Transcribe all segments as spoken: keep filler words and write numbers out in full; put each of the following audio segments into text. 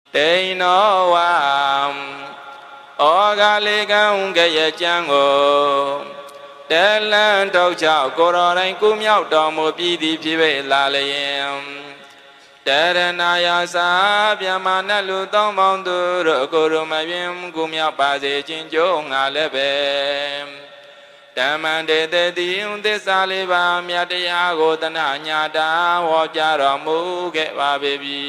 တေနောဝဩဃာလေကံကရဲ့ကျမ်းကိုတဲလန်တောက်ချောက်ကိုတော်တိုင်းကုမြောက်တော်မူပြီးသည်ဖြစ်ပေလာလျင်တရဏယာစာဗျမနတ်လူတောင်းပေါင်းသူတို့ကိုယ်တော်မပြင်းကုမြောက်ပါစေခြင်းကြိုးငါလည်းပဲဓမ္မံတေတတိသစ္စာလေးပါးမြတ်တရားကိုတဏညာတာဟောကြားတော်မူခဲ့ပါပေပြီ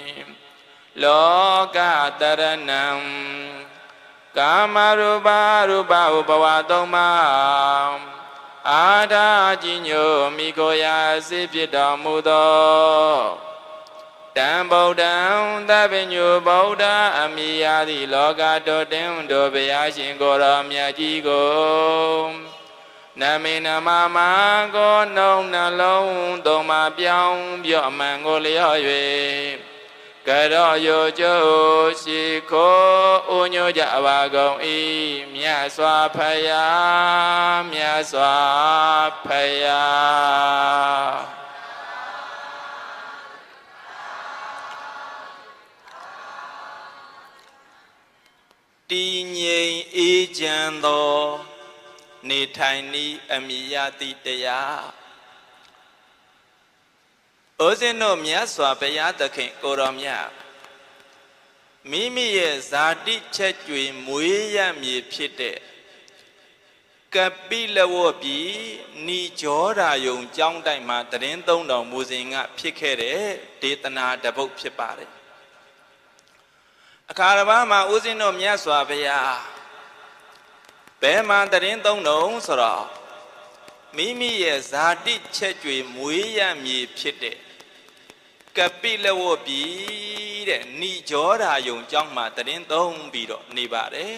လောကတရဏံကာမရူပရူပဥပဝသုံးပါးအာထာကြီးညိုမိကိုရာစေဖြစ်တော်မူသောတံဗုဒ္ဓံသဗ္ဗညုဗုဒ္ဓအမိယာသည့်လောကတော်တင်တို့ဘုရားရှင်ကိုယ်တော်မြတ်ကြီးကိုနမေနမမကိုနှုံနှလုံးသုံးပါးပြောင်းပြော့အမှန်ကိုလျော့၍ကရောယောကျိုးရှိခိုးဥညွတ်ကြပါကုန်၏မြတ်စွာဘုရားမြတ်စွာဘုရားတည်ငြိမ်အေးချမ်းသောနေထိုင်နည်းအမိယတိတရားဩဇင်းတို့မြတ်စွာဘုရားသခင်ကိုတော်မြတ်မိမိရဲ့ဇာတိချက်ကြွေမွေးရမည်ဖြစ်တဲ့ကပိလဝတ်ပြည်ဏိကြောရာယုံကျောင်းတိုက်မှာတရင်သုံးတော်မူစဉ်ကဖြစ်ခဲ့တဲ့ဒေသနာတပုတ်ဖြစ်ပါတယ်အခါတစ်ပါးမှာဦးဇင်းတို့မြတ်စွာဘုရားဘယ်မှာတရင်သုံးတော်ဆိုတော့မိမိရဲ့ဇာတိချက်ကြွေမွေးရမည်ဖြစ်တဲ့ကပိလဝတ်ပြည်တဲ့ဏိကြောရာယုံကျောင်းမှာတရင်သုံးပြီးတော့နေပါတယ်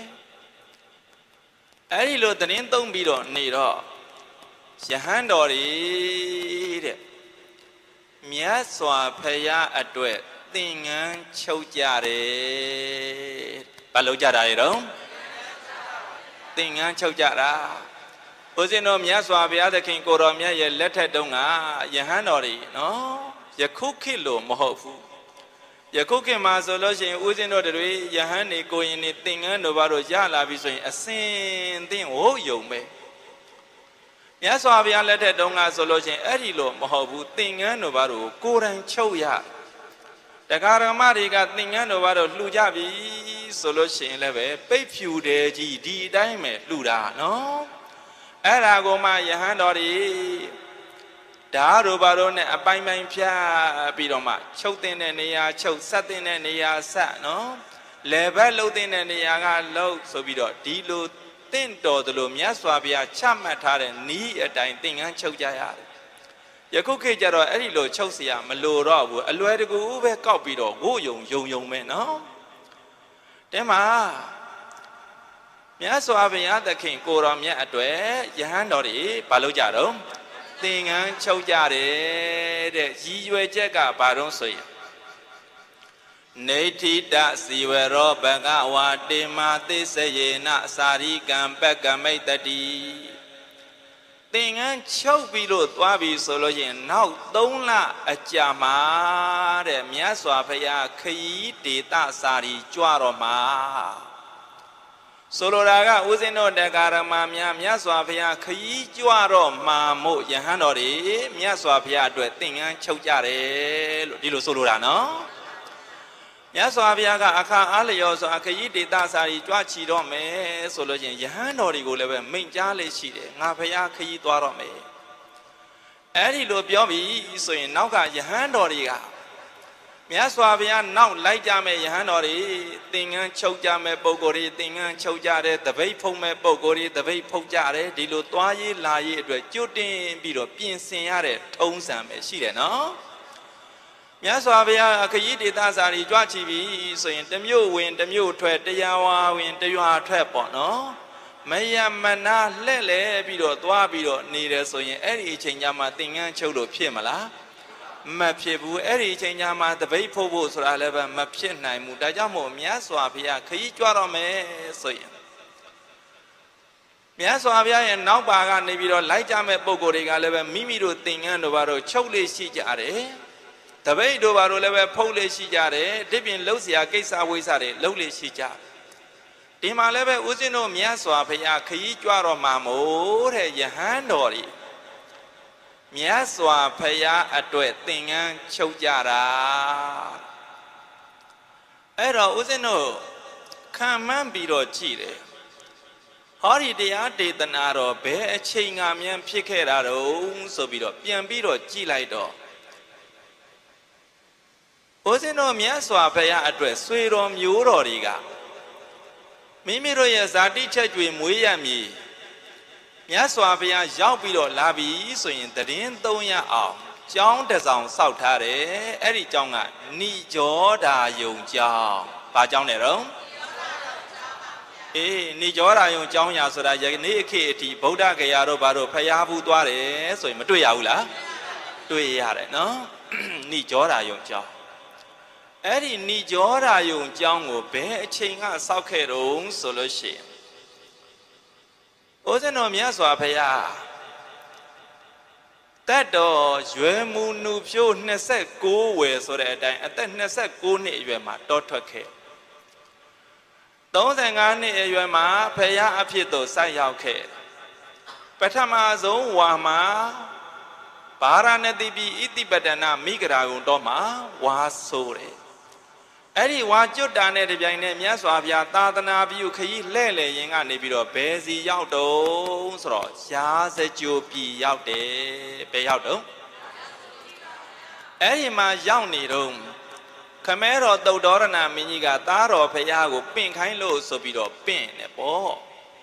အဲ့ဒီလိုတရင်သုံးပြီးတော့နေတော့ယဟန်တော်တွေတဲ့မြတ်စွာဘုရားအတွက်သင်္ကန်းချုပ်ကြတယ်ဘာလို့ကြတာလဲတော့သင်္ကန်းချုပ်ကြတာဦးဇင်းတို့မြတ်စွာဘုရားသခင်ကိုတော်မြတ်ရဲ့လက်ထက်တုန်းကယဟန်တော်တွေနော်ယခုခေတ်လို့မဟုတ်ဘူးယခုခေတ်မှာဆိုလို့ရှိရင်ဦးဇင်းတို့တွေယဟန်တွေကိုရင်နေသင်္ကန်းတို့ဘာလို့ရလာပြီဆိုရင်အစင်သင်ဟုတ်ယုံပဲမြတ်စွာဘုရားလက်ထက်တုန်းကဆိုလို့ရှိရင်အဲ့ဒီလို့မဟုတ်ဘူးသင်္ကန်းတို့ဘာလို့ကိုယ်တိုင်ချုပ်ရတရားဓမ္မတွေကသင်္ကန်းတို့ဘာလို့လှူကြပြီဆိုလို့ရှိရင်လည်းပဲပိတ်ဖြူတယ်ကြီးဒီအတိုင်းပဲလှူတာနော်အဲ့ဒါကိုမှယဟန်တော်တွေဓာတ်တို့ဘာလို့နဲ့အပိုင်းပိုင်းဖြတ်ပြီးတော့မှချုပ်တင်တဲ့နေရာချုပ်ဆက်တင်တဲ့နေရာဆက်နော်လေဘက်လှုပ်တင်တဲ့နေရာကလှုပ်ဆိုပြီးတော့ဒီလိုတင့်တော်တယ်လို့မြတ်စွာဘုရားချမှတ်ထားတဲ့နီးအတိုင်းသင်္ကန်းချုပ်ကြရတယ်ယခုခေတ်ကျတော့အဲ့ဒီလိုချုပ်เสียမလို့တော့ဘူးအလွယ်တကူပဲကောက်ပြီးတော့ဝို့ယုံယုံယုံပဲနော်တဲမှာမြတ်စွာဘုရားသခင်ကိုတော်မြတ်အတွက်ယဟန်တော်တွေဘာလုပ်ကြတော့သင်္ကန်းချုပ်ကြတယ်တဲ့ရည်ရွယ်ချက်ကဘာတော့ဆိုရင်နေထိတစီဝရောဘဂဝါတေမာသစ္စယေနစာရိကံပကမိတ်တတိသင်္ကန်းချုပ်ပြီးလို့သွားပြီဆိုလို့ရင်နောက်သုံးလအကြာမှာတဲ့မြတ်စွာဘုရားခရီးဒေသစာရီကြွတော်မှာဆိုလိုတာကဦးဇင်းတို့တရားဓမ္မများမြတ်စွာဘုရားခရီးကြွတော့မှာမို့ယဟန်တော်တွေမြတ်စွာဘုရားအတွက်သင်္ကန်းချုပ်ကြတယ်လို့ဒီလိုဆိုလိုတာနော်မြတ်စွာဘုရားကအခါအားလျော်စွာခရီးဒေသစာရီကြွချီတော့မယ်ဆိုလို့ချင်းယဟန်တော်တွေကိုလည်းပဲမိန့်ကြားလေးရှိတယ်ငါဘုရားခရီးသွားတော့မယ်အဲ့ဒီလိုပြောပြီးဆိုရင်နောက်ကယဟန်တော်တွေကမြတ်စွာဘုရားနောက်လိုက်ကြမဲ့ယဟန်တော်တွေသင်္ကန်းချုပ်ကြမဲ့ပုဂ္ဂိုလ်တွေသင်္ကန်းချုပ်ကြတဲ့တပိတ်ဖုံးမဲ့ပုဂ္ဂိုလ်တွေတပိတ်ဖုံးကြတယ်ဒီလိုသွားရေးလာရေးအတွက်ကြွတင်ပြီးတော့ပြင်ဆင်ရတဲ့ထုံးစံပဲရှိတယ်နော်မြတ်စွာဘုရားခရီးဒေသစာရီကြွချီပြီဆိုရင်တမျိုးဝင်တမျိုးထွက်တရားဝါဝင်တရွာထွက်ပေါ့နော်မယမနာလှဲ့လဲပြီးတော့သွားပြီးတော့နေတယ်ဆိုရင်အဲ့ဒီအချိန်ညမှာသင်္ကန်းချုပ်လို့ဖြစ်မလားမဖြစ်ဘူးအဲ့ဒီအချိန်ညမှာတပိတ်ဖို့ဖို့ဆိုတာလည်းပဲမဖြစ်နိုင်ဘူးဒါကြောင့်မို့မြတ်စွာဘုရားခရီးကြွတော့မယ်ဆိုရင်မြတ်စွာဘုရားရဲ့နောက်ပါကနေပြီးတော့လိုက်ကြမဲ့ပုံကိုယ်တွေကလည်းပဲမိမိတို့သင်္ကန်းတို့ဘာလို့ချုပ်လေးရှိကြတယ်တပိတ်တို့ဘာလို့လည်းပဲဖုတ်လေးရှိကြတယ်ဒီပြင်လှုပ်เสียကိစ္စဝိစ္စတွေလှုပ်လေးရှိကြဒီမှာလည်းပဲဦးဇင်းတို့မြတ်စွာဘုရားခရီးကြွတော်မှာမို့တဲ့ယဟန်တော်တွေမြတ်စွာဘုရားအတွက်သင်္ကန်းချုပ်ကြတာအဲ့တော့ဦးဇင်းတို့ခံမှန်းပြီးတော့ကြည့်တယ်ဟောဒီတရားဒေသနာတော်ဘယ်အချိန်ကမြန်ဖြစ်ခဲ့တာတုံးဆိုပြီးတော့ပြန်ပြီးတော့ကြည့်လိုက်တော့ဦးဇင်းတို့မြတ်စွာဘုရားအတွက်ဆွေတော်မျိုးတော်တွေကမိမိတို့ရဲ့ဇာတိချက်ကြွေမွေးရမည်မြတ်စွာဘုရားရောက်ပြီးတော့လာပြီဆိုရင်တရင်သုံးရအောင်ကျောင်းတစ်ဆောင်စောက်ထားတယ်အဲ့ဒီကျောင်းကနိကြောဓာယုံကျောင်းဘာကျောင်းလဲတော့အေးနိကြောဓာယုံကျောင်းရာဆိုတာယနေ့အခေတ်အထိဗုဒ္ဓဂယာတို့ဘာတို့ဖျားဘူးသွားတယ်ဆိုရင်မတွေ့ရဘူးလားတွေ့ရတယ်နော်နိကြောဓာယုံကျောင်းအဲ့ဒီနိကြောဓာယုံကျောင်းကိုဘယ်အချိန်ကစောက်ခဲ့တုံးဆိုလို့ရှိရင်ဦးဇင်းတော်မြတ်စွာဘုရားတတ်တော်ရွယ်မူနုဖြိုးနှစ်ဆယ့်ကိုးဝယ်ဆိုတဲ့အတိုင်းအသက်နှစ်ဆယ့်ကိုးနှစ်အရွယ်မှာတောထွက်ခဲ့သုံးဆယ်ငါးနှစ်အရွယ်မှာဘုရားအဖြစ်သို့ဆိုက်ရောက်ခဲ့ပထမဆုံးဝါမှာဗာရာဏသီပြည်ဣတိပတနာမိဂရာဂုံတော်မှာဝါဆိုတယ်အဲ့ဒီဝါကျွတ်တာနဲ့တပြိုင်နက်မြတ်စွာဘုရားသာသနာပြုခရီးလှဲ့လေရင်ကနေပြီးတော့ဘယ်စီရောက်တုံးဆိုတော့ရာဇကြိုပြည်ရောက်တယ်ဘယ်ရောက်တုံးအဲ့ဒီမှာရောက်နေတော့ခမဲတော်သုတ်တော်ရဏမင်းကြီးကသားတော်ဘုရားကိုပင့်ခိုင်းလို့ဆိုပြီးတော့ပင့်တယ်ပေါ့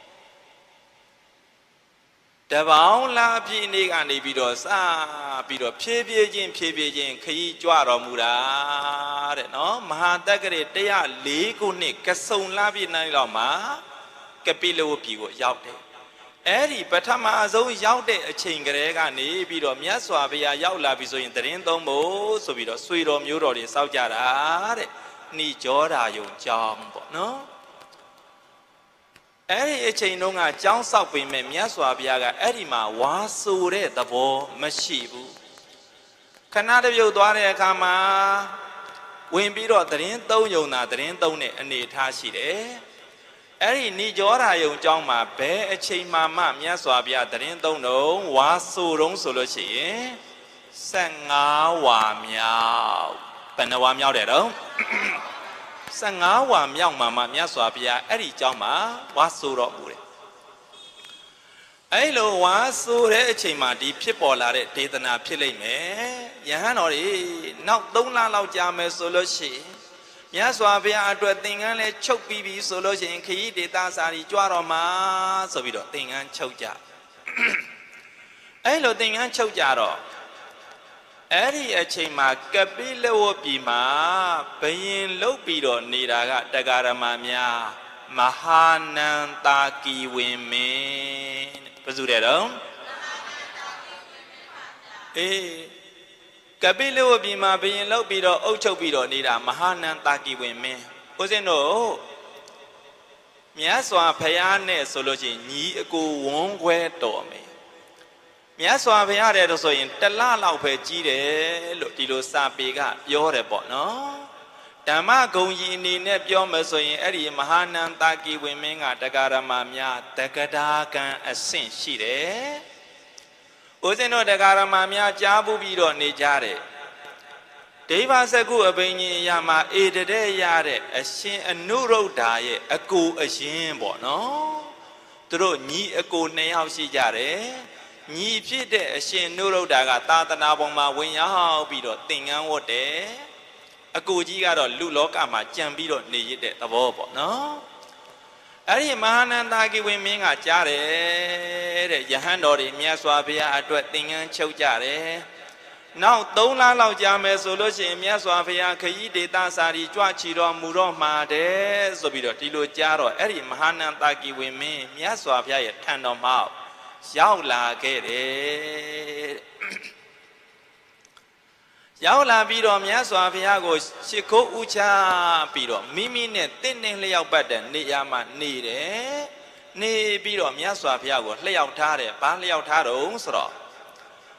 တပေါင်းလာပြည့်နေ့ကနေပြီးတော့စပြီးတော့ဖြည်းဖြည်းချင်းဖြည်းဖြည်းချင်းခရီးကြွတော်မူတာတဲ့နော်မဟာတက္ကရာတစ်ရာလေးခုနှစ်ကစုံလာပြည့်နိုင်လောက်မှာကပိလဝပြည်ကိုရောက်တယ်အဲ့ဒီပထမအဆုံးရောက်တဲ့အချိန်ကလေးကနေပြီးတော့မြတ်စွာဘုရားရောက်လာပြီဆိုရင်တရင်သုံးဖို့ဆိုပြီးတော့ဆွေတော်မျိုးတော်တွေစောက်ကြတာတဲ့နိကြောဓာယုံကျောင်းပေါ့နော်အဲ့ဒီအချိန်တုန်းကကျောင်းဆောက်ပေမဲ့မြတ်စွာဘုရားကအဲ့ဒီမှာဝါဆိုတဲ့သဘောမရှိဘူးခဏတပြုတ်သွားတဲ့အခါမှာဝင်ပြီးတော့တရင်သုံးယုံတာတရင်သုံးတဲ့အနေထားရှိတယ်အဲ့ဒီနိကြောဓာယုံကျောင်းမှာဘယ်အချိန်မှမှမြတ်စွာဘုရားတရင်သုံးတော့ဝါဆိုတုံးဆိုလို့ရှိရင်ဆယ့်ငါးဝါမြောက်ဘယ်နှဝါမြောက်တယ်တော့ဆယ့်ငါးဝါမြောက်မှာမှမြတ်စွာဘုရားအဲ့ဒီကျောင်းမှာဝါဆိုတော်မူတယ်အဲ့လိုဝါဆိုတဲ့အချိန်မှာဒီဖြစ်ပေါ်လာတဲ့ဒေသနာဖြစ်လိမ့်မယ်ယဟန်တော်တွေနောက်သုံးလလောက်ကြာမယ်ဆိုလို့ရှိရင်မြတ်စွာဘုရားအတွက်သင်္ကန်းလဲချုပ်ပြီးပြီဆိုလို့ရှိရင်ခရီးဒေသစာရီကြွတော်မှာဆိုပြီးတော့သင်္ကန်းချုပ်ကြအဲ့လိုသင်္ကန်းချုပ်ကြတော့အဲ့ဒီအချိန်မှာကပိလဝပြည်မှာဘယင်လုတ်ပြီးတော့နေတာကတက္ကရာမများမဟာနန္တာကီဝင်မင်းဘယ်သူတဲ့တော့အေးကပိလဝပြည်မှာဘယင်လုတ်ပြီးတော့အုပ်ချုပ်ပြီးတော့နေတာမဟာနန္တာကီဝင်မင်းဦးဇင်းတို့မြတ်စွာဘုရားနဲ့ဆိုလို့ရှိရင်ညီအကိုဝန်းခွဲတော်မယ်မြတ်စွာဘုရားတဲ့ဆိုရင်တလလောက်ပဲကြီးတယ်လို့ဒီလိုစာပေကပြောတယ်ပေါ့နော်ဓမ္မဂုံကြီးအနေနဲ့ပြောမယ်ဆိုရင်အဲ့ဒီမဟာနန္တာကီဝင်မင်းကတက္ကရာမများတက္ကဒါကံအဆင့်ရှိတယ်ဦးဇင်းတို့တက္ကရာမများကြားဘူးပြီးတော့နေကြတယ်ဒိဗ္ဗစကုအဘိညာဉ်အရာမှာဧတတဲ့ရတဲ့အရှင်အနုရုဒ္ဓာရဲ့အကိုအရင်ပေါ့နော်သူတို့ညီအကိုနှစ်ယောက်ရှိကြတယ်ညီဖြစ်တဲ့အရှင်နုရုဒ္ဓာကသာသနာပေါ်မှာဝင်ရောက်ပြီးတော့သင်္ကန်းဝတ်တယ်အကိုကြီးကတော့လူလောကမှာကြံပြီးတော့နေရတဲ့သဘောပေါ့နော်အဲ့ဒီမဟာနန္တာကီဝင်မင်းကကြားတယ်တဲ့ယဟန်တော်တွေမြတ်စွာဘုရားအတွက်သင်္ကန်းချုပ်ကြတယ်နောက်သုံးလလောက်ကြာမယ်ဆိုလို့ရှိရင်မြတ်စွာဘုရားခရီးဒေသစာရီကြွချီတော်မူတော့မှာတဲ့ဆိုပြီးတော့ဒီလိုကြားတော့အဲ့ဒီမဟာနန္တာကီဝင်မင်းမြတ်စွာဘုရားရဲ့ထံတော်မှာရောက်လာခဲ့တယ်ရောက်လာပြီးတော့မြတ်စွာဘုရားကိုရှ िख ိုးဥချပြီးတော့မိမိနဲ့တင့်တယ်လျောက်ပတ်တဲ့နေရာမှာနေတယ်နေပြီးတော့မြတ်စွာဘုရားကိုလျှောက်ထားတယ်ဘာလျှောက်ထားတော့ဆိုတော့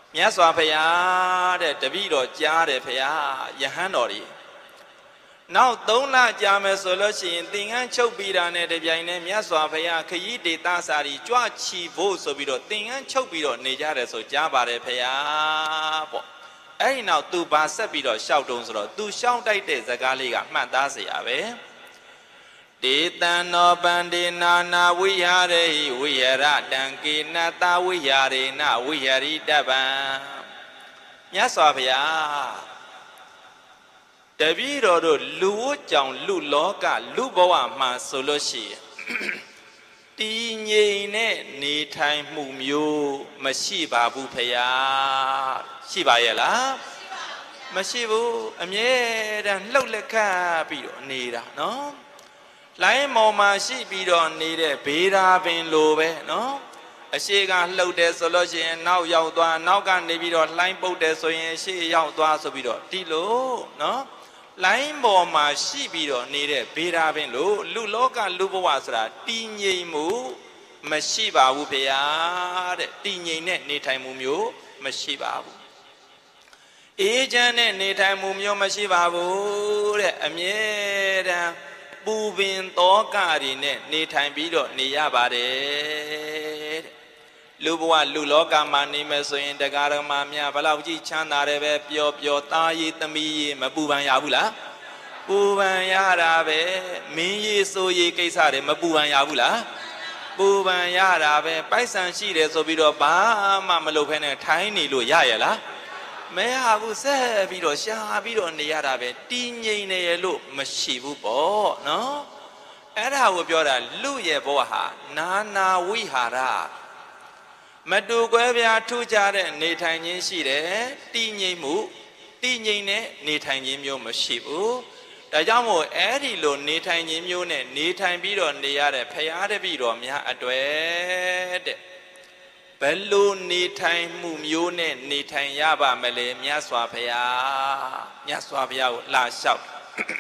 မြတ်စွာဘုရားတဲ့တပည့်တော်ကြားတယ်ဘုရားယဟန်တော်ကြီးနောက်သုံးလကြာမယ်ဆိုလို့ရှိရင်သင်္ကန်းချုပ်ပြီးတာနဲ့တပြိုင်နက်မြတ်စွာဘုရားခရီးဒေသစာရီကြွချီဖို့ဆိုပြီးတော့သင်္ကန်းချုပ်ပြီးတော့နေကြတယ်ဆိုကြားပါတယ်ဘုရားပေါ့အဲ့ဒီနောက်သူဘာဆက်ပြီးတော့ရှောက်တုံးဆိုတော့သူရှောင်းတိုက်တဲ့ဇကားလေးကမှတ်သားစရာပဲဒေတံနောပန္ဒေနာနာဝိဟာရေဝိဟရတံကေနတဝိဟာရေနဝိဟရိတပံမြတ်စွာဘုရားတပည့်တော်တို့လူဝတ်ကြောင့်လူလောကလူဘဝမှာဆိုလို့ရှိရင်တည်ငြိမ်တဲ့နေထိုင်မှုမျိုးမရှိပါဘူးဖေယားရှိပါရဲ့လားမရှိဘူးအမြဲတမ်းလှုပ်လက်ခတ်ပြီးတော့နေတာနော်လိုင်းမော်မှာရှိပြီးတော့နေတဲ့ဘေးရာပင်လိုပဲနော်အရှိကလှုပ်တယ်ဆိုလို့ရှိရင်နောက်ရောက်သွားနောက်ကနေပြီးတော့လှိုင်းပုတ်တယ်ဆိုရင်ရှေ့ရောက်သွားဆိုပြီးတော့ဒီလိုနော်လိုင်းပေါ်မှာရှိပြီးတော့နေတဲ့ဘေးရာပင်လို့လူလောကလူဘဝဆိုတာတည်ငြိမ်မှုမရှိပါဘူးဖေယားတဲ့တည်ငြိမ်တဲ့နေထိုင်မှုမျိုးမရှိပါဘူးအေးချမ်းတဲ့နေထိုင်မှုမျိုးမရှိပါဘူးတဲ့အမြဲတမ်းပူပင်သောကတွေနဲ့နေထိုင်ပြီးတော့နေရပါတယ်တဲ့လူဘဝလူလောကမှာနေမယ်ဆိုရင်တရားဓမ္မများဘလောက်ကြီးချမ်းသာတယ်ပဲပျော်ပျော်သားရည်သမီးရည်မပူပန်ရဘူးလားပူပန်ရတာပဲမင်းရည်ဆိုရည်ကိစ္စတွေမပူပန်ရဘူးလားပူပန်ရတာပဲပိုက်ဆံရှိတယ်ဆိုပြီးတော့ဘာမှမလုပ်ဖ ೇನೆ ထိုင်းနေလို့ရရလားမဲဟာဘူးဆက်ပြီးတော့ရှာပြီးတော့နေရတာပဲတည်ငြိမ်နေရလို့မရှိဘူးပေါ့နော်အဲ့ဒါကိုပြောတာလူရဲ့ဘဝဟာနာနာဝိဟာရမတူကွဲပြားထူးခြားတဲ့နေထိုင်ခြင်းရှိတယ်တည်ငြိမ်မှုတည်ငြိမ်တဲ့နေထိုင်ခြင်းမျိုးမရှိဘူးဒါကြောင့်မို့အဲ့ဒီလိုနေထိုင်ခြင်းမျိုးနဲ့နေထိုင်ပြီးတော့နေရတဲ့ဖရာတပည့်တော်များအတွေ့တဲ့ဘယ်လိုနေထိုင်မှုမျိုးနဲ့နေထိုင်ရပါမလဲမြတ်စွာဘုရားမြတ်စွာဘုရားကိုလာလျှောက်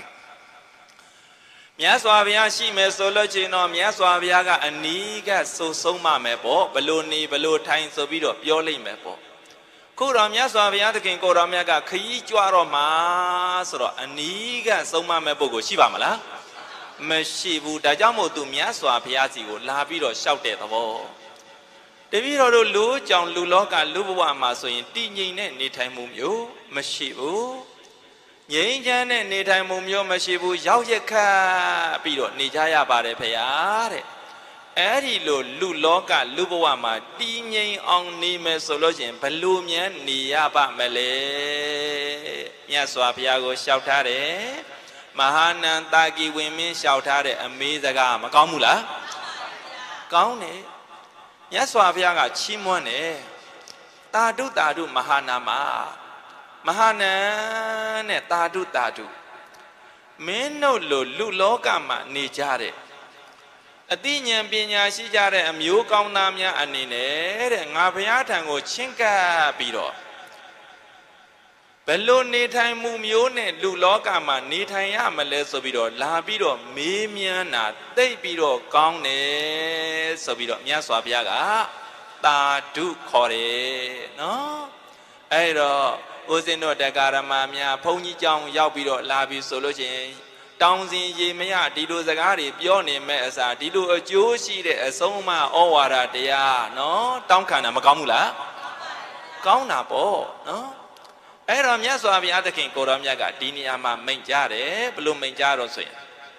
မြတ်စွာဘုရားရှိမယ်ဆိုလို့ချင်းတော့မြတ်စွာဘုရားကအနီးကစိုးဆုံးမမယ်ပေါ့ဘလို့နေဘလို့ထိုင်ဆိုပြီးတော့ပြောလိုက်မယ်ပေါ့ခုတော့မြတ်စွာဘုရားသခင်ကိုတော်မြတ်ကခရီးကြွတော့မှာဆိုတော့အနီးကဆုံးမမယ်ပုဂ္ဂိုလ်ရှိပါမလားမရှိဘူးဒါကြောင့်မို့သူမြတ်စွာဘုရားစီကိုလာပြီးတော့လျှောက်တဲ့သဘောတပည့်တော်တို့လူကြောင့်လူလောကလူဘဝမှာဆိုရင်တည်ငြိမ်တဲ့နေထိုင်မှုမျိုးမရှိဘူးငြိမ်းချမ်းတဲ့နေထိုင်မှုမျိုးမရှိဘူးရောက်ရက်ခတ်ပြီးတော့နေကြရပါတယ်ဖေယားတဲ့အဲ့ဒီလိုလူလောကလူဘဝမှာတည်ငြိမ်အောင်နေမယ်ဆိုလို့ရှိရင်ဘယ်လိုများနေရပါမလဲမြတ်စွာဘုရားကိုလျှောက်ထားတယ်မဟာနန္တာကိဝင်မင်းလျှောက်ထားတဲ့အမေးစကားမကောင်းဘူးလားကောင်းတယ်မြတ်စွာဘုရားကချီးမွမ်းတယ်တာတုတာတုမဟာနာမမဟာနန်နဲ့တာတုတာတုမင်းတို့လိုလူလောကမှာနေကြတဲ့အသိဉာဏ်ပညာရှိကြတဲ့အမျိုးကောင်းသားများအနေနဲ့တဲ့ငါဘုရားထံကိုချဉ်ကပ်ပြီးတော့ဘယ်လိုနေထိုင်မှုမျိုးနဲ့လူလောကမှာနေထိုင်ရမလဲဆိုပြီးတော့လာပြီးတော့မေးမြန်းတာသိပြီးတော့ကောင်းတယ်ဆိုပြီးတော့မြတ်စွာဘုရားကတာဓုခေါ်တယ်နော်အဲ့တော့ဦးဇင်းတို့တရားဓမ္မများဘုန်းကြီးကျောင်းရောက်ပြီးတော့လာပြီးဆိုလို့ရှိရင်တောင်းစဉ်ရေမရဒီလိုစကားတွေပြောနေမဲ့အစားဒီလိုအကျိုးရှိတဲ့အဆုံးအမဩဝါဒတရားနော်တောင်းခံတာမကောင်းဘူးလားကောင်းတာပေါ့နော်အဲ့တော့မြတ်စွာဘုရားသခင်ကိုတော်မြတ်ကဒီနေရာမှာမိန့်ကြားတယ်ဘယ်လိုမိန့်ကြားတော့ဆိုရင်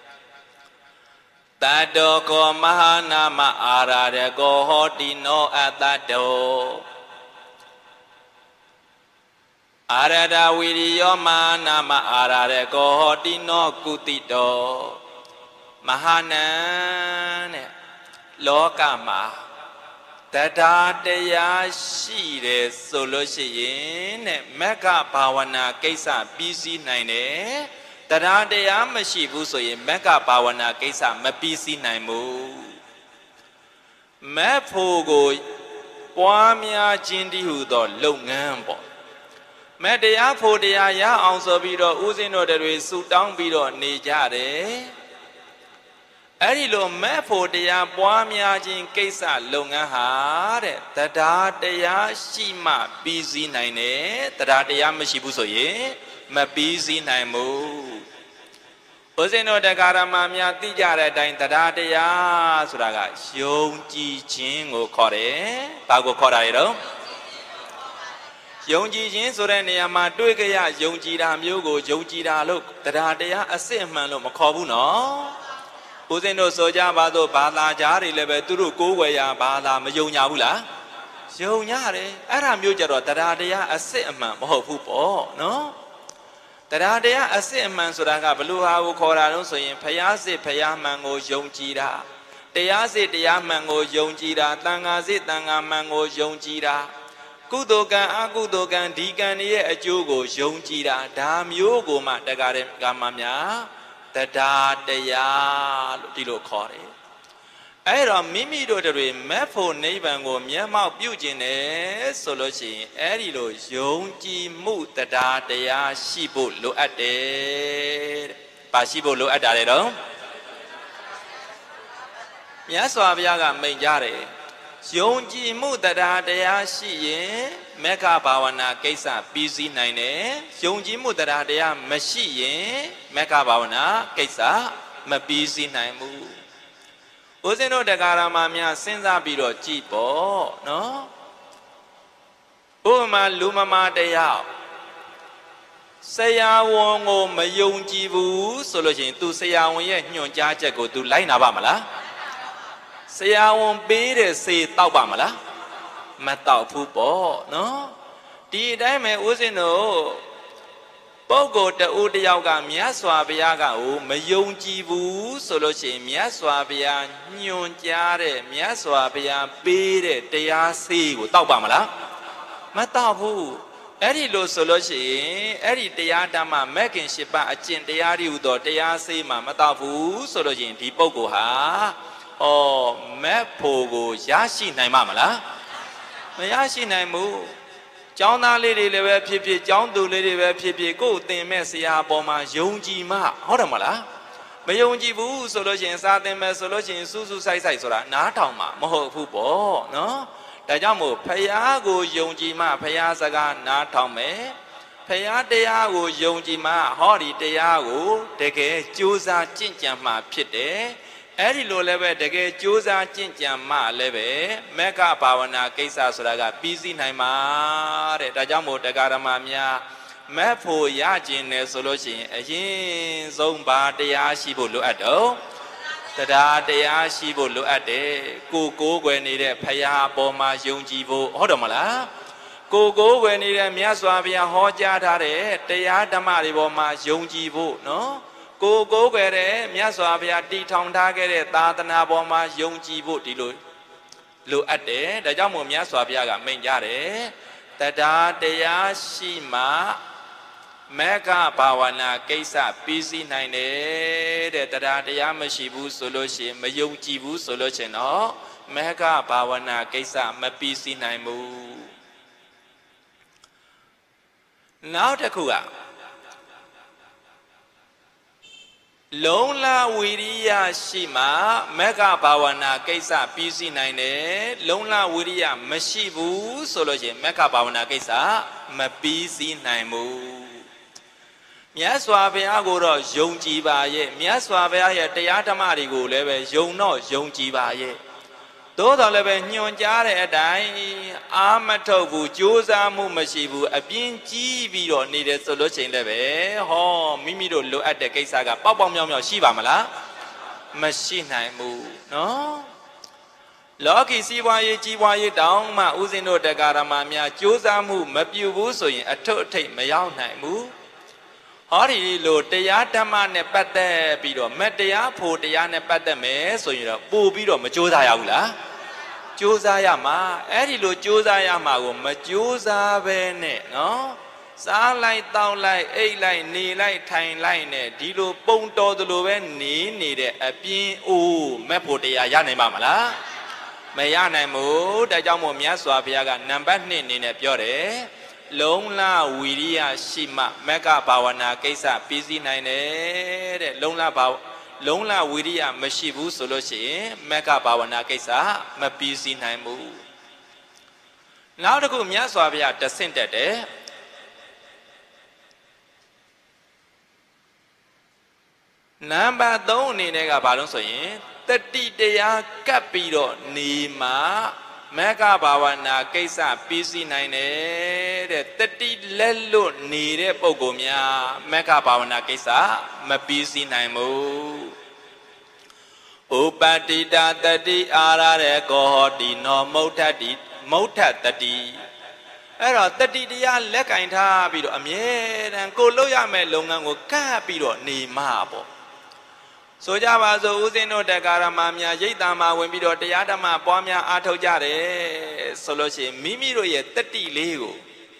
တတ္တောကောမဟာနာမအာရရကောဟောတိနောအတ္တတောအာရဒဝိရိယောမဟာနာမအာရရကောဟောတိနောကုတိတောမဟာနန်တဲ့လောကမှာတရားတရားရှိတယ်ဆိုလို့ရှိရင်တဲ့မက္ခဘာဝနာကိစ္စပြီးစီးနိုင်တယ်တရားတရားမရှိဘူးဆိုရင်မက္ခဘာဝနာကိစ္စမပြီးစီးနိုင်ဘူးမက်ဖို့ကိုပွားများခြင်းတည်းဟူသောလုပ်ငန်းပေါ့မက်တရားဖို့တရားရအောင်ဆိုပြီးတော့ဥစဉ်တော်တွေဆူတောင်းပြီးတော့နေကြတယ်အဲ့ဒီလိုမဲ့ဖို့တရားပွားများခြင်းကိစ္စလုပ်ငန်းဟာတဲ့တရားတရားရှိမှပြီးစည်းနိုင်တယ်တရားတရားမရှိဘူးဆိုရင်မပြီးစည်းနိုင်ဘူးဦးဇင်းတို့တရားဓမ္မများသိကြတဲ့အတိုင်းတရားတရားဆိုတာကယုံကြည်ခြင်းကိုခေါ်တယ်ဘာကိုခေါ်တာလဲတော့ယုံကြည်ခြင်းဆိုတဲ့နေရာမှာတွေ့ကြရယုံကြည်တာမျိုးကိုယုံကြည်တာလို့တရားတရားအစစ်အမှန်လို့မခေါ်ဘူးနော်ဦးဇင်းတို့ဆိုကြပါစို့ဘာသာကြားတွေလည်းပဲသူတို့ကိုးကွယ်ရာဘာသာမယုံကြဘူးလားယုံကြတယ်အဲ့ဒါမျိုးကြတော့တရားတရားအစစ်အမှန်မဟုတ်ဘူးပေါ့နော်တရားတရားအစစ်အမှန်ဆိုတာကဘလို့ဟာကိုခေါ်တာလို့ဆိုရင်ဖျားစစ်ဖျားမှန်ကိုယုံကြည်တာတရားစစ်တရားမှန်ကိုယုံကြည်တာတန်ခါစစ်တန်ခါမှန်ကိုယုံကြည်တာကုသိုလ်ကံအကုသိုလ်ကံဒီကံရဲ့အကျိုးကိုယုံကြည်တာဒါမျိုးကိုမှတက္ကရာကမ္မများတရားတရားလို့ဒီလိုခေါ်တယ်အဲ့တော့မိမိတို့တွေမဲ့ဖို့နိဗ္ဗာန်ကိုမျက်မှောက်ပြုကျင်တယ်ဆိုလို့ရှိရင်အဲ့ဒီလိုယုံကြည်မှုတရားတရားရှိဖို့လိုအပ်တယ်တဲ့။ဘာရှိဖို့လိုအပ်တာလဲတော့မြတ်စွာဘုရားကမိန့်ကြားတယ်ယုံကြည်မှုတရားတရားရှိရင်မေဃဘာဝနာကိစ္စပြီးစီးနိုင်တယ်ယုံကြည်မှုတရားတရားမရှိရင်မေဃဘာဝနာကိစ္စမပြီးစီးနိုင်ဘူးဦးဇင်းတို့တရားဓမ္မများစဉ်းစားပြီးတော့ကြည်ပေါ့နော်ဥပမာလူမမာတရားဆရာဝန်ကိုမယုံကြည်ဘူးဆိုလို့ရှိရင် तू ဆရာဝန်ရဲ့ညွှန်ကြားချက်ကို तू လိုက်နာပါမလားဆရာဝန်ပေးတဲ့ဆေးတောက်ပါမလားမတောက်ဘူးပေါ့နော်ဒီအတိုင်းပဲဦးဇင်းတို့ပုဂ္ဂိုလ်တဦးတယောက်ကမြတ်စွာဘုရားကဟိုမယုံကြည်ဘူးဆိုလို့ရှိရင်မြတ်စွာဘုရားညွှန်ကြားတဲ့မြတ်စွာဘုရားပေးတဲ့တရားဆေးကိုတောက်ပါမလားမတောက်ဘူးအဲ့ဒီလိုဆိုလို့ရှိရင်အဲ့ဒီတရားဓမ္မမဂ်ခင်၈ပါးအကျင့်တရားတွေဟူသောတရားဆေးမှာမတောက်ဘူးဆိုလို့ရှိရင်ဒီပုဂ္ဂိုလ်ဟာဩမက်ဖို့ကိုရရှိနိုင်မှာမလားမရရှိနိုင်ဘူးကျောင်းသားလေးတွေလည်းပဲဖြစ်ဖြစ်ကျောင်းသူလေးတွေပဲဖြစ်ဖြစ်ကိုယ်သင်မဲ့ဆရာပေါ်မှာယုံကြည်မှဟုတ်တယ်မလားမယုံကြည်ဘူးဆိုလို့ရှိရင်စာသင်မဲ့ဆိုလို့ရှိရင်စူးစူးဆိုင်ဆိုင်ဆိုတာနားထောင်မှာမဟုတ်ဘူးပေါ့နော်ဒါကြောင့်မို့ဖယားကိုယုံကြည်မှဖယားစကားနားထောင်မယ်ဖယားတရားကိုယုံကြည်မှဟောဒီတရားကိုတကယ်ကြိုးစားကျင့်ကြံမှဖြစ်တယ်အဲ့ဒီလိုလည်းပဲတကယ်ကြိုးစားကျင့်ကြံမှလည်းပဲမေဃဘာဝနာကိစ္စဆိုတာကပြီးစီးနိုင်မှာတဲ့ဒါကြောင့်မို့တရားဓမ္မများမက်ဖို့ရကျင်တယ်ဆိုလို့ရှိရင်အရင်ဆုံးဘာတရားရှိဖို့လိုအပ်တော့တရားတရားရှိဖို့လိုအပ်တယ်ကိုကိုးကွယ်နေတဲ့ဖယားပေါ်မှာယုံကြည်ဖို့ဟုတ်တယ်မလားကိုကိုးကွယ်နေတဲ့မြတ်စွာဘုရားဟောကြားထားတဲ့တရားဓမ္မတွေပေါ်မှာယုံကြည်ဖို့နော်ကိုကိုးကွယ်တဲ့မြတ်စွာဘုရားတည်ထောင်ထားခဲ့တဲ့သာသနာပေါ်မှာယုံကြည်ဖို့ဒီလိုလိုအပ်တယ်ဒါကြောင့်မို့မြတ်စွာဘုရားကမိန့်ကြားတယ်တရားတရားရှိမှမေဃဘာဝနာကိစ္စပြီးစီးနိုင်တယ်တဲ့တရားတရားမရှိဘူးဆိုလို့ရှိရင်မယုံကြည်ဘူးဆိုလို့ရှိရင်တော့မေဃဘာဝနာကိစ္စမပြီးစီးနိုင်ဘူးနောက်တစ်ခုကလုံးလဝီရိယရှိမှမေဃဘာဝနာကိစ္စပြီးစီးနိုင်တယ်လုံးလဝီရိယမရှိဘူးဆိုလို့ရှိရင်မေဃဘာဝနာကိစ္စမပြီးစီးနိုင်ဘူးမြတ်စွာဘုရားကိုတော့ယုံကြည်ပါရဲ့မြတ်စွာဘုရားရဲ့တရားဓမ္မတွေကိုလည်းပဲယုံတော့ယုံကြည်ပါရဲ့သို့တော်လည်းပဲညွှန်ကြားတဲ့အတိုင်းအာမထုတ်ဘူးကြိုးစားမှုမရှိဘူးအပြင်းကြီးပြီးတော့နေတယ်ဆိုလို့ရှိရင်လည်းပဲဟောမိမိတို့လိုအပ်တဲ့ကိစ္စကပေါက်ပေါက်မြောက်မြောက်ရှိပါမလားမရှိနိုင်ဘူးနော်လောကီစီးပွားရေးကြီးပွားရေးတောင်းမှဥစဉ်တို့တရားဓမ္မများကြိုးစားမှုမပြုဘူးဆိုရင်အထွတ်အထိပ်မရောက်နိုင်ဘူးဟောဒီလိုတရားဓမ္မနဲ့ပတ်သက်ပြီးတော့မတရားဖို့တရားနဲ့ပတ်သက်မယ်ဆိုရင်တော့ပို့ပြီးတော့မကြိုးစားရဘူးလားကြိုးစားရမှာအဲ့ဒီလိုကြိုးစားရမှာကိုမကြိုးစားပဲနဲ့နော်စားလိုက်တောင်းလိုက်အိတ်လိုက်နေလိုက်ထိုင်လိုက်နဲ့ဒီလိုပုံတော်သလိုပဲနေနေတဲ့အပြင်းအိုးမက်ဖို့တရားရနိုင်ပါမလားမရနိုင်ဘူးဒါကြောင့်မို့မြတ်စွာဘုရားကနံပါတ်နှစ်အနေနဲ့ပြောတယ်လုံးလဝီရိယရှိမှမေဃဘာဝနာကိစ္စပြီးစီးနိုင်တယ်တဲ့လုံးလဘာတလုံးလဝိရိယမရှိဘူးဆိုလို့ရှိရင်မက္ခဘာဝနာကိစ္စမပြီးစီးနိုင်ဘူးနောက်တစ်ခုမြတ်စွာဘုရားတဆင့်တက်တယ်နံပါတ်သုံးအနေနဲ့ကဘာလို့ဆိုရင်တတိတရားကပ်ပြီးတော့နေမှာမက္ခဘာဝနာကိစ္စပြီးစီးနိုင်တယ်တဲ့တတိလက်လွတ်နေတဲ့ပုဂ္ဂိုလ်များမက္ခဘာဝနာကိစ္စမပြီးစီးနိုင်ဘူးဥပတိတာတတိအာရတဲ့ကောဟောတိနောမௌထတိမௌထတတိအဲ့တော့တတိတရားလက်ကင်ထားပြီးတော့အမြဲတမ်းကိုလုပ်ရမယ့်လုပ်ငန်းကိုကပ်ပြီးတော့နေမှာပေါ့ဆိုကြပါစို့ဦးဇင်းတို့တရားဓမ္မများရိတ်တံမှာဝင်ပြီးတော့တရားဓမ္မပွားများအားထုတ်ကြတယ်ဆိုလို့ရှိရင်မိမိတို့ရဲ့တတိလေးကို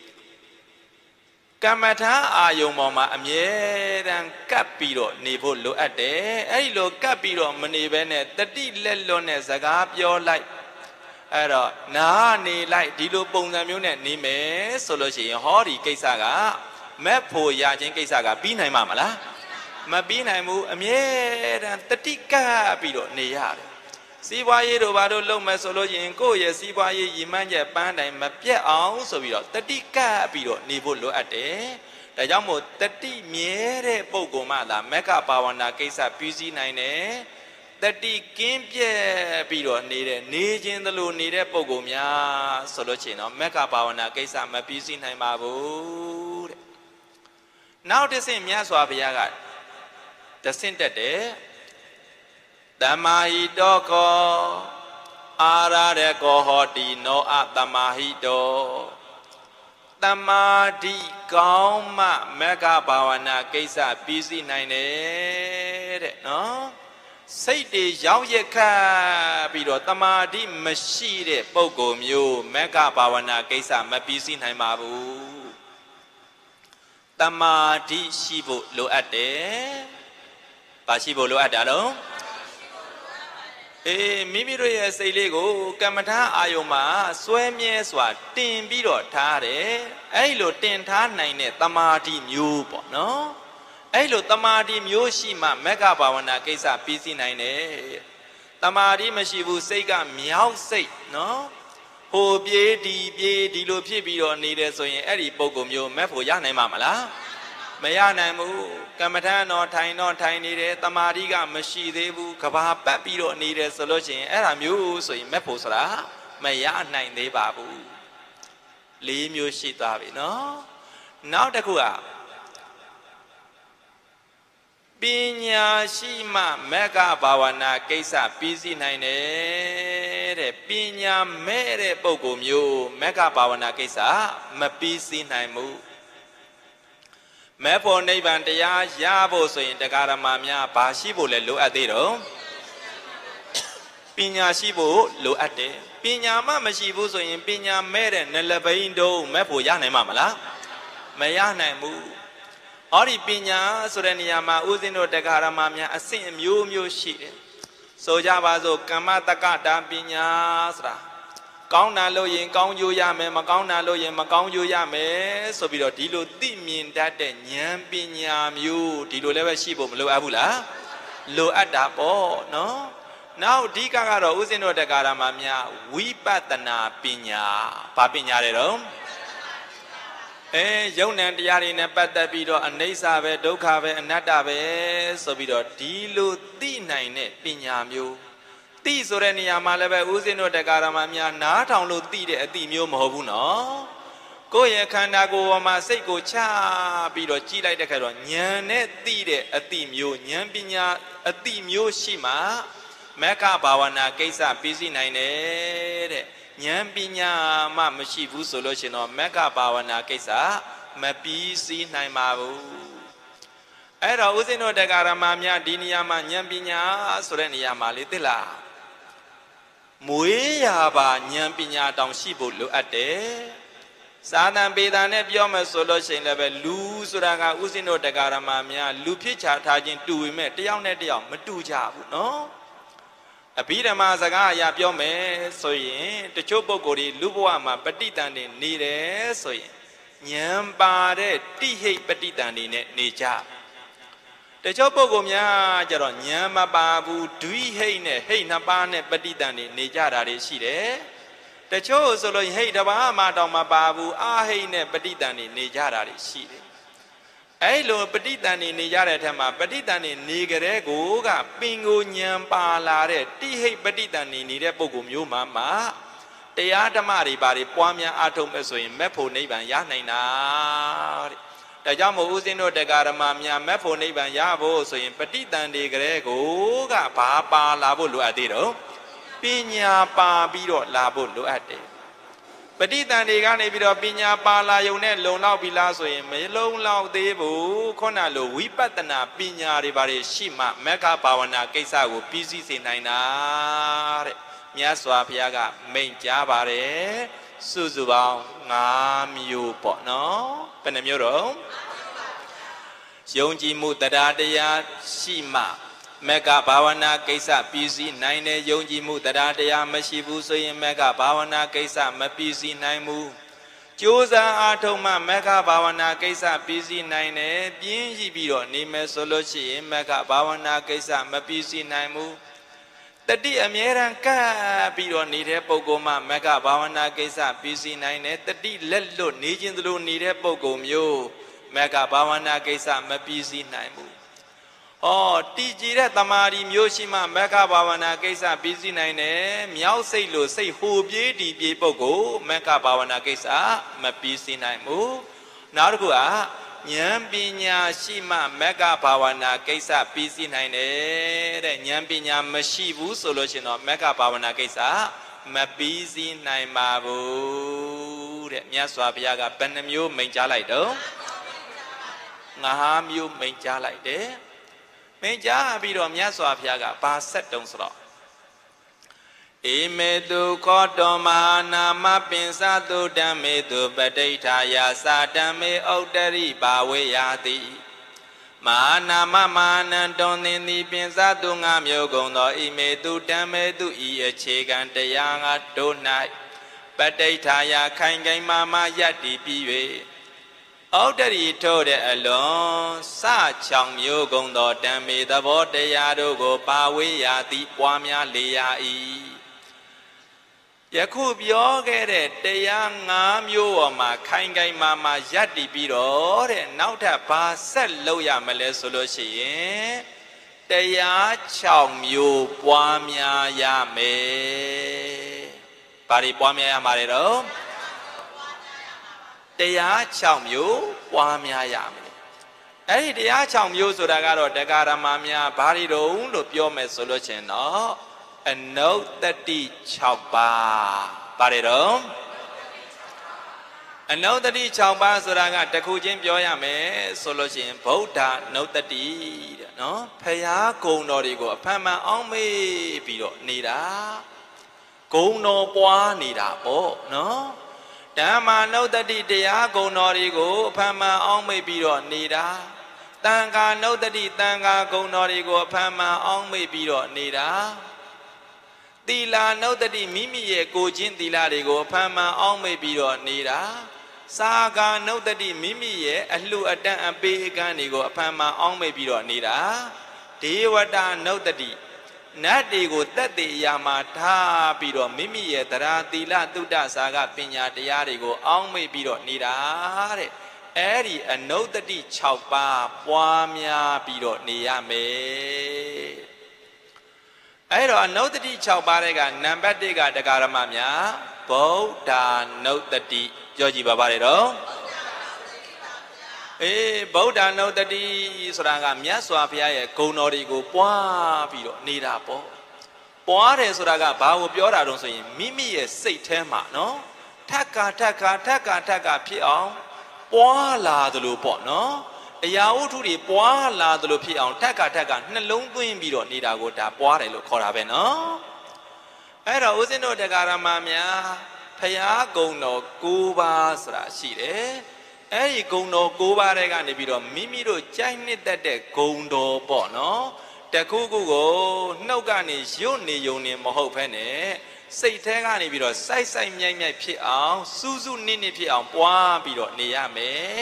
ကမ္မထာအာယုံပေါ်မှာအမြဲတမ်းကပ်ပြီးတော့နေဖို့လိုအပ်တယ်အဲ့ဒီလိုကပ်ပြီးတော့မနေဘဲနဲ့တတိလက်လွတ်နဲ့စကားပြောလိုက်အဲ့တော့နားနေလိုက်ဒီလိုပုံစံမျိုးနဲ့နေမယ်ဆိုလို့ရှိရင်ဟောဒီကိစ္စကမက်ဖို့ရခြင်းကိစ္စကပြီးနိုင်မှာမလားမပြီးနိုင်ဘူးအမြဲတမ်းတတိကပ်ပြီးတော့နေရတယ်စီးပွားရေးတို့ဘာတို့လုပ်မယ်ဆိုလို့ရင်ကိုယ့်ရဲ့စီးပွားရေးရည်မှန်းချက်ပန်းတိုင်မပြတ်အောင်ဆိုပြီးတော့တတိကပ်ပြီးတော့နေဖို့လိုအပ်တယ်ဒါကြောင့်မို့တတိမြဲတဲ့ပုဂ္ဂိုလ်မှသာမက္ခဘာဝနာကိစ္စပြီးစီးနိုင်တယ်တတိကင်းပြဲပြီးတော့နေတဲ့နေခြင်းသလိုနေတဲ့ပုဂ္ဂိုလ်များဆိုလို့ရှိရင်တော့မက္ခဘာဝနာကိစ္စမပြီးစီးနိုင်ပါဘူးတဲ့နောက်တစ်ဆင့်မြတ်စွာဘုရားကတဆင့်တက်တယ်တမဟိတောခောအာရတဲ့ကောဟောတိနောအတမဟိတောတမာတိကောင်းမှမက္ခဘာဝနာကိစ္စပြီးစီးနိုင်တယ်တဲ့နော်စိတ်တွေရောက်ရခတ်ပြီးတော့တမာတိမရှိတဲ့ပုဂ္ဂိုလ်မျိုးမက္ခဘာဝနာကိစ္စမပြီးစီးနိုင်ပါဘူးတမာတိရှိဖို့လိုအပ်တယ်ဘာရှိဖို့လိုအပ်တာတော့အေးမိမိတို့ရဲ့စိတ်လေးကိုကမ္မထာအာယုံမှာစွဲမြဲစွာတင်ပြီးတော့ထားတယ်အဲ့လိုတင်ထားနိုင်တဲ့တမာတိမျိုးပေါ့နော်အဲ့လိုတမာတိမျိုးရှိမှမက္ခဘာဝနာကိစ္စပြီးစီးနိုင်တယ်တမာတိမရှိဘူးစိတ်ကမြောက်စိတ်နော်ဟိုပြေးဒီပြေးဒီလိုဖြစ်ပြီးတော့နေတယ်ဆိုရင်အဲ့ဒီပုံကုမျိုးမက်ဖို့ရနိုင်မှာမလားမရနိုင်ဘူးကမ္မထာတော်ထိုင်တော့ထိုင်နေတယ်တမာတိကမရှိသေးဘူးကဘာပတ်ပြီးတော့နေတယ်ဆိုလို့ရှိရင်အဲ့ဒါမျိုးဆိုရင်မက်ဖို့ဆိုတာမရနိုင်သေးပါဘူးလေးမျိုးရှိသွားပြီနော်နောက်တစ်ခုကပညာရှိမှမက္ခဘာဝနာကိစ္စပြီးစီးနိုင်တယ်တဲ့ပညာမဲ့တဲ့ပုဂ္ဂိုလ်မျိုးမက္ခဘာဝနာကိစ္စမပြီးစီးနိုင်ဘူးမဲ့ဖို့နိဗ္ဗာန်တရားရဖို့ဆိုရင်တရားဓမ္မများဘာရှိဖို့လဲလိုအပ်သေးတော့ပညာရှိဖို့လိုအပ်တယ်ပညာမှမရှိဘူးဆိုရင်ပညာမဲ့တဲ့နလဘိန်းတုံးမဲ့ဖို့ရနိုင်မှာမလားမရနိုင်ဘူးဟောဒီပညာဆိုတဲ့နေရာမှာဥစဉ်တို့တရားဓမ္မများအဆင့်အမျိုးမျိုးရှိတယ်ဆိုကြပါစို့ကမ္မတက္ကတာပညာဆိုတာကောင်းတာလို့ရင်ကောင်းကျိုးရမယ်မကောင်းတာလို့ရင်မကောင်းကျိုးရမယ်ဆိုပြီးတော့ဒီလိုသိမြင်တတ်တဲ့ဉာဏ်ပညာမျိုးဒီလိုလည်းပဲရှိဖို့မလိုအပ်ဘူးလားလိုအပ်တာပေါ့နော်နောက်အဓိကကတော့ဥစဉ်တို့တရားဓမ္မများဝိပဿနာပညာဘာပညာလဲတော့အဲယုံ nant တရားတွေနဲ့ပတ်သက်ပြီးတော့အနိစ္စပဲဒုက္ခပဲအနတ္တပဲဆိုပြီးတော့ဒီလိုသိနိုင်တဲ့ပညာမျိုးသိဆိုတဲ့နေရာမှာလည်းပဲဥစဉ်တို့တရားဓမ္မများနားထောင်လို့သိတဲ့အသိမျိုးမဟုတ်ဘူးနော်ကိုယ့်ရဲ့ခန္ဓာကိုယ်ပေါ်မှာစိတ်ကိုချပြီးတော့ကြည်လိုက်တဲ့ခါတော့ဉာဏ်နဲ့သိတဲ့အသိမျိုးဉာဏ်ပညာအသိမျိုးရှိမှမက္ခဘာဝနာကိစ္စပြီးစီးနိုင်တယ်တဲ့ဉာဏ်ပညာမှမရှိဘူးဆိုလို့ရှင်တော့မက္ခဘာဝနာကိစ္စမပြီးစီးနိုင်ပါဘူးအဲ့တော့ဥစဉ်တို့တရားဓမ္မများဒီနေရာမှာဉာဏ်ပညာဆိုတဲ့နေရာမှာလေသိလားမွေးရပါဉာဏ်ပညာတောင်ရှိဖို့လိုအပ်တယ်စာသံပေတာနဲ့ပြောမယ်ဆိုလို့ရှိရင်လည်းပဲလူဆိုတာကဥစဉ်တို့တရားဓမ္မများလူဖြစ်ချထားခြင်းတူပေမဲ့တယောက်နဲ့တယောက်မတူကြဘူးနော်အဘိဓမ္မာစကားအရာပြောမယ်ဆိုရင်တချို့ပုဂ္ဂိုလ်တွေလူဘဝမှာပဋိသန္ဓေနေတယ်ဆိုရင်ဉာဏ်ပါတဲ့တိဟိတ်ပဋိသန္ဓေနဲ့နေကြတချို့ပုဂ္ဂိုလ်များကြတော့ဉာဏ်မပါဘူးဒွိဟိတ်နဲ့ဟိတ်နှစ်ပါးနဲ့ပဋိသန္ဓေနေကြတာတွေရှိတယ်တချို့ဆိုလို့ဟိတ်တစ်ပါးမှတော့မပါဘူးအာဟိတ်နဲ့ပဋိသန္ဓေနေကြတာတွေရှိတယ်အဲ့လိုပဋိသန္ဓေနေကြတဲ့အထက်မှာပဋိသန္ဓေနေကြတဲ့ကိုကပင်ကိုဉာဏ်ပါလာတဲ့တိဟိတ်ပဋိသန္ဓေနေတဲ့ပုဂ္ဂိုလ်မျိုးမှမှတရားဓမ္မတွေဘာတွေပွားများအားထုတ်မဲ့ဆိုရင်မက်ဖို့နိဗ္ဗာန်ရနိုင်တာတဲ့ဒါကြောင့်မို့ဦးဇင်းတို့တရားဓမ္မများမက်ဖို့နိဗ္ဗာန်ရဖို့ဆိုရင်ပဋိသန္ဓေကြတဲ့ကိုကဘာပါလာဖို့လိုအပ်သေးတော့ပညာပါပြီးတော့လာဖို့လိုအပ်တယ်ပဋိသန္ဓေကနေပြီးတော့ပညာပါလာယုံနဲ့လုံလောက်ပြီလားဆိုရင်မလုံလောက်သေးဘူးခုနလိုဝိပဿနာပညာတွေဘာတွေရှိမှမက္ခဘာဝနာကိစ္စကိုပြီးစီးစေနိုင်တာတဲ့မြတ်စွာဘုရားကမိန့်ကြားပါတယ်စုစုပေါင်း၅မျိုးပေါ့နော်ဘယ်နှမျိုးတော့ယုံကြည်မှုတရားတရားရှိမှမက္ခဘာဝနာကိစ္စပြီးစီးနိုင်တဲ့ယုံကြည်မှုတရားတရားမရှိဘူးဆိုရင်မက္ခဘာဝနာကိစ္စမပြီးစီးနိုင်ဘူးကြိုးစားအားထုတ်မှမက္ခဘာဝနာကိစ္စပြီးစီးနိုင်တယ်ပြင်းရှိပြီးတော့နေမယ်ဆိုလို့ရှိရင်မက္ခဘာဝနာကိစ္စမပြီးစီးနိုင်ဘူးတတိအမြဲတမ်းကပ်ပြီးတော့နေတဲ့ပုဂ္ဂိုလ်မှမက္ခဘာဝနာကိစ္စပြီးစီးနိုင်တယ်တတိလက်လွတ်နေခြင်းသလိုနေတဲ့ပုဂ္ဂိုလ်မျိုးမက္ခဘာဝနာကိစ္စမပြီးစီးနိုင်ဘူးဩတည်ကြည်တဲ့တမာရီမျိုးရှိမှမက္ခဘာဝနာကိစ္စပြီးစီးနိုင်တယ်မြောက်စိတ်လို့စိတ်ဟိုပြေးတည်ပြေးပုဂ္ဂိုလ်မက္ခဘာဝနာကိစ္စမပြီးစီးနိုင်ဘူးနောက်တစ်ခုကဉာဏ်ပညာရှိမှမက္ခဘာဝနာကိစ္စပြီးစီးနိုင်တယ်တဲ့ဉာဏ်ပညာမရှိဘူးဆိုလို့ရှိရင်တော့မက္ခဘာဝနာကိစ္စမပြီးစီးနိုင်ပါဘူးတဲ့မြတ်စွာဘုရားကဘယ်နှမျိုးမိန့်ကြားလိုက်တော့ငါးမျိုးမိန့်ကြားလိုက်တယ်မိန့်ကြားပြီးတော့မြတ်စွာဘုရားကဘာဆက်တုံးဆိုတော့ဧမေတုခောတောမဟာနာမပင်စတုဓမ္မေတုပဋိဋ္ဌာယသာဓမ္မေဥတ္တရိဘာဝေယတိမဟာနာမမဟာနန္တောသင်သည်ပင်စတုငါမျိုးကုန်သောဧမေတုဓမ္မေတုဤအခြေခံတရားငါတို့၌ပဋိဋ္ဌာယခိုင်ခိုင်မာမာယတ္တိပြီး၍ဩတ္တရိထို့တဲ့အလွန်စချောင်မျိုးကုန်သောဓမ္မေသဘောတရားတို့ကိုပါဝေယတိပွားများလေရ၏ယခုပြောခဲ့တဲ့တရား၅မျိုးပေါ်မှာခိုင်ခိုင်မာမာယက်တည်ပြီးတော့တဲ့နောက်ထပ်ဘာဆက်လုပ်ရမလဲဆိုလို့ရှိရင်တရား၆မျိုးပွားများရမယ်ဘာတွေပွားများရမှာလဲတော့တရား၆မျိုးပွားများရမယ်အဲ့ဒီတရား၆မျိုးဆိုတာကတော့တရားဓမ္မများဘာတွေတုံးလို့ပြောမယ်ဆိုလို့ရှိရင်တော့အနုတ္တိ၆ပါးပါတယ်တော့အနုတ္တိ၆ပါးဆိုတာကတခုချင်းပြောရမယ်ဆိုလို့ရှိရင်ဗုဒ္ဓနုတ္တိတဲ့နော်ဖရာဂုဏ်တော်တွေကိုအဖန်မှန်အောင်မေးပြီးတော့နေတာဂုဏ်တော်ပွားနေတာပေါ့နော်ဓမ္မနုတ္တိတရားဂုဏ်တော်တွေကိုအဖန်မှန်အောင်မေးပြီးတော့နေတာတန်ခါနုတ္တိတန်ခါဂုဏ်တော်တွေကိုအဖန်မှန်အောင်မေးပြီးတော့နေတာသီလာနုတ္တိမိမိရဲ့ကိုချင်းသီလာတွေကိုအဖန်မှန်အောင်မေ့ပြီးတော့နေတာစာကာနုတ္တိမိမိရဲ့အလှအတန်းအပေးအကမ်းတွေကိုအဖန်မှန်အောင်မေ့ပြီးတော့နေတာဒေဝတာနုတ္တိနတ်တွေကိုတက်တေအရာမှာထားပြီးတော့မိမိရဲ့တရားသီလသုဒ္ဓစာကပညာတရားတွေကိုအောင်မေ့ပြီးတော့နေတာတဲ့အဲ့ဒီအနုတ္တိ၆ပါးပွားများပြီးတော့နေရမယ်အဲ့တော့အနုတ္တိ၆ပါးတဲ့ကနံပါတ်၁ကတရားဓမ္မများဗုဒ္ဓနုတ္တိပြောကြည့်ပါပါလေတော့အေးဗုဒ္ဓနုတ္တိဆိုတာကမြတ်စွာဘုရားရဲ့ဂုဏ်တော်တွေကိုပွားပြီးတော့နေတာပေါ့ပွားတယ်ဆိုတာကဘာကိုပြောတာတုံးဆိုရင်မိမိရဲ့စိတ်ထဲမှာနော်ထက်ကထက်ကထက်ကထက်ကဖြစ်အောင်ပွားလာသလိုပေါ့နော်အရာဝတ္ထုတွေပွားလာသလိုဖြစ်အောင်ထက်ကထက်ကနှလုံးသွင်းပြီးတော့နေတာကိုဒါပွားတယ်လို့ခေါ်တာပဲနော်အဲ့တော့ဦးဇင်းတို့တရားဓမ္မများဖရာဂုဏ်တော်၉ပါးဆိုတာရှိတယ်အဲ့ဒီဂုဏ်တော်၉ပါးတွေကနေပြီးတော့မိမိတို့ကြိုက်နှစ်သက်တဲ့ဂုဏ်တော်ပေါ့နော်တခုခုကိုနှုတ်ကနေရွတ်နေုံနေမဟုတ်ဘဲနဲ့စိတ်ထဲကနေပြီးတော့စိုက်စိုက်မြိုက်မြိုက်ဖြစ်အောင်စူးစူးနစ်နစ်ဖြစ်အောင်ပွားပြီးတော့နေရမယ်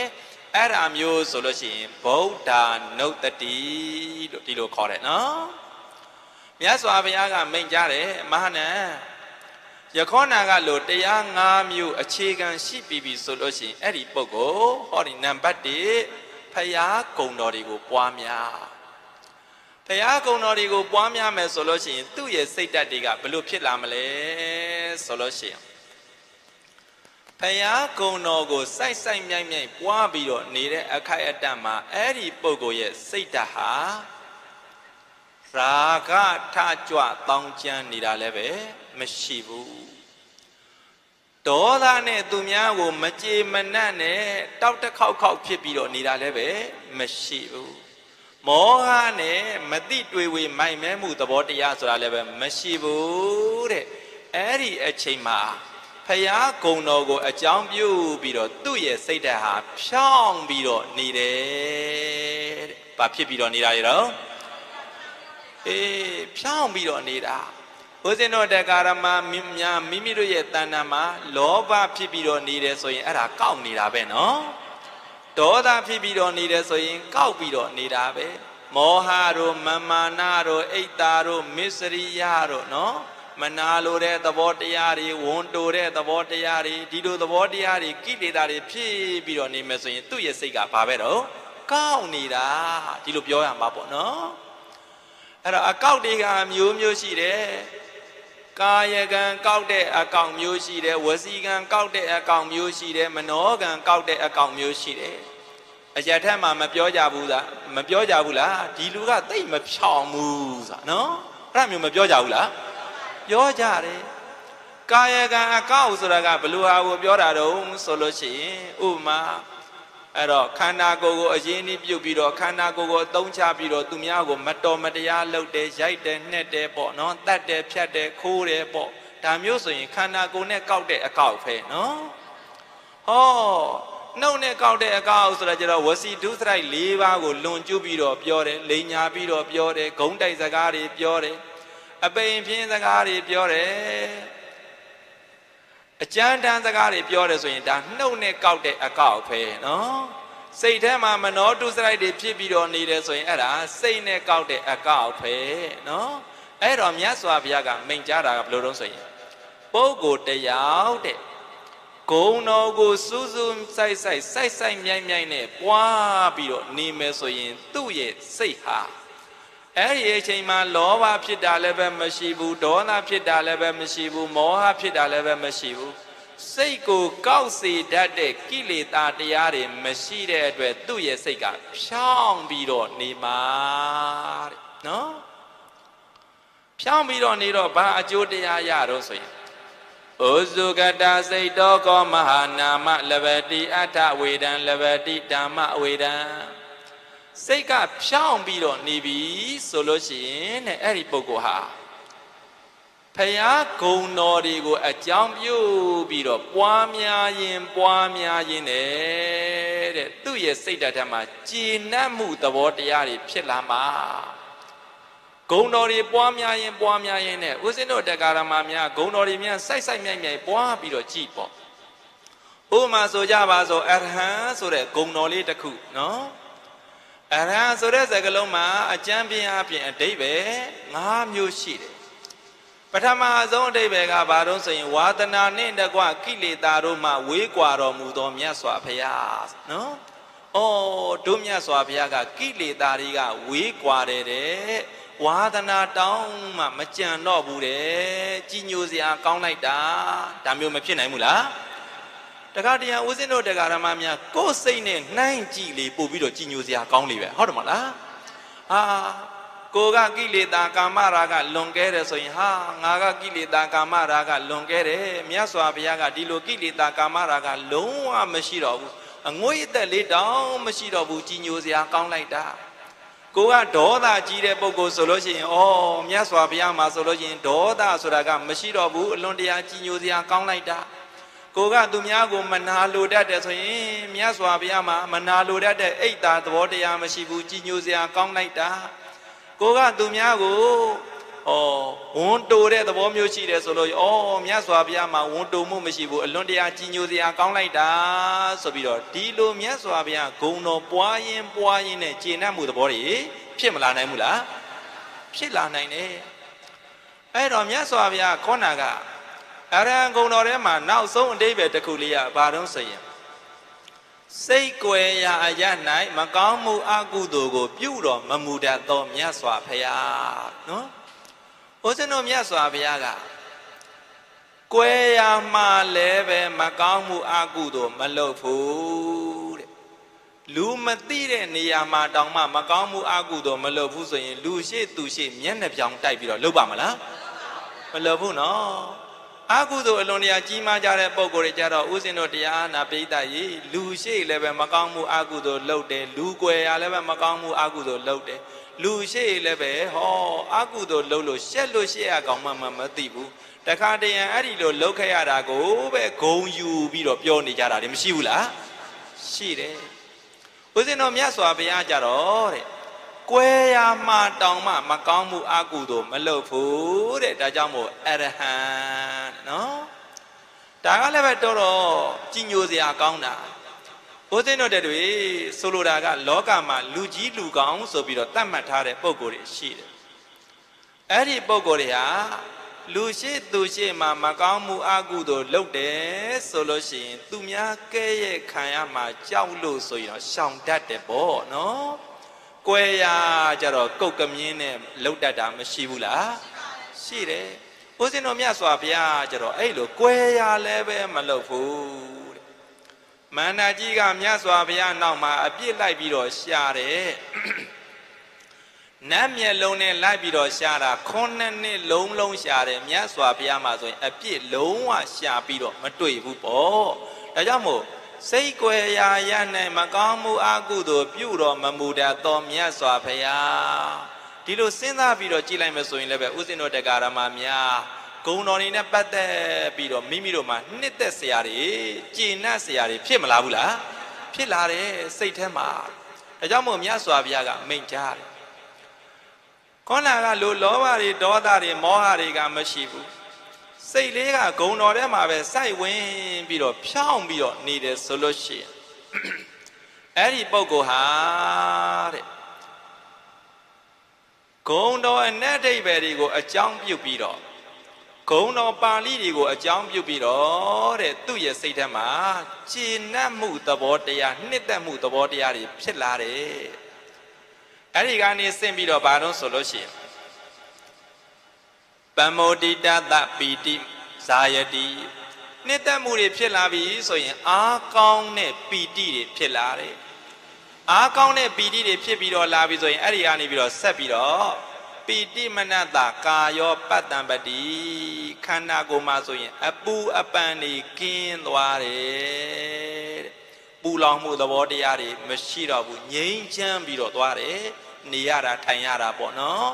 အဲ့ဒါမျိုးဆိုလို့ရှိရင်ဗုဒ္ဓနုတ္တိလို့ဒီလိုခေါ်တယ်နော်မြတ်စွာဘုရားကမိန့်ကြားတယ်မဟာနန်ယခောနာကလို့တရား၅မျိုးအခြေခံရှိပြီပြီဆိုလို့ရှိရင်အဲ့ဒီပုဂ္ဂိုလ်ဟောဒီနံပါတ်၁ဖရာဂုဏ်တော်တွေကိုပွားများဖရာဂုဏ်တော်တွေကိုပွားများမယ်ဆိုလို့ရှိရင်သူ့ရဲ့စိတ်ဓာတ်တွေကဘယ်လိုဖြစ်လာမလဲဆိုလို့ရှိရင်ဖရာဂုဏ်တော်ကိုစိုက်စိုက်မြိုက်မြိုက်ပွားပြီးတော့နေတဲ့အခိုက်အတန့်မှာအဲ့ဒီပုဂ္ဂိုလ်ရဲ့စိတ်ဓာတ်ဟာရာဂထကြွတောင်းကျမ်းနေတာလည်းပဲမရှိဘူးဒေါသနဲ့သူများကိုမကြေမနပ်နဲ့တောက်တခေါက်ခေါက်ဖြစ်ပြီးတော့နေတာလည်းပဲမရှိဘူးမောဟနဲ့မတိတွေ့ဝေမိုက်မဲမှုသဘောတရားဆိုတာလည်းပဲမရှိဘူးတဲ့အဲ့ဒီအချိန်မှာဖရာဂုဏ်တော်ကိုအကြောင်းပြုပြီးတော့သူ့ရဲ့စိတ်ဓာတ်ဟာဖြောင်းပြီးတော့နေတယ်တဲ့ဘာဖြစ်ပြီးတော့နေတာလဲတော့အေးဖြောင်းပြီးတော့နေတာဘုဇင်တော်တရားရမမိများမိမိတို့ရဲ့တဏ္ဍာမှာလောဘဖြစ်ပြီးတော့နေတယ်ဆိုရင်အဲ့ဒါကောက်နေတာပဲနော်ဒေါသဖြစ်ပြီးတော့နေတယ်ဆိုရင်ကောက်ပြီးတော့နေတာပဲမောဟတို့မမာနတို့အိတ်တာတို့မစ္စရိယတို့နော်မနာလိုတဲ့သဘောတရားတွေဝန်တိုတဲ့သဘောတရားတွေဒီလိုသဘောတရားတွေကိလေသာတွေဖြစ်ပြီးတော့နေမယ်ဆိုရင်သူ့ရဲ့စိတ်ကဘာပဲတော့ကောက်နေတာဒီလိုပြောရမှာပေါ့နော်အဲ့တော့အကောက်တွေကမျိုးမျိုးရှိတယ်ကာယကံကောက်တဲ့အကောက်မျိုးရှိတယ်ဝစီကံကောက်တဲ့အကောက်မျိုးရှိတယ်မနောကံကောက်တဲ့အကောက်မျိုးရှိတယ်အရထက်မှာမပြောကြဘူးလားမပြောကြဘူးလားဒီလူကသိမဖြောင်ဘူးဆိုတာနော်အဲ့ဒါမျိုးမပြောကြဘူးလားပြောကြတယ်ကာယကံအကောက်ဆိုတာကဘယ်လိုဟာကိုပြောတာတော့ဆိုလို့ရှိရင်ဥပမာအဲ့တော့ခန္ဓာကိုယ်ကိုအရင်နေ့ပြုတ်ပြီးတော့ခန္ဓာကိုယ်ကိုအသုံးချပြီးတော့သူများကိုမတော်မတရားလုပ်တယ်ရိုက်တယ်နှက်တယ်ပေါ့နော်တတ်တယ်ဖြတ်တယ်ခိုးတယ်ပေါ့ဒါမျိုးဆိုရင်ခန္ဓာကိုယ်နဲ့ကောက်တဲ့အကောက်ပဲနော်ဟောနှုတ်နဲ့ကောက်တဲ့အကောက်ဆိုတာကျတော့ဝစီဒုစရိုက်၄ပါးကိုလွန်ကျူးပြီးတော့ပြောတယ်လိန်ညာပြီးတော့ပြောတယ်ဂုံးတိုက်စကားတွေပြောတယ်အပိန်ဖြင်းစကားတွေပြောတယ်အကျဉ်းတန်းစကားတွေပြောတယ်ဆိုရင်ဒါနှုတ်နဲ့ကောက်တဲ့အကောက်ပဲနော်စိတ်ထဲမှာမနောတုစရိုက်တွေဖြစ်ပြီးတော့နေတယ်ဆိုရင်အဲ့ဒါစိတ်နဲ့ကောက်တဲ့အကောက်ပဲနော်အဲ့တော့မြတ်စွာဘုရားကမိန့်ကြားတာကဘယ်လိုလုပ်ဆိုရင်ပုဂ္ဂိုလ်တယောက်တဲ့ဂုဏ်တော်ကိုစူးစူးစိုက်စိုက်စိုက်စိုက်မြိုက်မြိုက်နဲ့ပွားပြီးတော့နေမယ်ဆိုရင်သူ့ရဲ့စိတ်ဟာအဲ့ဒီအချိန်မှာလောဘဖြစ်တာလည်းပဲမရှိဘူးဒေါသဖြစ်တာလည်းပဲမရှိဘူးမောဟဖြစ်တာလည်းပဲမရှိဘူးစိတ်ကိုကောက်စေတတ်တဲ့ကိလေသာတရားတွေမရှိတဲ့အတွက်သူ့ရဲ့စိတ်ကဖြောင်းပြီးတော့နေမှာတဲ့နော်ဖြောင်းပြီးတော့နေတော့ဘာအကျိုးတရားရတော့ဆိုရင်ဩဇုကတစိတ်တောကောမဟာနာမလဘတိအထဝေဒံလဘတိဓမ္မဝေဒံစိတ်ကဖြောင်းပြီးတော့နေပြီဆိုလို့ရှိရင်တဲ့အဲ့ဒီပုဂ္ဂိုလ်ဟာဖရာဂုဏ်တော်တွေကိုအကြောင်းပြုပြီးတော့ပွားများရင်ပွားများရင်တဲ့သူ့ရဲ့စိတ်ဓာတ်ထဲမှာကျေနပ်မှုသဘောတရားတွေဖြစ်လာမှာဂုဏ်တော်တွေပွားများရင်ပွားများရင်နဲ့ဦးဇင်းတို့တရားဓမ္မများဂုဏ်တော်တွေများစိုက်စိုက်မြိုက်မြိုက်ပွားပြီးတော့ကြည်ပေါ့ဥပမာဆိုကြပါစို့အရဟံဆိုတဲ့ဂုဏ်တော်လေးတစ်ခုနော်အရဟံဆိုတဲ့စကားလုံးမှာအကျမ်းပြင်းအပြင်အဓိပ္ပာယ်၅မျိုးရှိတယ်ပထမဆုံးအဓိပ္ပာယ်ကဘာလို့ဆိုရင်ဝါသနာနဲ့တကွကိလေသာတို့မှဝေးကွာတော်မူသောမြတ်စွာဘုရားနော်။အော်တို့မြတ်စွာဘုရားကကိလေသာတွေကဝေးကွာတယ်တဲ့ဝါသနာတောင်းမှမကြံတော့ဘူးတဲ့ကြီးညိုစရာကောင်းလိုက်တာဒါမျိုးမဖြစ်နိုင်ဘူးလား။တခါတည်းဦးဇင်းတို့တရားဓမ္မများကိုယ်စိတ်နဲ့နှိုင်းကြည့်လေပို့ပြီးတော့ကြီးညိုစရာကောင်းလေပဲဟုတ်တယ်မလား။အာကိုကကိလေသာကာမရာဂလွန်ကဲတယ်ဆိုရင်ဟာငါကကိလေသာကာမရာဂလွန်ကဲတယ်မြတ်စွာဘုရားကဒီလိုကိလေသာကာမရာဂလုံးဝမရှိတော့ဘူးအငွေ့အသက်လေးတောင်မရှိတော့ဘူးကြီးညိုစရာကောင်းလိုက်တာကိုကဒေါသကြီးတဲ့ပုဂ္ဂိုလ်ဆိုလို့ရှိရင်ဩမြတ်စွာဘုရားမှာဆိုလို့ရှိရင်ဒေါသဆိုတာကမရှိတော့ဘူးအလွန်တရာကြီးညိုစရာကောင်းလိုက်တာကိုကသူများကိုမနာလိုတတ်တယ်ဆိုရင်မြတ်စွာဘုရားမှာမနာလိုတတ်တဲ့အိတ်သာသဘောတရားမရှိဘူးကြီးညိုစရာကောင်းလိုက်တာကိုကသူများကိုဝန်တိုတဲ့သဘောမျိုးရှိတယ်ဆိုလို့ဩမြတ်စွာဘုရားမှာဝန်တိုမှုမရှိဘူးအလွန်တရာကြီးညိုစရာကောင်းလိုက်တာဆိုပြီးတော့ဒီလိုမြတ်စွာဘုရားဂုဏ်တော်ပွားရင်ပွားရင်နဲ့ကျေနပ်မှုသဘောတွေဖြစ်မလာနိုင်ဘူးလားဖြစ်လာနိုင်တယ်အဲ့တော့မြတ်စွာဘုရားခေါနာကအရဟံဂုဏ်တော်ထဲမှာနောက်ဆုံးအဓိပ္ပာယ်တစ်ခုလေးကဘာတော့ဆိုရင်စိတ်ကွယ်ရာအရ၌မကောင်းမှုအကုသိုလ်ကိုပြုတော်မမူတတ်သောမြတ်စွာဘုရားနော်ဦးဇင်းတို့မြတ်စွာဘုရားကကွယ်ရာမှလည်းပဲမကောင်းမှုအကုသိုလ်မလုပ်ဘူးတဲ့လူမသိတဲ့နေရာမှာတောင်မှမကောင်းမှုအကုသိုလ်မလုပ်ဘူးဆိုရင်လူရှိသူရှိမျက်နှာပြောင်တိုက်ပြီးတော့လုပ်ပါမလားမလုပ်ဘူးနော်အကုသိုလ်အလွန်တရာကြီးမားကြတဲ့ပုံကိုယ်တွေကြတော့ဥစဉ်တို့တရားနာပိဋကရေလူရှိလည်းပဲမကောင်းမှုအကုသိုလ်လုပ်တယ်လူကွယ်ရလည်းပဲမကောင်းမှုအကုသိုလ်လုပ်တယ်လူရှိလည်းပဲဟောအကုသိုလ်လုပ်လို့ရှက်လို့ရှက်ရကောင်မှမသိဘူးတခါတရံအဲ့ဒီလိုလုပ်ခဲ့ရတာကိုပဲဂုံယူပြီးတော့ပြောနေကြတာတွေမရှိဘူးလားရှိတယ်ဥစဉ်တို့မြတ်စွာဘုရားကြတော့တဲ့ကွယ်ရာမှာတောင်မှမကောင်းမှုအကုသိုလ်မလုပ်ဘူးတဲ့ဒါကြောင့်မို့အရဟံနော်ဒါကလည်းပဲတော်တော်ကြီးညိုစရာကောင်းတာဘုသင်တို့တွေဆိုလိုတာကလောကမှာလူကြီးလူကောင်းဆိုပြီးတော့တတ်မှတ်ထားတဲ့ပုံကိုယ်တွေရှိတယ်အဲ့ဒီပုံကိုယ်တွေဟာလူရှိသူရှိမှာမကောင်းမှုအကုသိုလ်လုပ်တယ်ဆိုလို့ရှိရင်သူများကဲရဲ့ခံရမှာကြောက်လို့ဆိုရင်တော့ရှောင်တတ်တယ်ပေါ့နော်ကွယ်ရာကြတော့ကုတ်ကမြင်းနဲ့လှုပ်တတ်တာမရှိဘူးလားရှိတယ်ဦးဇင်းတော်မြတ်စွာဘုရားကြတော့အဲ့လိုကွယ်ရာလည်းပဲမလုပ်ဘူးတဲ့မန္တကြီးကမြတ်စွာဘုရားနောက်မှာအပြစ်လိုက်ပြီးတော့ရှာတယ်နတ်မျက်လုံးနဲ့လိုက်ပြီးတော့ရှာတာခုနှစ်နှစ်လုံးလုံးရှာတယ်မြတ်စွာဘုရားမှာဆိုရင်အပြစ်လုံးဝရှာပြီးတော့မတွေ့ဘူးပေါ့ဒါကြောင့်မို့စိတ်ကွယ်ရာရနိုင်မကောင်းမှုအကုသိုလ်ပြုတော်မမူတတ်သောမြတ်စွာဘုရားဒီလိုစဉ်းစားပြီးတော့ကြည်လိုက်မယ်ဆိုရင်လည်းပဲဥစဉ်တော်တက္ကရာမများဂုဏ်တော်တွေနဲ့ပတ်သက်ပြီးတော့မိမိတို့မှာနှစ်သက်စရာတွေကျေနပ်စရာတွေဖြစ်မလာဘူးလားဖြစ်လာတယ်စိတ်ထဲမှာဒါကြောင့်မို့မြတ်စွာဘုရားကမိန့်ကြားတယ်ခေါနာကလိုလောဘတွေဒေါသတွေမောဟတွေကမရှိဘူးစိတ်လေးကဂုံတော်ထဲမှာပဲစိုက်ဝင်ပြီးတော့ဖြောင်းပြီးတော့နေတယ်ဆိုလို့ရှိရင်အဲ့ဒီပုဂ္ဂိုလ်ဟာတဲ့ဂုံတော်အနက်အဓိပ္ပာယ်တွေကိုအကြောင်းပြုပြီးတော့ဂုံတော်ပါဠိတွေကိုအကြောင်းပြုပြီးတော့တဲ့သူ့ရဲ့စိတ်ထဲမှာကျေနပ်မှုသဘောတရားနှစ်သက်မှုသဘောတရားတွေဖြစ်လာတယ်အဲ့ဒီကနေဆင့်ပြီးတော့ဘာလို့ဆိုလို့ရှိရင်ပမောတိတတပီတိဇာယတိနှစ်သက်မှုတွေဖြစ်လာပြီဆိုရင်အားကောင်းတဲ့ပီတိတွေဖြစ်လာတယ်အားကောင်းတဲ့ပီတိတွေဖြစ်ပြီးတော့လာပြီဆိုရင်အဲ့ဒီကနေပြီးတော့ဆက်ပြီးတော့ပီတိမနတကာယောပတ္တံပတိခန္ဓာကိုယ်မှာဆိုရင်အပူအပန်တွေကင်းသွားတယ်တဲ့ပူလောင်မှုသဘောတရားတွေမရှိတော့ဘူးငြိမ်းချမ်းပြီးတော့သွားတယ်နေရတာထိုင်ရတာပေါ့နော်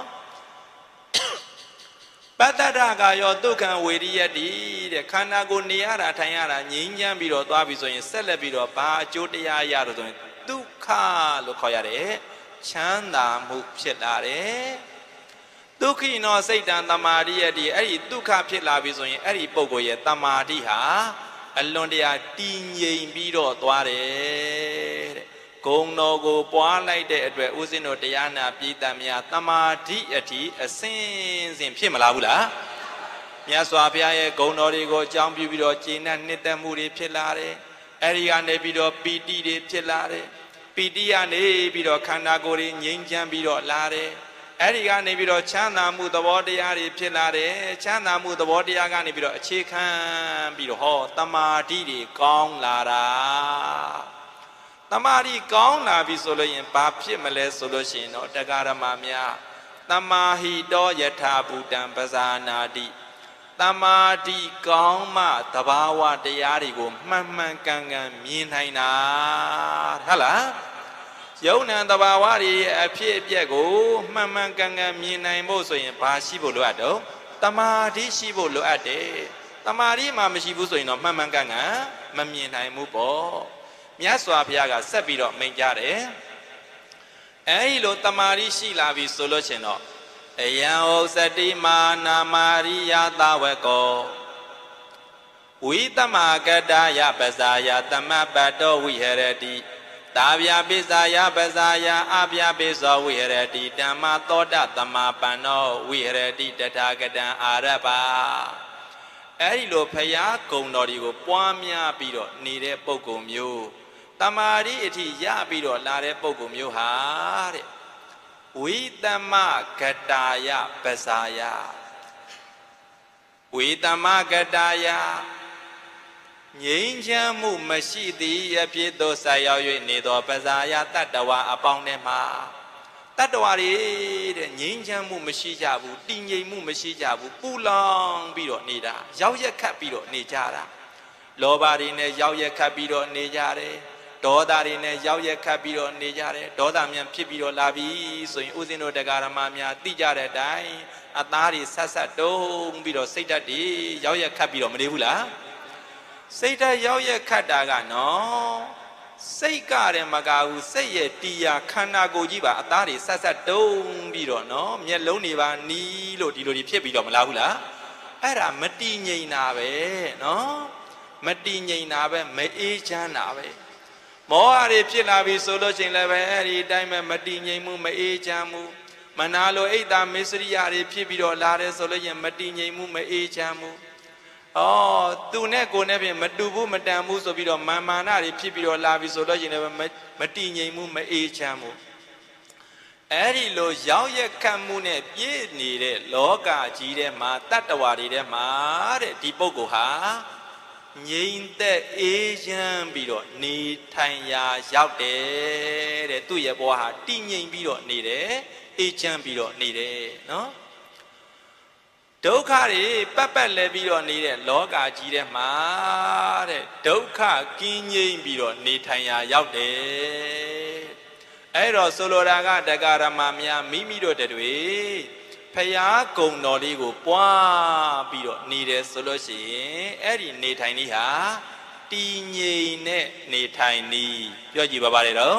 ပတ္တရကာယောဒုက္ခံဝေရိယတိတဲ့ခန္ဓာကိုယ်နေရတာထိုင်ရတာငြိမ်းချမ်းပြီးတော့သွားပြီဆိုရင်ဆက်လက်ပြီးတော့ဘာအကျိုးတရားရတော့ဆိုရင်ဒုက္ခလို့ခေါ်ရတယ်ချမ်းသာမှုဖြစ်လာတယ်ဒုက္ခိနောစိတ်တံသမာဓိယတိအဲ့ဒီဒုက္ခဖြစ်လာပြီဆိုရင်အဲ့ဒီပုဂ္ဂိုလ်ရဲ့သမာဓိဟာအလွန်တရာတည်ငြိမ်ပြီးတော့သွားတယ်တဲ့ဂုံတော်ကိုပွားလိုက်တဲ့အတွက်ဥစဉ်တို့တရားနာပြည်တံများသမာဓိအထိအစင်းစင်ဖြစ်မလာဘူးလားမြတ်စွာဘုရားရဲ့ဂုံတော်တွေကိုအကြောင်းပြုပြီးတော့ကျေနပ်နှစ်သက်မှုတွေဖြစ်လာတယ်အဲဒီကနေပြီးတော့ပီတိတွေဖြစ်လာတယ်ပီတိကနေပြီးတော့ခန္ဓာကိုယ်တွေငြိမ်းချမ်းပြီးတော့လာတယ်အဲဒီကနေပြီးတော့ချမ်းသာမှုသဘောတရားတွေဖြစ်လာတယ်ချမ်းသာမှုသဘောတရားကနေပြီးတော့အခြေခံပြီးတော့ဟောသမာဓိတွေကောင်းလာတာသမာဓိကောင်းလာပြီဆိုလို့ရင်ဘာဖြစ်မလဲဆိုလို့ရှိရင်တော့တရားဓမ္မများသမာဟိတောယထာဘူတံပဇာနာတိသမာဓိကောင်းမှသဘာဝတရားတွေကိုမှန်မှန်ကန်ကန်မြင်နိုင်တာဟုတ်လားယုံ nant သဘာဝတွေအဖြစ်အပျက်ကိုမှန်မှန်ကန်ကန်မြင်နိုင်ဖို့ဆိုရင်ဘာရှိဖို့လိုအပ်တော့သမာဓိရှိဖို့လိုအပ်တယ်သမာဓိမှမရှိဘူးဆိုရင်တော့မှန်မှန်ကန်ကန်မမြင်နိုင်ဘူးပေါ့မြတ်စွာဘုရားကဆက်ပြီးတော့မိန့်ကြားတယ်အဲဒီလိုတမာရီရှိလာပြီဆိုလို့ရှင်တော့အယံဩစတိမာနာမာရိယသဝကောဝိတမကတယပဇာယသမပတ္တောဝိဟရတိတာဗျာပိဇာယပဇာယအဗျာပိဇောဝိဟရတိဓမ္မသောတသမာပန္နောဝိဟရတိတထာဂတံအာရပအဲ့ဒီလိုဖရာဂုဏ်တော်တွေကိုပွားများပြီးတော့နေတဲ့ပုဂ္ဂိုလ်မျိုးတမာရီအထိရပြီးတော့လာတဲ့ပုဂ္ဂိုလ်မျိုးဟာတဲ့ဝိတမကတာယပဇာယဝိတမကတာယငြိမ်းချမ်းမှုမရှိသည်အဖြစ်သို့ဆက်ရောက်၍နေသောပဇာယတတ္တဝါအပေါင်းထဲမှာတတ္တဝါတွေတဲ့ငြိမ်းချမ်းမှုမရှိကြဘူးတည်ငြိမ်မှုမရှိကြဘူးပူလောင်ပြီးတော့နေတာရောက်ရက်ခတ်ပြီးတော့နေကြတာလောဘတွေနဲ့ရောက်ရက်ခတ်ပြီးတော့နေကြတယ်ဒေါသတွေနဲ့ရောက်ရက်ခတ်ပြီးတော့နေကြတယ်ဒေါသမြန်ဖြစ်ပြီးတော့လာပြီဆိုရင်ဥစဉ်တို့တရားဓမ္မများသိကြတဲ့အတိုင်းအသားတွေဆက်ဆက်တုံးပြီးတော့စိတ်ဓာတ်တွေရောက်ရက်ခတ်ပြီးတော့မနေဘူးလားစိတ်ဓာတ်ရောက်ရက်ခတ်တာကနော်စိတ်ကတယ်မကဘူးစိတ်ရဲ့တရားခန္ဓာကိုယ်ကြီးပါအသားတွေဆက်ဆက်တုံးပြီးတော့နော်မျက်လုံးတွေပါနီးလို့ဒီလိုတွေဖြစ်ပြီးတော့မလားဘူးလားအဲ့ဒါမတည်ငြိမ်တာပဲနော်မတည်ငြိမ်တာပဲမအေးချမ်းတာပဲမောဟတွေဖြစ်လာပြီဆိုလို့ရှိရင်လည်းပဲအဲ့ဒီအတိုင်းပဲမတည်ငြိမ်မှုမအေးချမ်းမှုမနာလိုအိတ်တာမစ္စရိယတွေဖြစ်ပြီးတော့လာတယ်ဆိုလို့ရှိရင်မတည်ငြိမ်မှုမအေးချမ်းမှုဩသူနဲ့ကိုယ်နဲ့ပြင်မတူဘူးမတန်ဘူးဆိုပြီးတော့မာမာနတွေဖြစ်ပြီးတော့လာပြီဆိုလို့ရှိရင်လည်းမတည်ငြိမ်မှုမအေးချမ်းမှုအဲ့ဒီလိုရောက်ရက်ခတ်မှုနဲ့ပြည့်နေတဲ့လောကကြီးထဲမှာတတ္တဝါတွေထဲမှာတဲ့ဒီပုဂ္ဂိုလ်ဟာငြိမ်သက်အေးချမ်းပြီးတော့နေထိုင်ရာရောက်တယ်တဲ့သူ့ရဲ့ဘဝဟာတည်ငြိမ်ပြီးတော့နေတယ်အေးချမ်းပြီးတော့နေတယ်နော်ဒုက္ခတွေပတ်ပတ်လဲပြီးတော့နေတဲ့လောကကြီးထဲမှာတဲ့ဒုက္ခကင်းငြိမ်ပြီးတော့နေထိုင်ရာရောက်တယ်အဲ့တော့ဆိုလိုတာကတရားဓမ္မများမိမိတို့တွေဖရာဂုဏ်တော်လေးကိုပွားပြီးတော့နေတယ်ဆိုလို့ရှိရင်အဲ့ဒီနေထိုင်နည်းဟာတည်ငြိမ်တဲ့နေထိုင်နည်းပြောကြည့်ပါပါလေတော့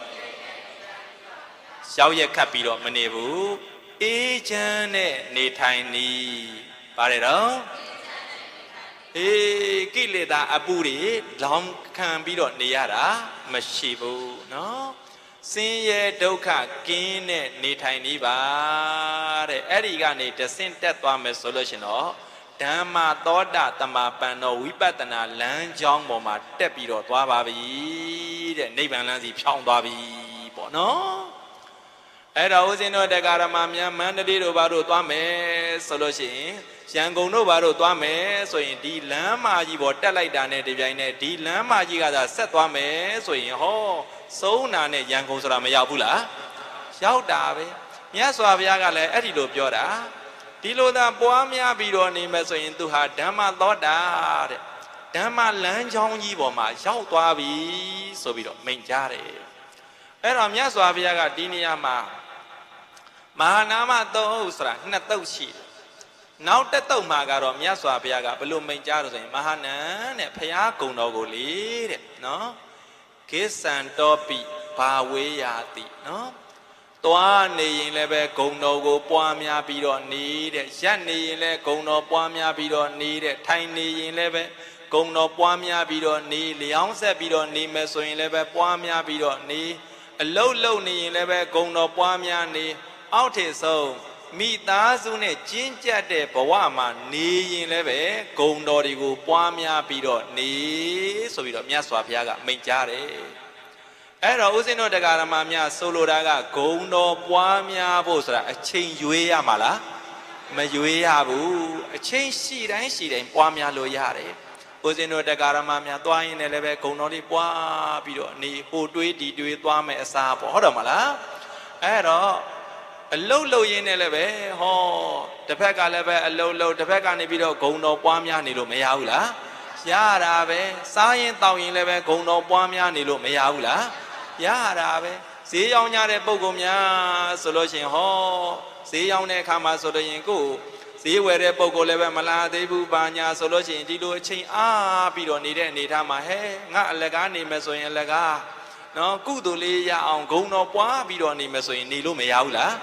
ရောက်ရက်ခတ်ပြီးတော့မနေဘူးအေးချမ်းတဲ့နေထိုင်နည်းပါတယ်တော့အေးကိလေသာအပူတွေလောင်ခံပြီးတော့နေရတာမရှိဘူးเนาะဆင်းရဲဒုက္ခကင်းတဲ့နေထိုင်နည်းပါတဲ့အဲ့ဒီကနေတဆင့်တက်သွားမယ်ဆိုလို့ရှင်တော့ဓမ္မသောတာတမပန်တော်ဝိပဿနာလမ်းကြောင်းပေါ်မှာတက်ပြီးတော့သွားပါပြီတဲ့နိဗ္ဗာန်လမ်းစီဖြောင်းသွားပြီပေါ့နော်အဲ့တော့ဦးဇင်းတို့တရားဓမ္မများမန္တလေးတို့ဘာတို့သွားမယ်ဆိုလို့ရှိရင်ရန်ကုန်တို့ဘာတို့သွားမယ်ဆိုရင်ဒီလမ်းမကြီးပေါ်တက်လိုက်တာနဲ့ဒီပြိုင်နဲ့ဒီလမ်းမကြီးကသာဆက်သွားမယ်ဆိုရင်ဟောစုံနာနဲ့ရန်ကုန်ဆိုတာမရောက်ဘူးလားရောက်တာပဲမြတ်စွာဘုရားကလည်းအဲ့ဒီလိုပြောတာဒီလိုသာပွားများပြီးတော့နေမယ်ဆိုရင်သူဟာဓမ္မသောတာတဲ့ဓမ္မလမ်းကြောင်းကြီးပေါ်မှာရောက်သွားပြီဆိုပြီးတော့မိန့်ကြားတယ်အဲ့တော့မြတ်စွာဘုရားကဒီနေရာမှာမဟာနာမသုံးဥဆိုတာနှစ်သုတ်ရှိတယ်နောက်တစ်သုတ်မှာကတော့မြတ်စွာဘုရားကဘလို့မိန့်ကြားလို့ဆိုရင်မဟာနန်တဲ့ဘုရားဂုဏ်တော်ကိုလေတဲ့နော်ကိစ္ဆံတောပိဘာဝေယာတိနော်သွားနေရင်လည်းပဲဂုဏ်တော်ကိုပွားများပြီးတော့နေတဲ့ရက်နေရင်လည်းဂုဏ်တော်ပွားများပြီးတော့နေတဲ့ထိုင်နေရင်လည်းပဲဂုဏ်တော်ပွားများပြီးတော့နေလျောင်းဆက်ပြီးတော့နေမယ်ဆိုရင်လည်းပဲပွားများပြီးတော့နေအလုတ်လုတ်နေရင်လည်းပဲဂုဏ်တော်ပွားများနေအောက်ထစ်ဆုံးမိသားစုနဲ့ကျဉ်းကျပ်တဲ့ဘဝမှာနေရင်လည်းပဲဂုဏ်တော်တွေကိုပွားများပြီးတော့နေဆိုပြီးတော့မြတ်စွာဘုရားကမိန့်ကြားတယ်အဲ့တော့ဦးဇင်းတို့တရားဓမ္မများဆိုလိုတာကဂုဏ်တော်ပွားများဖို့ဆိုတာအချိန်ရွေးရမှာလားမရွေးရဘူးအချိန်ရှိတိုင်းရှိတိုင်းပွားများလို့ရတယ်ဦးဇင်းတို့တရားဓမ္မများသွားရင်လည်းပဲဂုဏ်တော်လေးပွားပြီးတော့နေဟိုတွေးဒီတွေးသွားမယ်အစားပေါ့ဟုတ်တယ်မလားအဲ့တော့အလုတ်လုတ်ရင်းနဲ့လည်းပဲဟောတစ်ဖက်ကလည်းပဲအလုတ်လုတ်တစ်ဖက်ကနေပြီးတော့ဂုဏ်တော်ပွားများနေလို့မရဘူးလားရတာပဲစားရင်တောက်ရင်လည်းပဲဂုဏ်တော်ပွားများနေလို့မရဘူးလားရတာပဲဈေးရောင်းကြတဲ့ပုံကောင်များဆိုလို့ရှိရင်ဟောဈေးရောင်းတဲ့အခါမှာဆိုလို့ရင်ကိုဈေးဝယ်တဲ့ပုံကောင်လည်းပဲမလာသေးဘူးဘာညာဆိုလို့ရှိရင်ဒီလိုအချိန်အားပြီးတော့နေတဲ့အနေထားမှာဟဲငါအလကားနေမယ်ဆိုရင်အလကားနော်ကုသိုလ်လေးရအောင်ဂုဏ်တော်ပွားပြီးတော့နေမယ်ဆိုရင်နေလို့မရဘူးလားရ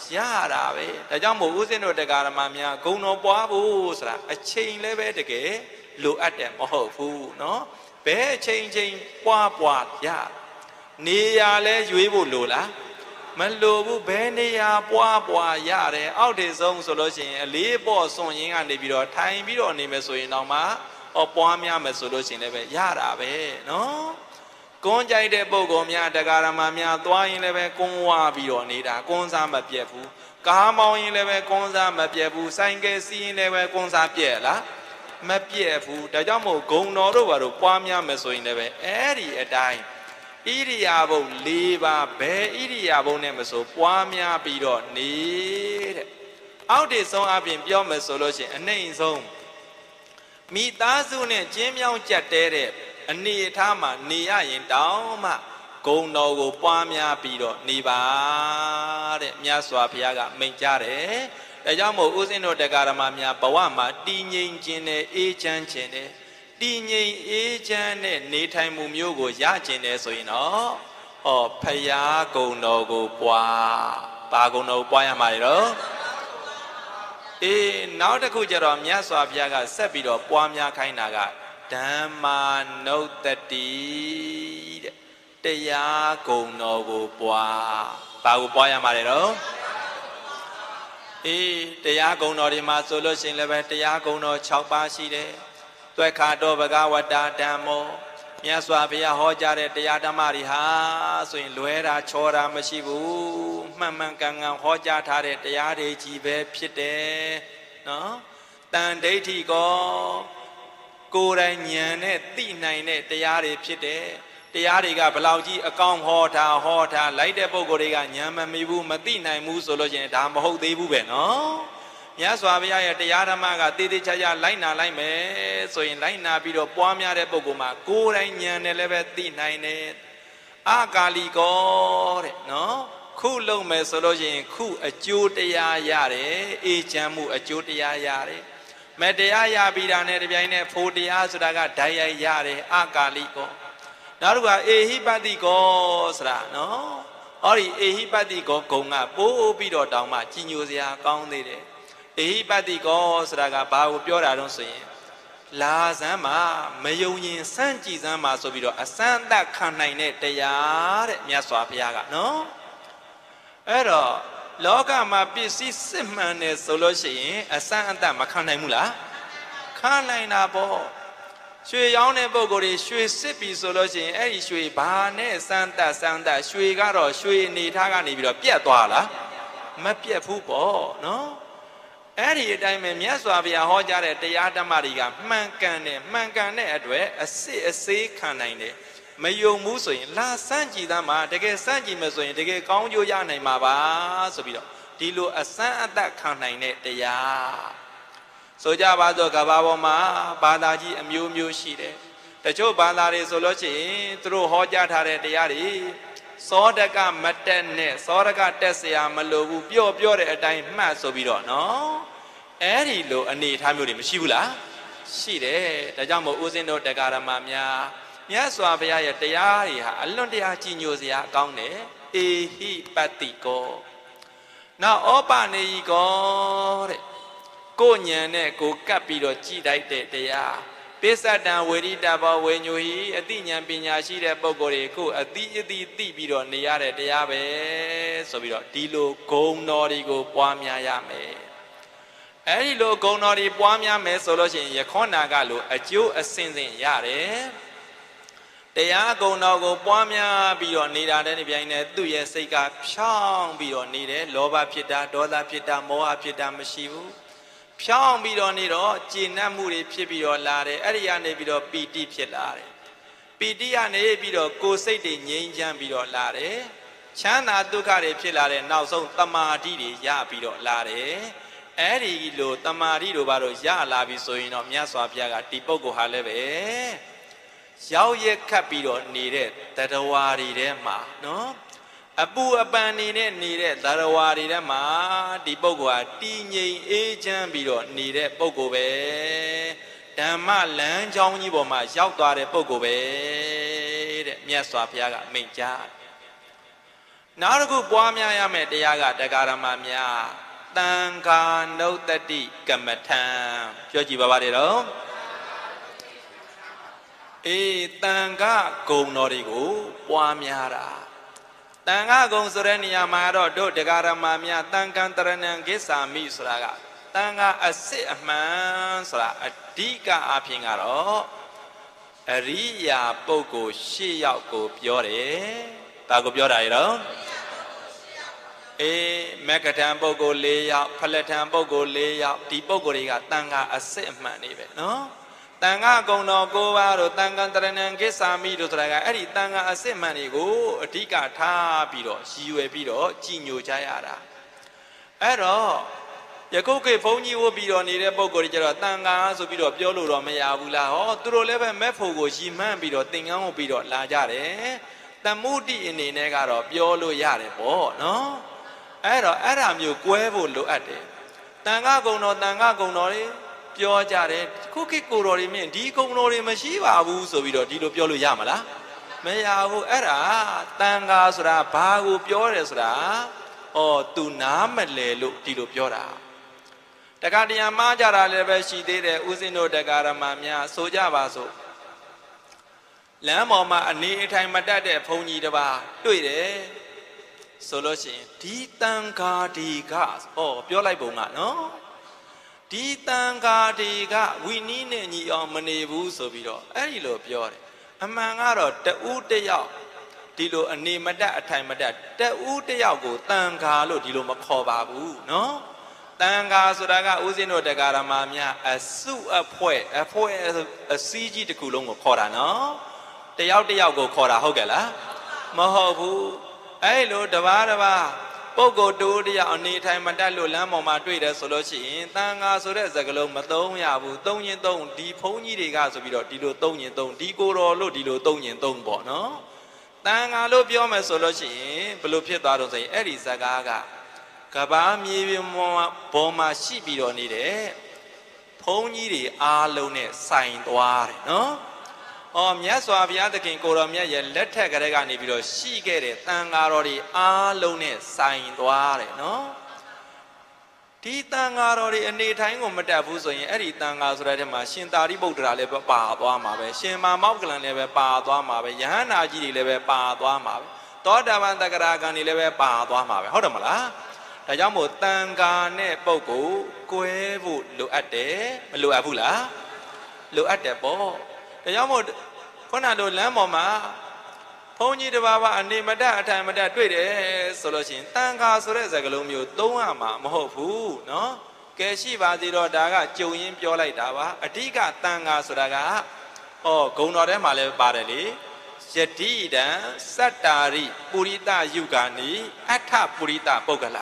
ရတာပဲဒါကြောင့်မို့ဦးဇင်းတို့တရားဓမ္မများဂုဏ်တော်ပွားဖို့ဆိုတာအချိန်လည်းပဲတကယ်လိုအပ်တယ်မဟုတ်ဘူးเนาะဘယ်အချိန်ချိန်ပွားပွားရနေရလဲရွေးဖို့လိုလားမလိုဘူးဘယ်နေရာပွားပွားရတယ်အောက်ထေဆုံးဆိုလို့ရှိရင်အလေးပေါ့စွန်ရင်းကနေပြီးတော့ထိုင်ပြီးတော့နေမယ်ဆိုရင်တော့မှဟောပွားများမယ်ဆိုလို့ရှိရင်လည်းပဲရတာပဲเนาะကွန်းကြိုက်တဲ့ပုံကောင်များတရားဓမ္မများသွားရင်လည်းပဲကွန်းဝါပြီးတော့နေတာကွန်းစားမပြတ်ဘူးကားမောင်းရင်လည်းပဲကွန်းစားမပြတ်ဘူးဆိုင်ကယ်စီးရင်လည်းပဲကွန်းစားပြတ်လားမပြတ်ဘူးဒါကြောင့်မို့ဂုံတော်တို့ဘာလို့ပွားများမယ်ဆိုရင်လည်းပဲအဲ့ဒီအတိုင်းဣရိယာပုတ်၄ပါးဘယ်ဣရိယာပုတ်နဲ့မဆိုပွားများပြီးတော့နေတဲ့အောက်တည်ဆုံးအပြင်ပြောမယ်ဆိုလို့ရှိရင်အနှိမ့်ဆုံးမိသားစုနဲ့ကျင်းမြောင်းကြက်တဲ့အနေအထားမှာနေရရင်တောင်းမှဂုံတော်ကိုပွားများပြီးတော့နေပါတဲ့မြတ်စွာဘုရားကမိန့်ကြားတယ်ဒါကြောင့်မို့ဦးဇင်းတို့တရားဓမ္မများဘဝမှာတည်ငြိမ်ခြင်းနဲ့အေးချမ်းခြင်းနဲ့တည်ငြိမ်အေးချမ်းနဲ့နေထိုင်မှုမျိုးကိုရကျင်တယ်ဆိုရင်တော့ဟောဖရာဂုဏ်တော်ကိုပွားဘာဂုဏ်တော်ကိုပွားရမှာလေတော့အေးနောက်တစ်ခုကျတော့မြတ်စွာဘုရားကဆက်ပြီးတော့ပွားများခိုင်းတာကဓမ္မာနုဿတိတဲ့တရားဂုဏ်တော်ကိုပွားဘာကိုပွားရမှာလေတော့အေးတရားဂုဏ်တော်ဒီမှာဆိုလို့ရှိရင်လည်းပဲတရားဂုဏ်တော်၆ပါးရှိတယ်သွက်ခါတော်ဘဂဝတ္တဓမ္မောမြတ်စွာဘုရားဟောကြားတဲ့တရားဓမ္မတွေဟာဆိုရင်လွဲတာချောတာမရှိဘူးမှန်မှန်ကန်ကန်ဟောကြားထားတဲ့တရားတွေကြီးပဲဖြစ်တယ်နော်တန်ဒိဋ္ဌိကောကိုယ်တိုင်ဉာဏ်နဲ့သိနိုင်တဲ့တရားတွေဖြစ်တယ်တရားတွေကဘလောက်ကြီးအကောင်ဟောတာဟောတာလိုက်တဲ့ပုံကိုယ်တွေကဉာဏ်မမီဘူးမသိနိုင်ဘူးဆိုလို့ရှိရင်ဒါမဟုတ်သေးဘူးပဲနော်မြတ်စွာဘုရားရဲ့တရားဓမ္မကတည်တည်ချာချာလိုက်နာလိုက်မယ်ဆိုရင်လိုက်နာပြီးတော့ပွားများတဲ့ပုဂ္ဂိုလ်မှာကိုယ်တိုင်ဉာဏ်နဲ့လည်းပဲသိနိုင်တယ်အကာလီကောတဲ့နော်ခုလုံးမယ်ဆိုလို့ရှိရင်ခုအကျိုးတရားရတယ်အေးချမ်းမှုအကျိုးတရားရတယ်မတရားရပြီးတာနဲ့တပြိုင်နက်ဖို့တရားဆိုတာကဓာတ်ရိုက်ရတယ်အကာလီကောနောက်တစ်ခါအေဟိပတိကောဆိုတာနော်ဟောဒီအေဟိပတိကောဂုံကပိုးပြီးတော့တောင်းမှကြီးညိုစရာကောင်းသေးတယ်အေဟိပတိကောဆိုတာကဘာကိုပြောတာတော့ဆိုရင်လာစမ်းမှာမယုံရင်စမ်းကြည့်စမ်းမှာဆိုပြီးတော့အစမ်းသက်ခံနိုင်တဲ့တရားတဲ့မြတ်စွာဘုရားကနော်အဲ့တော့လောကမှာပစ္စည်းစစ်မှန်တယ်ဆိုလို့ရှိရင်အစမ်းအသက်မခံနိုင်ဘူးလားခံနိုင်တာပေါ့ရွှေရောင်းတဲ့ပုံကိုယ်တွေရွှေစစ်ပြီဆိုလို့ရှိရင်အဲ့ဒီရွှေဘာနဲ့စမ်းသက်စမ်းသက်ရွှေကတော့ရွှေအနေထားကနေပြီးတော့ပြတ်သွားလားမပြတ်ဘူးပေါ့နော်အဲ့ဒီအတိုင်းပဲမြတ်စွာဘုရားဟောကြားတဲ့တရားဓမ္မတွေကမှန်ကန်တယ်မှန်ကန်တဲ့အတွက်အစစ်အစေးခံနိုင်တယ်မယုံဘူးဆိုရင်လာစမ်းကြည့်သားမှာတကယ်စမ်းကြည့်မယ်ဆိုရင်တကယ်ကောင်းကျိုးရနိုင်မှာပါဆိုပြီးတော့ဒီလိုအစမ်းအသက်ခံနိုင်တဲ့တရားဆိုကြပါစို့ကဘာပေါ်မှာဘာသာကြီးအမျိုးမျိုးရှိတယ်တချို့ဘာသာတွေဆိုလို့ရှိရင်သူတို့ဟောကြားထားတဲ့တရားတွေစောဒကမတက်နဲ့စောဒကတက်เสียမလိုဘူးပြော့ပြော့တဲ့အတိုင်းမှတ်ဆိုပြီးတော့နော်အဲ့ဒီလိုအနေထားမျိုးတွေမရှိဘူးလားရှိတယ်ဒါကြောင့်မို့ဦးဇင်းတို့တရားဓမ္မများမြတ်စွာဘုရားရဲ့တရားတွေဟာအလွန်တရာကြီးညိုစရာကောင်းတယ်အေဟိပတိကောနောက်ဩပနေယီကောတဲ့ကိုဉာဏ်နဲ့ကိုကပ်ပြီးတော့ကြည်တိုက်တဲ့တရားပိဿတံဝေရိတဘောဝေညူဟိအတိဉာဏ်ပညာရှိတဲ့ပုဂ္ဂိုလ်တွေကိုအတိအတိသိပြီးတော့နေရတဲ့တရားပဲဆိုပြီးတော့ဒီလိုဂုဏ်တော်တွေကိုပွားများရမယ်အဲဒီလိုဂုဏ်တော်တွေပွားများမယ်ဆိုလို့ရှိရင်ယခောနာကလိုအကျိုးအစဉ်စဉ်ရတယ်တရားဂုဏ်တော်ကိုပွားများပြီးတော့နေတာတဲ့ပြိုင်နဲ့သူ့ရဲ့စိတ်ကဖြောင်းပြီးတော့နေတယ်လောဘဖြစ်တာဒေါသဖြစ်တာမောဟဖြစ်တာမရှိဘူးဖြောင်းပြီးတော့နေတော့ကျေနပ်မှုတွေဖြစ်ပြီးတော့လာတယ်အဲ့ဒီကနေပြီးတော့ပီတိဖြစ်လာတယ်ပီတိကနေပြီးတော့ကိုယ်စိတ်တွေငြိမ်းချမ်းပြီးတော့လာတယ်ချမ်းသာဒုက္ခတွေဖြစ်လာတဲ့နောက်ဆုံးတမာတိတွေရပြီးတော့လာတယ်အဲ့ဒီလိုတမာတိတို့ဘာလို့ရလာပြီဆိုရင်တော့မြတ်စွာဘုရားကဒီပုဂ္ဂိုလ်ဟာလည်းပဲရောက်ရက်ခတ်ပြီးတော့နေတဲ့တတဝါတွေထဲမှာနော်အပူအပန်နေတဲ့နေတဲ့တတဝါတွေထဲမှာဒီပုဂ္ဂိုလ်ဟာတည်ငြိမ်အေးချမ်းပြီးတော့နေတဲ့ပုဂ္ဂိုလ်ပဲဓမ္မလမ်းကြောင်းကြီးပေါ်မှာရောက်သွားတဲ့ပုဂ္ဂိုလ်ပဲတဲ့မြတ်စွာဘုရားကမိန့်ကြားနောက်တစ်ခုပွားများရမယ့်တရားကတရားဓမ္မများတန်ခါနုတ္တိကမ္မထံပြောကြည့်ပါပါတယ်တော့အေးတန်ခါဂုဏ်တော်တွေကိုပွားများတာတန်ခါဂုဏ်ဆိုတဲ့နေရာမှာတော့တို့တရားဓမ္မများတန်ခံတရဏံကိစ္ဆာမိဆိုတာကတန်ခါအစစ်အမှန်ဆိုတာအဓိကအဖြစ်ကတော့အရိယာပုဂ္ဂိုလ်ရှစ်ယောက်ကိုပြောတယ်ဒါကိုပြောတာရတော့အေးမက္ကထံပုဂ္ဂိုလ်၄ယောက်ဖလထံပုဂ္ဂိုလ်၄ယောက်ဒီပုဂ္ဂိုလ်တွေကတန်ခါအစစ်အမှန်နေပဲနော်တန်ခါဂုဏ်တော်၉ပါးတို့တန်ခါတရဏံကိစ္ဆာမိတို့ဆိုတာကအဲ့ဒီတန်ခါအစစ်မှန်တွေကိုအဓိကထားပြီးတော့ရည်ရွယ်ပြီးတော့ကြည်ညိုကြရတာအဲ့တော့ယခုခေတ်ဘုန်းကြီးဝတ်ပြီးတော့နေတဲ့ပုဂ္ဂိုလ်တွေကျတော့တန်ခါဆိုပြီးတော့ပြောလို့တော့မရဘူးလားဟောသူတို့လည်းပဲမက်ဖို့ကိုရည်မှန်းပြီးတော့သင်္ကန်းဝတ်ပြီးတော့လာကြတယ်တမှုတိအနေနဲ့ကတော့ပြောလို့ရတယ်ပေါ့နော်အဲ့တော့အဲ့ဒါမျိုးကွဲဖို့လိုအပ်တယ်တန်ခါဂုဏ်တော်တန်ခါဂုဏ်တော်တွေပြောကြတယ်ခုခေတ်ကိုတော်တွေမြင်ဒီဂုဏ်တော်တွေမရှိပါဘူးဆိုပြီးတော့ဒီလိုပြောလို့ရမလားမရဘူးအဲ့ဒါတန်ခါဆိုတာဘာကိုပြောတယ်ဆိုတာဩသူနားမလဲလို့ဒီလိုပြောတာတက္ကတရားမှားကြတာလည်းပဲရှိသေးတယ်ဥစဉ်တို့တက္ကရာမများဆိုကြပါစို့လမ်းပေါ်မှာအနေအထိုင်မတတ်တဲ့ဘုန်းကြီးတစ်ပါးတွေ့တယ်ဆိုလို့ရှိရင်ဒီတန်ခါဒီကဩပြောလိုက်ပုံကနော်ဒီတန်ခါဒီကဝိနည်းနဲ့ညီအောင်မနေဘူးဆိုပြီးတော့အဲ့ဒီလိုပြောတယ်အမှန်ကတော့တဦးတယောက်ဒီလိုအနေမတတ်အထိုင်မတတ်တဦးတယောက်ကိုတန်ခါလို့ဒီလိုမခေါ်ပါဘူးနော်တန်ခါဆိုတာကဥစဉ်တို့တရားဓမ္မများအစုအဖွဲ့အဖွဲ့အစည်းကြီးတစ်ခုလုံးကိုခေါ်တာနော်တယောက်တယောက်ကိုခေါ်တာဟုတ်ကဲ့လားမဟုတ်ဘူးအဲ့လိုတပါးတပါးပုဂ္ဂိုလ်တူတယောက်အနေထိုင်မတတ်လို့လမ်းပေါ်မှာတွေ့တယ်ဆိုလို့ရှိရင်တန်ခါဆိုတဲ့စကားလုံးမသုံးရဘူးသုံးရင်သုံးဒီဘုန်းကြီးတွေကဆိုပြီးတော့ဒီလိုသုံးရင်သုံးဒီကိုယ်တော်လို့ဒီလိုသုံးရင်သုံးပေါ့နော်တန်ခါလို့ပြောမယ်ဆိုလို့ရှိရင်ဘယ်လိုဖြစ်သွားတော့ဆိုရင်အဲ့ဒီစကားကကဘာမြေပြင်ပေါ်မှာရှိပြီးတော့နေတဲ့ဘုန်းကြီးတွေအားလုံးနဲ့ဆိုင်သွားတယ်နော်။အော်မြတ်စွာဘုရားသခင်ကိုတော်မြတ်ရဲ့လက်ထက်ကလေးကနေပြီးတော့ရှိခဲ့တဲ့တန်ဃာတော်တွေအားလုံးနဲ့ဆိုင်သွားတယ်နော်။ဒီတန်ဃာတော်တွေအနေထိုင်ကိုမတက်ဘူးဆိုရင်အဲ့ဒီတန်ဃာဆိုတဲ့ထဲမှာရှင်သာရိပုတ္တရာလည်းပဲပါသွားမှာပဲရှင်မာမောက္ကလန်လည်းပဲပါသွားမှာပဲယဟန္တာကြီးတွေလည်းပဲပါသွားမှာပဲသောတာပန်တဂရဂံတွေလည်းပဲပါသွားမှာပဲဟုတ်တယ်မလား။ဒါကြောင့်မို့တန်ဃာနဲ့ပုဂ္ဂိုလ်ကွဲဖို့လိုအပ်တယ်မလိုအပ်ဘူးလားလိုအပ်တယ်ပေါ့ဒါကြောင့်မို့ခုနတို့လမ်းပေါ်မှာဘုန်းကြီးတစ်ပါးပါအနေမတတ်အထိုင်မတတ်တွေ့တယ်ဆိုလို့ရှိရင်တန်ဃာဆိုတဲ့စကားလုံးမျိုးသုံးရမှာမဟုတ်ဘူးเนาะကဲရှိပါသေးတော့ဒါကကြုံရင်းပြောလိုက်တာပါအဓိကတန်ဃာဆိုတာကဩဂုံတော်ထဲမှာလည်းပါတယ်လေယတိတံစတ္တာရိပုရိသယုဂာနိအထပုရိသပုဂ္ဂလ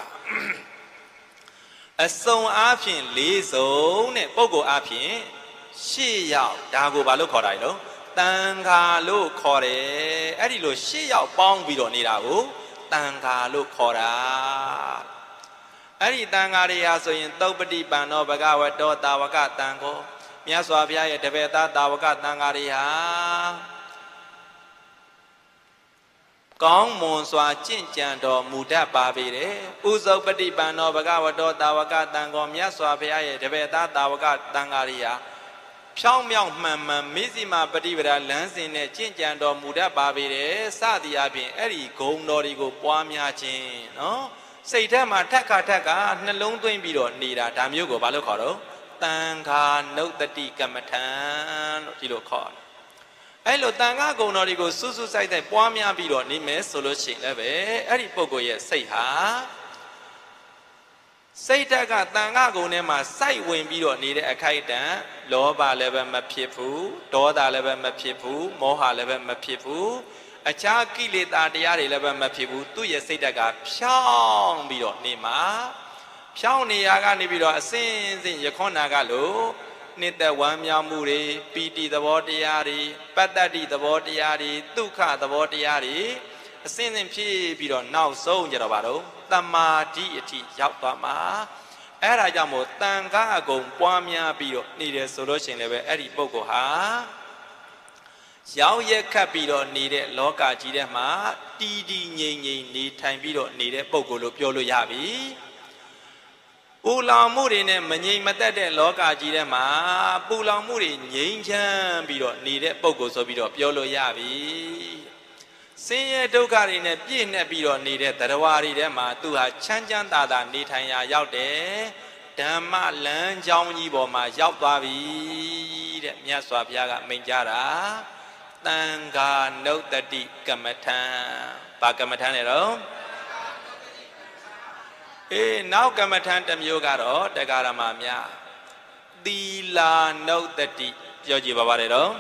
အစုံအားဖြင့်၄စုံနဲ့ပုဂ္ဂိုလ်အားဖြင့်ရှစ်ယောက်ဒါကိုဘာလို့ခေါ်တာလဲတန်ဃာလို့ခေါ်တယ်အဲ့ဒီလိုရှစ်ယောက်ပေါင်းပြီးတော့နေတာကိုတန်ဃာလို့ခေါ်တာအဲ့ဒီတန်ဃာတွေဟာဆိုရင်သုပ္ပတိပန္နောဘဂဝတောတာဝကတန်ခောမြတ်စွာဘုရားရဲ့တပည့်သားတာဝကတန်ဃာတွေဟာကောင်းမွန်စွာကျင့်ကြံတော်မူတတ်ပါပေတယ်ဥဇုပတိပန္နောဘဂဝတောတာဝကတန်ခောမြတ်စွာဘုရားရဲ့တပည့်သားတာဝကတန်ဃာတွေဟာဖြောင်းမြောက်မှန်မှန်မိစိမပฏิပဒါလမ်းစဉ်နဲ့ကျင့်ကြံတော်မူတတ်ပါပေတယ်စသည်အပြင်အဲ့ဒီဂုဏ်တော်တွေကိုပွားများခြင်းနော်စိတ်ထဲမှာထက်ခါထက်ကနှလုံးသွင်းပြီးတော့နေတာဒါမျိုးကိုဘာလို့ခေါ်တော့တန်ခါနုတ္တိကမ္မထံလို့ဒီလိုခေါ်တယ်အဲ့လိုတန်ခါဂုဏ်တော်တွေကိုစွတ်စွတ်ဆိုင်ဆိုင်ပွားများပြီးတော့နေမယ်ဆိုလို့ရှိရင်လည်းပဲအဲ့ဒီပုဂ္ဂိုလ်ရဲ့စိတ်ဟာစိတ်ဓာတ်ကတန်ခါဂုဏ်ထဲမှာစိုက်ဝင်ပြီးတော့နေတဲ့အခိုက်အတန့်လောဘလည်းပဲမဖြစ်ဘူးဒေါသလည်းပဲမဖြစ်ဘူးမောဟလည်းပဲမဖြစ်ဘူးအခြားကိလေသာတရားတွေလည်းပဲမဖြစ်ဘူးသူ့ရဲ့စိတ်ဓာတ်ကဖြောင်းပြီးတော့နေမှာဖြောင်းနေရကနေပြီးတော့အစင်းစင်းရခွန်နာကလို့နှစ်သက်ဝမ်းမြောက်မှုတွေပီတိသဘောတရားတွေပတ္တတိသဘောတရားတွေဒုက္ခသဘောတရားတွေအစင်းစင်းဖြစ်ပြီးတော့နောက်ဆုံးကြတော့ဗါတော့တမာတိအထိရောက်သွားမှာအဲ့ဒါကြောင့်မို့တန်ခါအကုန်ပွားများပြီးတော့နေတယ်ဆိုလို့ရှိရင်လည်းပဲအဲ့ဒီပုဂ္ဂိုလ်ဟာယရောက်ရက်ခတ်ပြီးတော့နေတဲ့လောကကြီးထဲမှာတီးတီးငြိမ်ငြိမ်နေထိုင်ပြီးတော့နေတဲ့ပုဂ္ဂိုလ်လို့ပြောလို့ရပြီပူလောင်မှုတွေနဲ့မငြိမ်မသက်တဲ့လောကကြီးထဲမှာပူလောင်မှုတွေငြိမ်ချမ်းပြီးတော့နေတဲ့ပုဂ္ဂိုလ်ဆိုပြီးတော့ပြောလို့ရပြီဆင်းရဲဒုက္ခတွေနဲ့ပြည့်နှက်ပြီးတော့နေတဲ့တရားဝါတွေထဲမှာသူဟာချမ်းချမ်းသာသာနေထိုင်ရာရောက်တယ်ဓမ္မလမ်းကြောင်းကြီးပေါ်မှာရောက်သွားပြီတဲ့မြတ်စွာဘုရားကမိန့်ကြားတာတန်ခါနုတ္တိကမ္မထံဘာကမ္မထံလဲတော့အေးနောက်ကမ္မထံတစ်မျိုးကတော့တရားဓမ္မများသီလာနုတ္တိပြောကြည့်ပါပါတယ်တော့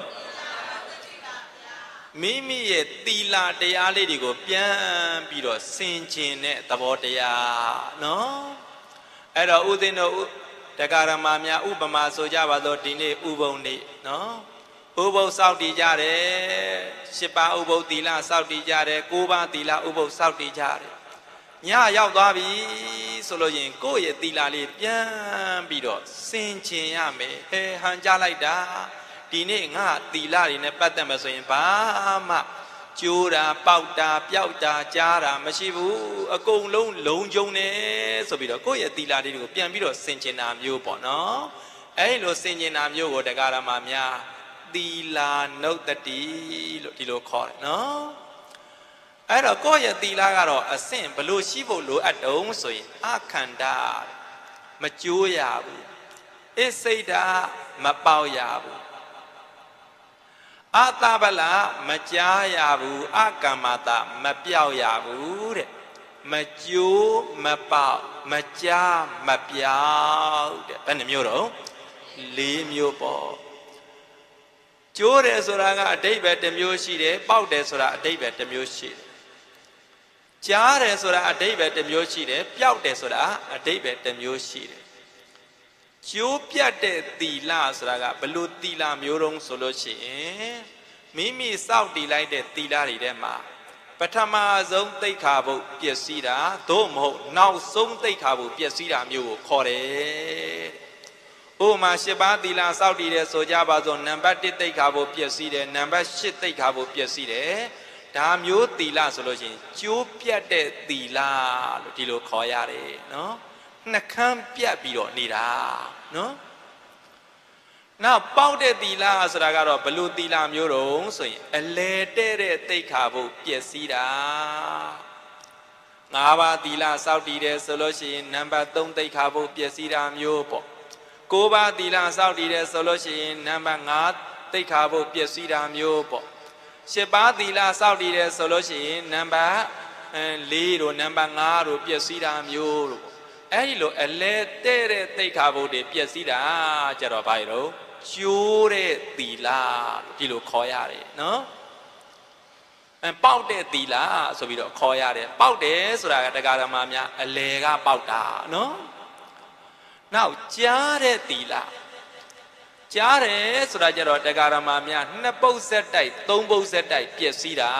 မိမိရဲ့သီလာတရားလေးတွေကိုပြန်ပြီးတော့ဆင်ခြင်တဲ့သဘောတရားနော်အဲ့တော့ဥသိဏတို့တရားဓမ္မများဥပမာဆိုကြပါတော့ဒီနေ့ဥပုံနေ့နော်ဥပုပ်စောင့်တည်ကြတယ်ရှစ်ပါးဥပုပ်သီလစောင့်တည်ကြတယ်ကိုးပါးသီလဥပုပ်စောင့်တည်ကြတယ်ညရောက်သွားပြီဆိုလို့ရင်ကိုယ့်ရဲ့သီလလေးပြန်ပြီးတော့ဆင်ခြင်ရမယ်ဟဲဟန်ကြလိုက်တာဒီနေ့ငါသီလတွေနဲ့ပတ်သက်မယ်ဆိုရင်ဘာမှကျိုးတာပေါက်တာပျောက်တာကြားတာမရှိဘူးအကုန်လုံးလုံးကျုံနေဆိုပြီးတော့ကိုယ့်ရဲ့သီလလေးတွေကိုပြန်ပြီးတော့ဆင်ခြင်တာမျိုးပေါ့နော်အဲ့လိုဆင်ခြင်တာမျိုးကိုတရားဓမ္မများသီလာနုတ္တိလို့ဒီလိုခေါ်တယ်နော်အဲ့တော့ကိုယ့်ရဲ့သီလကတော့အဆင့်ဘလို့ရှိဖို့လိုအပ်တုံးဆိုရင်အခန္ဓာမကျိုးရဘူးအစိတ်ဓာမပေါက်ရဘူးအတပလမကြားရဘူးအကမ္မတာမပြောက်ရဘူးတဲ့မကျိုးမပေါက်မကြားမပြောက်တဲ့ဘယ်နှမျိုးတော့လေးမျိုးပေါ့ကျိုးတယ်ဆိုတာကအဓိပ္ပာယ်တစ်မျိုးရှိတယ်ပေါက်တယ်ဆိုတာအဓိပ္ပာယ်တစ်မျိုးရှိတယ်ကြားတယ်ဆိုတာအဓိပ္ပာယ်တစ်မျိုးရှိတယ်ပျောက်တယ်ဆိုတာအဓိပ္ပာယ်တစ်မျိုးရှိတယ်ကျိုးပြတ်တဲ့သီလဆိုတာကဘလို့သီလမျိုးတုံးဆိုလို့ရှိရင်မိမိစောင့်တည်လိုက်တဲ့သီလတွေထဲမှာပထမဆုံးသိက္ခာပုဒ်ပျက်စီးတာသို့မဟုတ်နောက်ဆုံးသိက္ခာပုဒ်ပျက်စီးတာမျိုးကိုခေါ်တယ်ဥပမာရှစ်ပါးသီလစောင့်တည်တယ်ဆိုကြပါစို့နံပါတ်တစ်သိက္ခာပုဒ်ပျက်စီးတယ်နံပါတ်ရှစ်သိက္ခာပုဒ်ပျက်စီးတယ်ဒါမျိုးသီလဆိုလို့ရှိရင်ကျိုးပြတ်တဲ့သီလလို့ဒီလိုခေါ်ရတယ်နော်နှကမ်းပြတ်ပြီးတော့နေတာနော်နောက်ပေါက်တဲ့သီလဆိုတာကတော့ဘလို့သီလမျိုးတုံးဆိုရင်အလဲတဲ့တဲ့သိက္ခာပုဒ်ပျက်စီးတာငါးပါးသီလစောင့်တည်တယ်ဆိုလို့ရှိရင်နံပါတ်သုံးသိက္ခာပုဒ်ပျက်စီးတာမျိုးပေါ့ကိုးပါးသီလစောင့်တည်တယ်ဆိုလို့ရှိရင်နံပါတ်ငါးသိက္ခာပုဒ်ပျက်စီးတာမျိုးပေါ့ရှစ်ပါးသီလစောင့်တည်တယ်ဆိုလို့ရှိရင်နံပါတ်လေးတို့နံပါတ်ငါးတို့ပျက်စီးတာမျိုးတို့အဲ့ဒီလိုအလဲတဲ့တဲ့သိက္ခာပုဒ်တွေပျက်စီးတာကြတော့ဘာလို့ကျိုးတဲ့သီလဒီလိုခေါ်ရတယ်နော်အဲပေါက်တဲ့သီလဆိုပြီးတော့ခေါ်ရတယ်ပေါက်တယ်ဆိုတာကတရားဓမ္မများအလဲကပေါက်တာနော်နောက်ကြားတဲ့သီလကြားတယ်ဆိုတာကြတော့တရားဓမ္မများနှစ်ပုတ်ဆက်တိုက်သုံးပုတ်ဆက်တိုက်ပျက်စီးတာ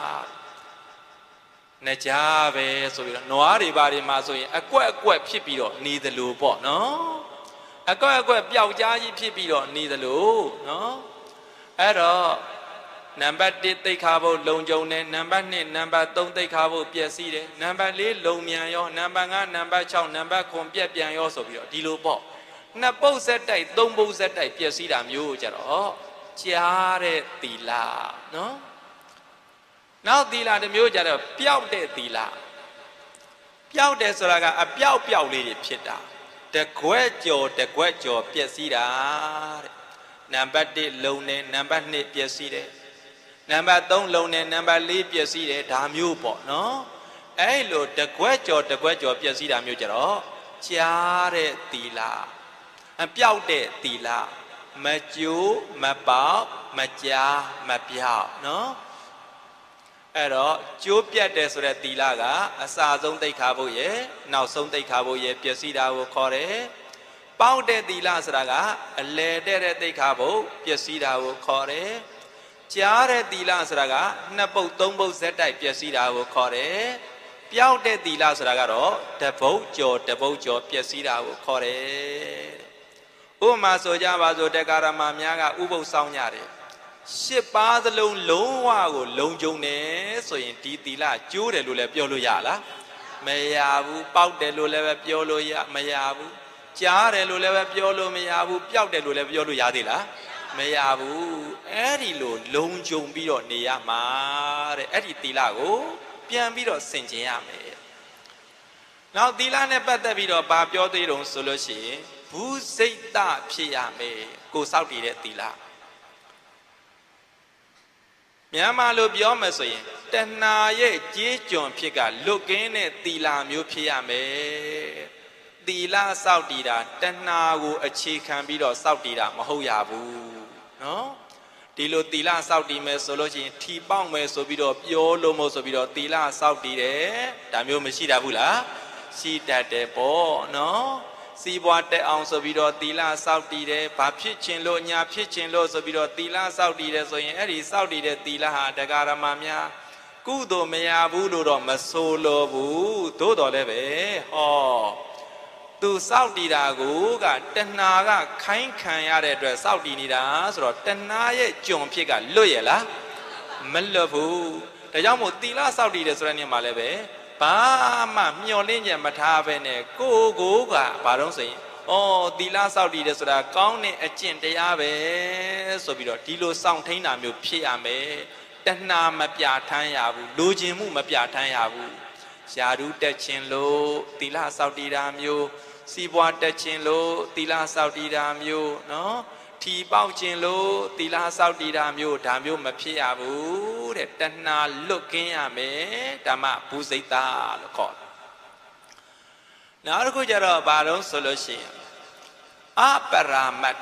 နှစ်ကြားပဲဆိုပြီးတော့နွားတွေဘာတွေမှာဆိုရင်အကွက်အကွက်ဖြစ်ပြီးတော့နေသလိုပေါ့နော်အကွက်အကွက်ပျောက်ကြားကြီးဖြစ်ပြီးတော့နေသလိုနော်အဲ့တော့နံပါတ်တစ်သိက္ခာပုဒ်လုံကြုံတယ်နံပါတ်နှစ်နံပါတ်သုံးသိက္ခာပုဒ်ပျက်စီးတယ်နံပါတ်လေးလုံမြန်ရောနံပါတ်ငါးနံပါတ်ခြောက်နံပါတ်ခုနှစ်ပြက်ပြန်ရောဆိုပြီးတော့ဒီလိုပေါ့နှစ်ပုတ်ဆက်တိုက်သုံးပုတ်ဆက်တိုက်ပျက်စီးတာမျိုးကြတော့ကြားတဲ့သီလနော်နောက်သီလတစ်မျိုးကြတော့ပျောက်တဲ့သီလပျောက်တယ်ဆိုတာကအပျောက်ပျောက်လေးတွေဖြစ်တာတကွက်ကြော်တကွက်ကြော်ပျက်စီးတာတဲ့နံပါတ်တစ်လုံတယ်နံပါတ်နှစ်ပျက်စီးတယ်နံပါတ်သုံးလုံတယ်နံပါတ်လေးပျက်စီးတယ်ဒါမျိုးပေါ့နော်အဲ့လိုတကွက်ကြော်တကွက်ကြော်ပျက်စီးတာမျိုးကြတော့ကြားတဲ့သီလအပျောက်တဲ့သီလမကျိုးမပေါက်မကြားမပြောက်နော်အဲ့တော့ကျိုးပြတ်တယ်ဆိုတဲ့သီလကအစဆုံးသိက္ခာပုဒ်ရဲ့နောက်ဆုံးသိက္ခာပုဒ်ရဲ့ပျက်စီးတာကိုခေါ်တယ်။ပေါက်တဲ့သီလဆိုတာကအလယ်တဲ့တဲ့သိက္ခာပုဒ်ပျက်စီးတာကိုခေါ်တယ်။ကြားတဲ့သီလဆိုတာကနှစ်ပုဒ်သုံးပုဒ်ဇက်တိုက်ပျက်စီးတာကိုခေါ်တယ်။ပျောက်တဲ့သီလဆိုတာကတော့တပုတ်ကျော်တပုတ်ကျော်ပျက်စီးတာကိုခေါ်တယ်။ဥပမာဆိုကြပါစို့တရားဓမ္မများကဥပုသ်ဆောင်ကြတယ်။ရှစ်ပါးသလုံးလုံးဝကိုလုံခြုံတယ်ဆိုရင်ဒီသီလကျိုးတယ်လို့လည်းပြောလို့ရလားမရဘူးပေါက်တယ်လို့လည်းပဲပြောလို့ရမရဘူးကြားတယ်လို့လည်းပဲပြောလို့မရဘူးပျောက်တယ်လို့လည်းပြောလို့ရသေးလားမရဘူးအဲ့ဒီလိုလုံခြုံပြီးတော့နေရမှာတဲ့အဲ့ဒီသီလကိုပြန်ပြီးတော့ဆင်ခြင်ရမယ်နောက်သီလနဲ့ပတ်သက်ပြီးတော့ဘာပြောသေးတုံးဆိုလို့ရှိရင်ဘူးစိတ်တဖြစ်ရမယ်ကိုစောက်တည်တဲ့သီလမြန်မာလိုပြောမယ်ဆိုရင်တဏှာရဲ့ကြေးကျွန်ဖြစ်ကလွတ်ကင်းတဲ့သီလမျိုးဖြစ်ရမယ်သီလစောက်တည်တာတဏှာကိုအခြေခံပြီးတော့စောက်တည်တာမဟုတ်ရဘူးနော်ဒီလိုသီလစောက်တည်မယ်ဆိုလို့ရှိရင်ထီပေါက်မယ်ဆိုပြီးတော့ပြောလို့မို့ဆိုပြီးတော့သီလစောက်တည်တယ်ဒါမျိုးမရှိတတ်ဘူးလားရှိတတ်တယ်ပေါ့နော်စီးပွားတက်အောင်ဆိုပြီးတော့သီလစောက်တည်တယ်ဘာဖြစ်ခြင်းလို့ညာဖြစ်ခြင်းလို့ဆိုပြီးတော့သီလစောက်တည်တယ်ဆိုရင်အဲ့ဒီစောက်တည်တဲ့သီလဟာတရားဓမ္မများကုသိုလ်မရဘူးလို့တော့မဆိုလိုဘူးသို့တော်လည်းပဲဟောသူစောက်တည်တာကိုကတဏှာကခိုင်းခံရတဲ့အတွက်စောက်တည်နေတာဆိုတော့တဏှာရဲ့ကျွန်ဖြစ်ကလွတ်ရလားမလွတ်ဘူးဒါကြောင့်မို့သီလစောက်တည်တယ်ဆိုတဲ့နေရာမှာလည်းပဲဘာမှမျောလင်းကြမထားပဲနဲ့ကိုကိုကဘာလို့ဆိုရင်ဩသီလစောက်တည်တယ်ဆိုတာကောင်းတဲ့အကျင့်တရားပဲဆိုပြီးတော့ဒီလိုစောင့်ထိန်တာမျိုးဖြစ်ရမယ်တဏှာမပြထမ်းရဘူးလိုချင်မှုမပြထမ်းရဘူးယာရုတက်ခြင်းလို့သီလစောက်တည်တာမျိုးစီးပွားတက်ခြင်းလို့သီလစောက်တည်တာမျိုးနော်ထီပေါက်ခြင်းလို့သီလစောက်တည်တာမျိုးဒါမျိုးမဖြစ်ရဘူးတဲ့တဏှာလွတ်ကင်းရမယ်ဓမ္မဘူးစိတ်တာလို့ခေါ်တယ်နောက်တစ်ခုကျတော့ဘာလို့ဆိုလို့ရှိရင်အပရာမတ္ထ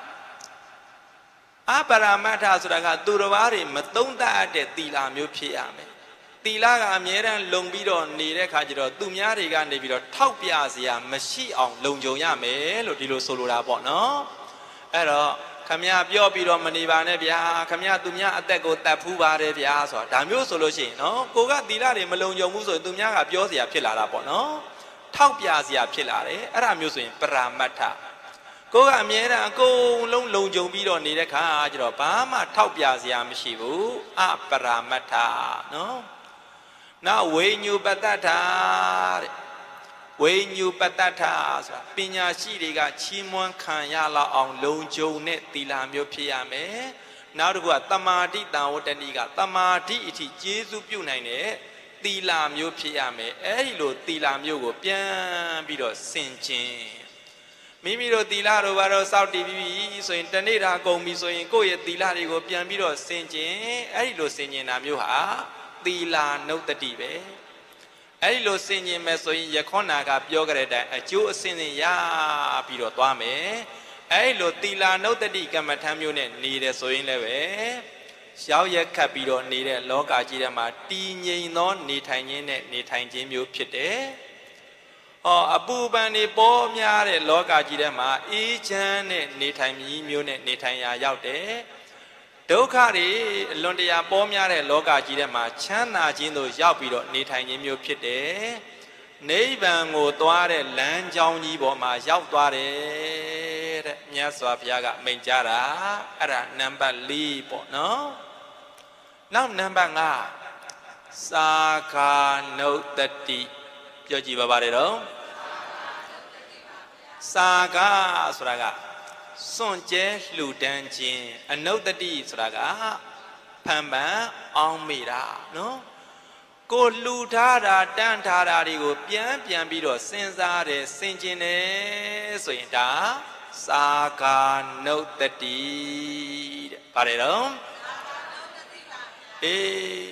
အပရာမတ္ထဆိုတာကသူတော်ဘာတွေမသုံးတတ်တဲ့သီလမျိုးဖြစ်ရမယ်သီလကအမြဲတမ်းလုံပြီးတော့နေတဲ့ခါကျတော့သူများတွေကနေပြီးတော့ထောက်ပြစရာမရှိအောင်လုံခြုံရမယ်လို့ဒီလိုဆိုလိုတာပေါ့နော်အဲ့တော့ခမရပြောပြီးတော့မနေပါနဲ့ဗျာခမရသူများအသက်ကိုတတ်ဖူးပါတယ်ဗျာဆိုတာဒါမျိုးဆိုလို့ရှိရင်နော်ကိုကသီလတွေမလုံခြုံဘူးဆိုရင်သူများကပြောစရာဖြစ်လာတာပေါ့နော်ထောက်ပြစရာဖြစ်လာတယ်အဲ့ဒါမျိုးဆိုရင်ပရာမတ္ထကိုကအမြဲတမ်းအကုန်လုံးလုံခြုံပြီးတော့နေတဲ့ခါကျတော့ဘာမှထောက်ပြစရာမရှိဘူးအပရာမတ္ထနော်နောက်ဝိညုပတ္တထာတဲ့ဝိညုပတ္တထာဆိုတာပညာရှိတွေကချီးမွမ်းခံရလောက်အောင်လုံခြုံတဲ့သီလမျိုးဖြစ်ရမယ်နောက်တစ်ခုကတမာတိတံဝတ္တနိကတမာတိအထိကျေးဇူးပြုနိုင်တဲ့သီလမျိုးဖြစ်ရမယ်အဲ့ဒီလိုသီလမျိုးကိုပြန်ပြီးတော့ဆင်ခြင်မိမိတို့သီလတို့ဘာလို့စောင့်တည်ပြီးဆိုရင်တနေ့တာကုန်ပြီဆိုရင်ကိုယ့်ရဲ့သီလတွေကိုပြန်ပြီးတော့ဆင်ခြင်အဲ့ဒီလိုဆင်ခြင်တာမျိုးဟာသီလနုတ္တိပဲအဲ့ဒီလိုဆင်ခြင်မယ်ဆိုရင်ယခောနာကပြောကြတဲ့အတိုင်းအကျိုးအစင်းစင်းရပြီးတော့သွားမယ်အဲ့ဒီလိုသီလနုတ္တိကမ္မထမ်းမျိုးနဲ့နေတယ်ဆိုရင်လည်းပဲရောက်ရက်ခတ်ပြီးတော့နေတဲ့လောကကြီးထဲမှာတည်ငြိမ်သောနေထိုင်ခြင်းနဲ့နေထိုင်ခြင်းမျိုးဖြစ်တယ်ဟောအပူပန်နေပေါ်များတဲ့လောကကြီးထဲမှာအေးချမ်းတဲ့နေထိုင်မျိုးမျိုးနဲ့နေထိုင်ရာရောက်တယ်ဒုက္ခတွေအလွန်တရာပေါ်များတဲ့လောကကြီးထဲမှာချမ်းသာခြင်းတို့ရောက်ပြီးတော့နေထိုင်ခြင်းမျိုးဖြစ်တယ်နိဗ္ဗာန်ကိုသွားတဲ့လမ်းကြောင်းကြီးပေါ်မှာရောက်သွားတယ်တဲ့မြတ်စွာဘုရားကမိန့်ကြားတာအဲ့ဒါနံပါတ်၄ပေါ့နော်နောက်နံပါတ်၅သာခာနုတ္တိပြောကြည့်ပါပါတယ်တော့သာခာဆိုတာကစွန့်ကြဲလှူဒန်းခြင်းအနုတ္တိဆိုတာကဖန်ပန်အောင်မိတာနော်ကိုလှူထားတာတန်းထားတာတွေကိုပြန်ပြန်ပြီးတော့စဉ်းစားတယ်ဆင်ခြင်တယ်ဆိုရင်ဒါသာခာနုတ္တိတဲ့ပါတယ်တော့အေး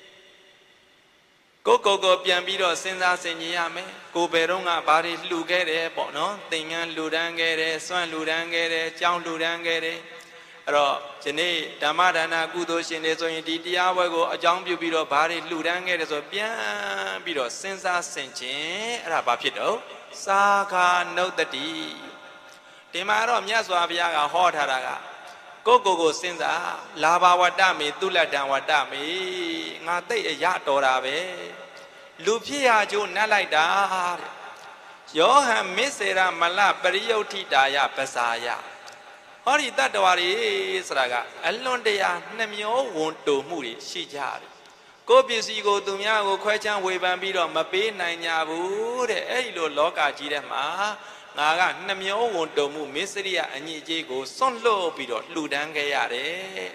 ကိုကိုကိုပြန်ပြီးတော့စဉ်းစားဆင်ခြင်ရမယ်ကိုဘယ်တော့ကဘာတွေလှူခဲ့တယ်ပေါ့နော်သင်္ကန်းလှူဒန်းခဲ့တယ်စွန့်လှူဒန်းခဲ့တယ်ကြောင်းလှူဒန်းခဲ့တယ်အဲ့တော့ဒီနေ့ဓမ္မဒါနကုသိုလ်ရှင်တွေဆိုရင်ဒီတရားပွဲကိုအကြောင်းပြုပြီးတော့ဘာတွေလှူဒန်းခဲ့တယ်ဆိုပြန်ပြီးတော့စဉ်းစားဆင်ခြင်အဲ့ဒါဘာဖြစ်တော့သာခာနုတ္တိဒီမှာတော့မြတ်စွာဘုရားကဟောထားတာကကိုကိုကိုစဉ်းစားလာဘဝတ္တမေသူလတ္တံဝတ္တမေငါသိအရတော်တာပဲလူဖြစ်ရကျိုးနတ်လိုက်တာတဲ့ယောဟန်မစ္ဆေရမလပရိယုဋ္ဌိတာယပဇာယဟဟောဒီတတ္တဝါတွေဆိုတာကအလွန်တရာနှမျောဝန်တိုမှုတွေရှိကြတယ်ကိုပစ္စည်းကိုသူများကိုခွဲခြမ်းဝေဖန်ပြီးတော့မပေးနိုင်ကြဘူးတဲ့အဲ့ဒီလိုလောကကြီးထဲမှာငါကနှမျောဝန်တုံမှုမစ္စရိယအညစ်အကြေးကိုစွန့်လွတ်ပြီးတော့လှူဒန်းခဲ့ရတယ်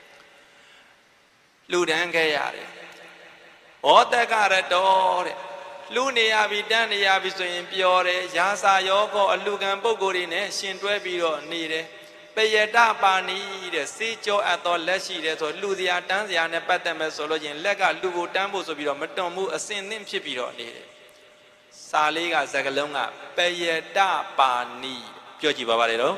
လှူဒန်းခဲ့ရတယ်ဩတကရတော်တဲ့လူနေရပြီတန်းနေရပြီဆိုရင်ပြောတယ်ရာစာယောကောအလူကံပုဂ္ဂိုလ်တွေနဲ့ရှင်တွဲပြီးတော့နေတယ်ပယတပါဏီတဲ့စေကြောအပ်တော်လက်ရှိတယ်ဆိုလူစရာတန်းစရာနဲ့ပတ်သက်မဲ့ဆိုလို့ချင်းလက်ကလူကိုတန်းဖို့ဆိုပြီးတော့မတွန်မှုအစင်သင့်ဖြစ်ပြီးတော့နေတယ်စာလေးကစကလုံးကပယတပါဏီပြောကြည့်ပါပါလေတော့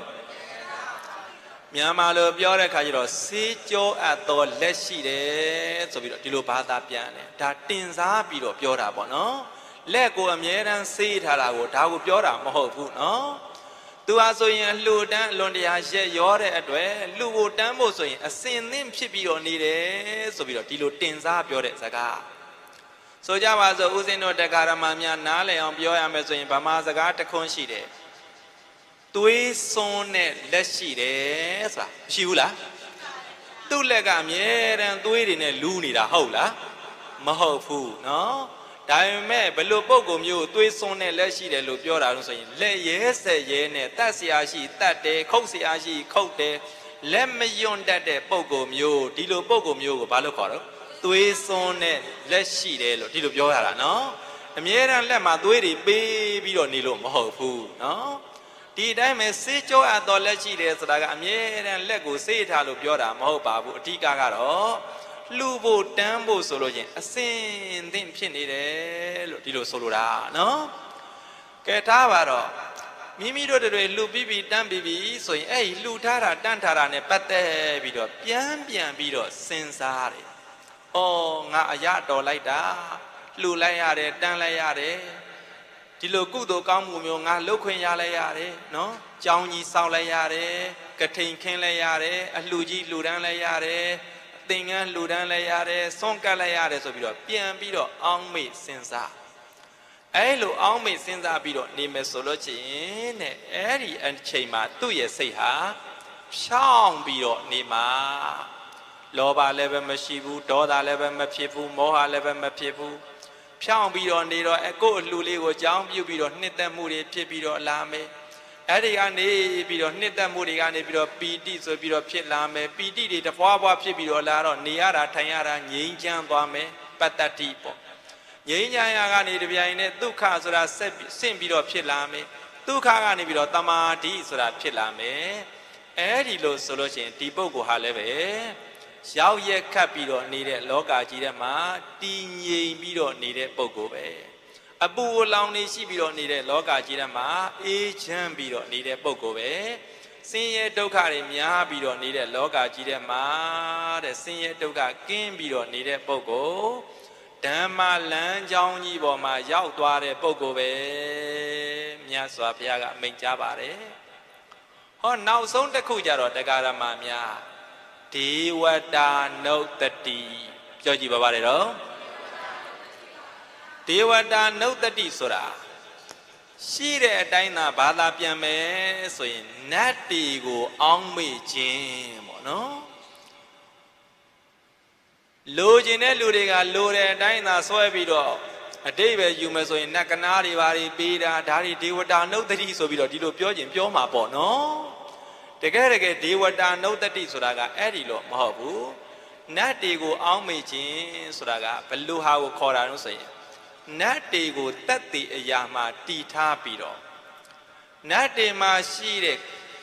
မြန်မာလိုပြောတဲ့ခါကျတော့စေကြောအပ်တော်လက်ရှိတယ်ဆိုပြီးတော့ဒီလိုဘာသာပြန်တယ်ဒါတင်စားပြီးတော့ပြောတာပေါ့နော်လက်ကိုအမြဲတမ်းစေးထားတာကိုဒါကိုပြောတာမဟုတ်ဘူးနော်သူဟာဆိုရင်လှူဒန်းလွန်တရားရက်ရောတဲ့အတွက်လူကိုတန်းဖို့ဆိုရင်အစင်သင့်ဖြစ်ပြီးတော့နေတယ်ဆိုပြီးတော့ဒီလိုတင်စားပြောတဲ့စကားဆိုကြပါစို့ဦးဇင်းတို့တက္ကရာမများနားလည်အောင်ပြောရမယ်ဆိုရင်ဗမာစကားတစ်ခွန်းရှိတယ်သွေးစွန်းနဲ့လက်ရှိတယ်ဆိုတာမရှိဘူးလားသူ့လက်ကအမြဲတမ်းသွေးတွေနဲ့လူးနေတာဟုတ်လားမဟုတ်ဘူးနော်ဒါပေမဲ့ဘလို့ပုံကုမျိုးသွေးစွန်းနဲ့လက်ရှိတယ်လို့ပြောတာလို့ဆိုရင်လက်ရဲဆက်ရဲနဲ့တတ်ဆရာရှိတတ်တယ်ခုတ်ဆရာရှိခုတ်တယ်လက်မယွန့်တတ်တဲ့ပုံကုမျိုးဒီလိုပုံကုမျိုးကိုဘာလို့ခေါ်တော့သွေးစွန်းနဲ့လက်ရှိတယ်လို့ဒီလိုပြောရတာနော်အမြဲတမ်းလက်မှာသွေးတွေပေးပြီးတော့နေလို့မဟုတ်ဘူးနော်ဒီအတိုင်းပဲစေးကြောအပ်တော်လက်ရှိတယ်ဆိုတာကအမြဲတမ်းလက်ကိုစေးထားလို့ပြောတာမဟုတ်ပါဘူးအဓိကကတော့လှူဖို့တန်းဖို့ဆိုလို့ချင်းအစင်သင့်ဖြစ်နေတယ်လို့ဒီလိုဆိုလိုတာနော်ကဲထားပါတော့မိမိတို့တွေလှူပြီးပြီးတန်းပြီးပြီးဆိုရင်အဲ့ဒီလှူထားတာတန်းထားတာနဲ့ပတ်သက်ပြီးတော့ပြန်ပြန်ပြီးတော့စဉ်းစားတယ်ဩငါအရတော်လိုက်တာလှူလိုက်ရတယ်တန်းလိုက်ရတယ်ဒီလိုကုသိုလ်ကောင်းမှုမျိုးငါလှုပ်ခွင့်ရလိုက်ရတယ်နော်ကြောင်းကြီးဆောက်လိုက်ရတယ်ကထိန်ခင်းလိုက်ရတယ်အလှူကြီးလှူဒန်းလိုက်ရတယ်သင်္ကန်းလှူဒန်းလိုက်ရတယ်စွန့်ကပ်လိုက်ရတယ်ဆိုပြီးတော့ပြန်ပြီးတော့အောင်းမေ့စဉ်းစားအဲလိုအောင်းမေ့စဉ်းစားပြီးတော့နေမယ်ဆိုလို့ချင်တဲ့အဲ့ဒီအချိန်မှာသူ့ရဲ့စိတ်ဟာဖြောင်းပြီးတော့နေမှာလောဘလည်းပဲမရှိဘူးဒေါသလည်းပဲမဖြစ်ဘူးမောဟလည်းပဲမဖြစ်ဘူးဖြောင်းပြီးတော့နေတော့အကိုအလှလေးကိုကြောင်းပြုတ်ပြီးတော့နှစ်သက်မှုတွေဖြစ်ပြီးတော့လာမယ်အဲ့ဒီကနေပြီးတော့နှစ်သက်မှုတွေကနေပြီးတော့ပီတိဆိုပြီးတော့ဖြစ်လာမယ်ပီတိတွေတဖွာဖွာဖြစ်ပြီးတော့လာတော့နေရတာထိုင်ရတာငြိမ်းချမ်းသွားမယ်ပတ္တတိပေါ့ငြိမ်းချမ်းရာကနေတပြိုင်နက်ဒုက္ခဆိုတာဆက်ဆင့်ပြီးတော့ဖြစ်လာမယ်ဒုက္ခကနေပြီးတော့တမာတိဆိုတာဖြစ်လာမယ်အဲ့ဒီလိုဆိုလို့ရှိရင်ဒီပုဂ္ဂိုလ်ဟာလည်းပဲရောက်ရက်ခတ်ပြီးတော့နေတဲ့လောကကြီးထဲမှာတည်ငြိမ်ပြီးတော့နေတဲ့ပုဂ္ဂိုလ်ပဲအပူအလောင်နေရှိပြီးတော့နေတဲ့လောကကြီးထဲမှာအေးချမ်းပြီးတော့နေတဲ့ပုဂ္ဂိုလ်ပဲဆင်းရဲဒုက္ခတွေများပြီးတော့နေတဲ့လောကကြီးထဲမှာတဲ့ဆင်းရဲဒုက္ခကင်းပြီးတော့နေတဲ့ပုဂ္ဂိုလ်ဓမ္မလမ်းကြောင်းကြီးပေါ်မှာရောက်သွားတဲ့ပုဂ္ဂိုလ်ပဲမြတ်စွာဘုရားကအမိန့်ကြားပါတယ်ဟောနောက်ဆုံးတစ်ခုကြတော့တရားဓမ္မများဒေဝတာနုတ္တိပြောကြည့်ပါပါလေတော့ဒေဝတာနုတ္တိဆိုတာရှိတဲ့အတိုင်းသာဘာသာပြန်မယ်ဆိုရင်နတ်တီကိုအောင်းမေ့ခြင်းပေါ့နော်လိုချင်တဲ့လူတွေကလိုတဲ့အတိုင်းသာဆွဲပြီးတော့အတိတ်ပဲယူမယ်ဆိုရင်နတ်ကနာတွေဘာတွေပေးတာဒါတွေဒေဝတာနုတ္တိဆိုပြီးတော့ဒီလိုပြောခြင်းပြောမှာပေါ့နော်တကယ်တကယ်ဒေဝတာနုတ္တိဆိုတာကအဲ့ဒီလို့မဟုတ်ဘူးနတ်တီကိုအောင်းမေ့ခြင်းဆိုတာကဘလူဟာကိုခေါ်တာလို့ဆိုရင်နတ်တေကိုတတ်တည်အရာမှာတည်ထားပြီးတော့နတ်တေမှာရှိတဲ့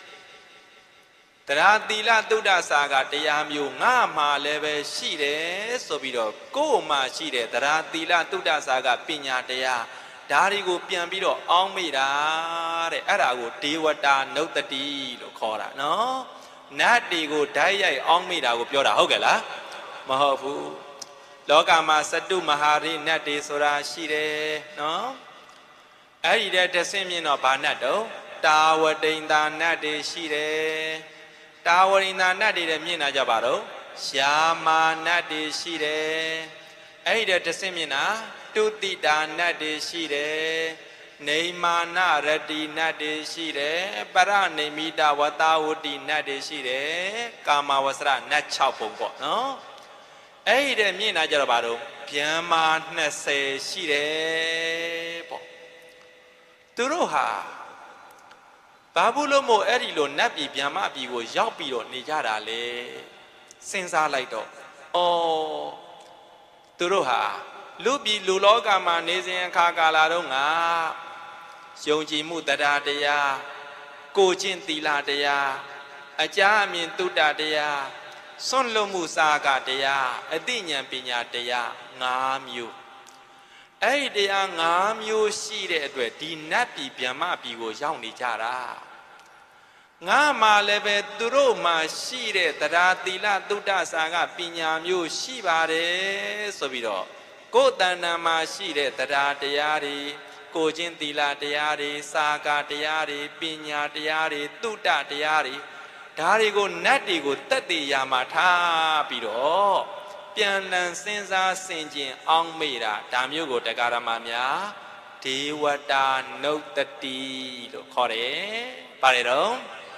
တရားသီလသုဒ္ဓစာကတရားမျိုးငါမှလည်းပဲရှိတယ်ဆိုပြီးတော့ကိုယ်မှရှိတဲ့တရားသီလသုဒ္ဓစာကပညာတရားဒါတွေကိုပြန်ပြီးတော့အောင်းမိတာတဲ့အဲ့ဒါကိုဒေဝတာနုတ္တိလို့ခေါ်တာနော်နတ်တေကိုဓာတ်ရိုက်အောင်းမိတာကိုပြောတာဟုတ်ကဲ့လားမဟုတ်ဘူးလောကမှာစတုမဟာရိနတ်တွေဆိုတာရှိတယ်နော်အဲ့ဒီတဲ့တဆင့်မြင့်တော့ဗာနတ်တော့တာဝတိန်သာနတ်တွေရှိတယ်တာဝရိန်သာနတ်တွေလည်းမြင့်လာကြပါတော့ရှာမာနတ်တွေရှိတယ်အဲ့ဒီတဲ့တဆင့်မြင့်တာတုတိတာနတ်တွေရှိတယ်နေမာနရတိနတ်တွေရှိတယ်ပရနေမိတဝတဝတိနတ်တွေရှိတယ်ကာမဝဆရနတ်၆ပုံပေါ့နော်အဲ့ဒီတဲ့မြင်လာကြတော့ဘာလို့ဗျံမာ၂၀ရှိတယ်ပေါ့သူတို့ဟာဘာဘူးလို့မို့အဲ့ဒီလိုနတ်ပြည်ဗျံမပြည်ကိုရောက်ပြီးတော့နေကြတာလေစဉ်းစားလိုက်တော့ဩသူတို့ဟာလူပြည်လူလောကမှာနေစဉ်အခါကာလတော့ငါယုံကြည်မှုတရားတရားကိုကျင့်သီလတရားအကြအမြင်တုတ္တတရားစွန့်လွတ်မှုစာကတရားအသိဉာဏ်ပညာတရား၅မျိုးအဲ့ဒီတရား၅မျိုးရှိတဲ့အတွက်ဒီနတ်ပြည်ဗျမပြည်ကိုရောက်နေကြတာငါမှလည်းပဲသူတို့မှရှိတဲ့တရားသီလတုတ္တစာကပညာမျိုးရှိပါတယ်ဆိုပြီးတော့ကိုယ်တဏ္ဍာမှာရှိတဲ့တရားတရားတွေကိုကျင့်သီလတရားတွေစာကတရားတွေပညာတရားတွေတုတ္တတရားတွေဒါတွေကိုနတ်တွေကိုတက်တည်ရမှာထားပြီးတော့ပြန်လည်စဉ်းစားဆင်ခြင်အောင်မေ့တာဒါမျိုးကိုတရားဓမ္မများဒေဝတာနုတ္တိလို့ခေါ်တယ်။ပါတယ်တော့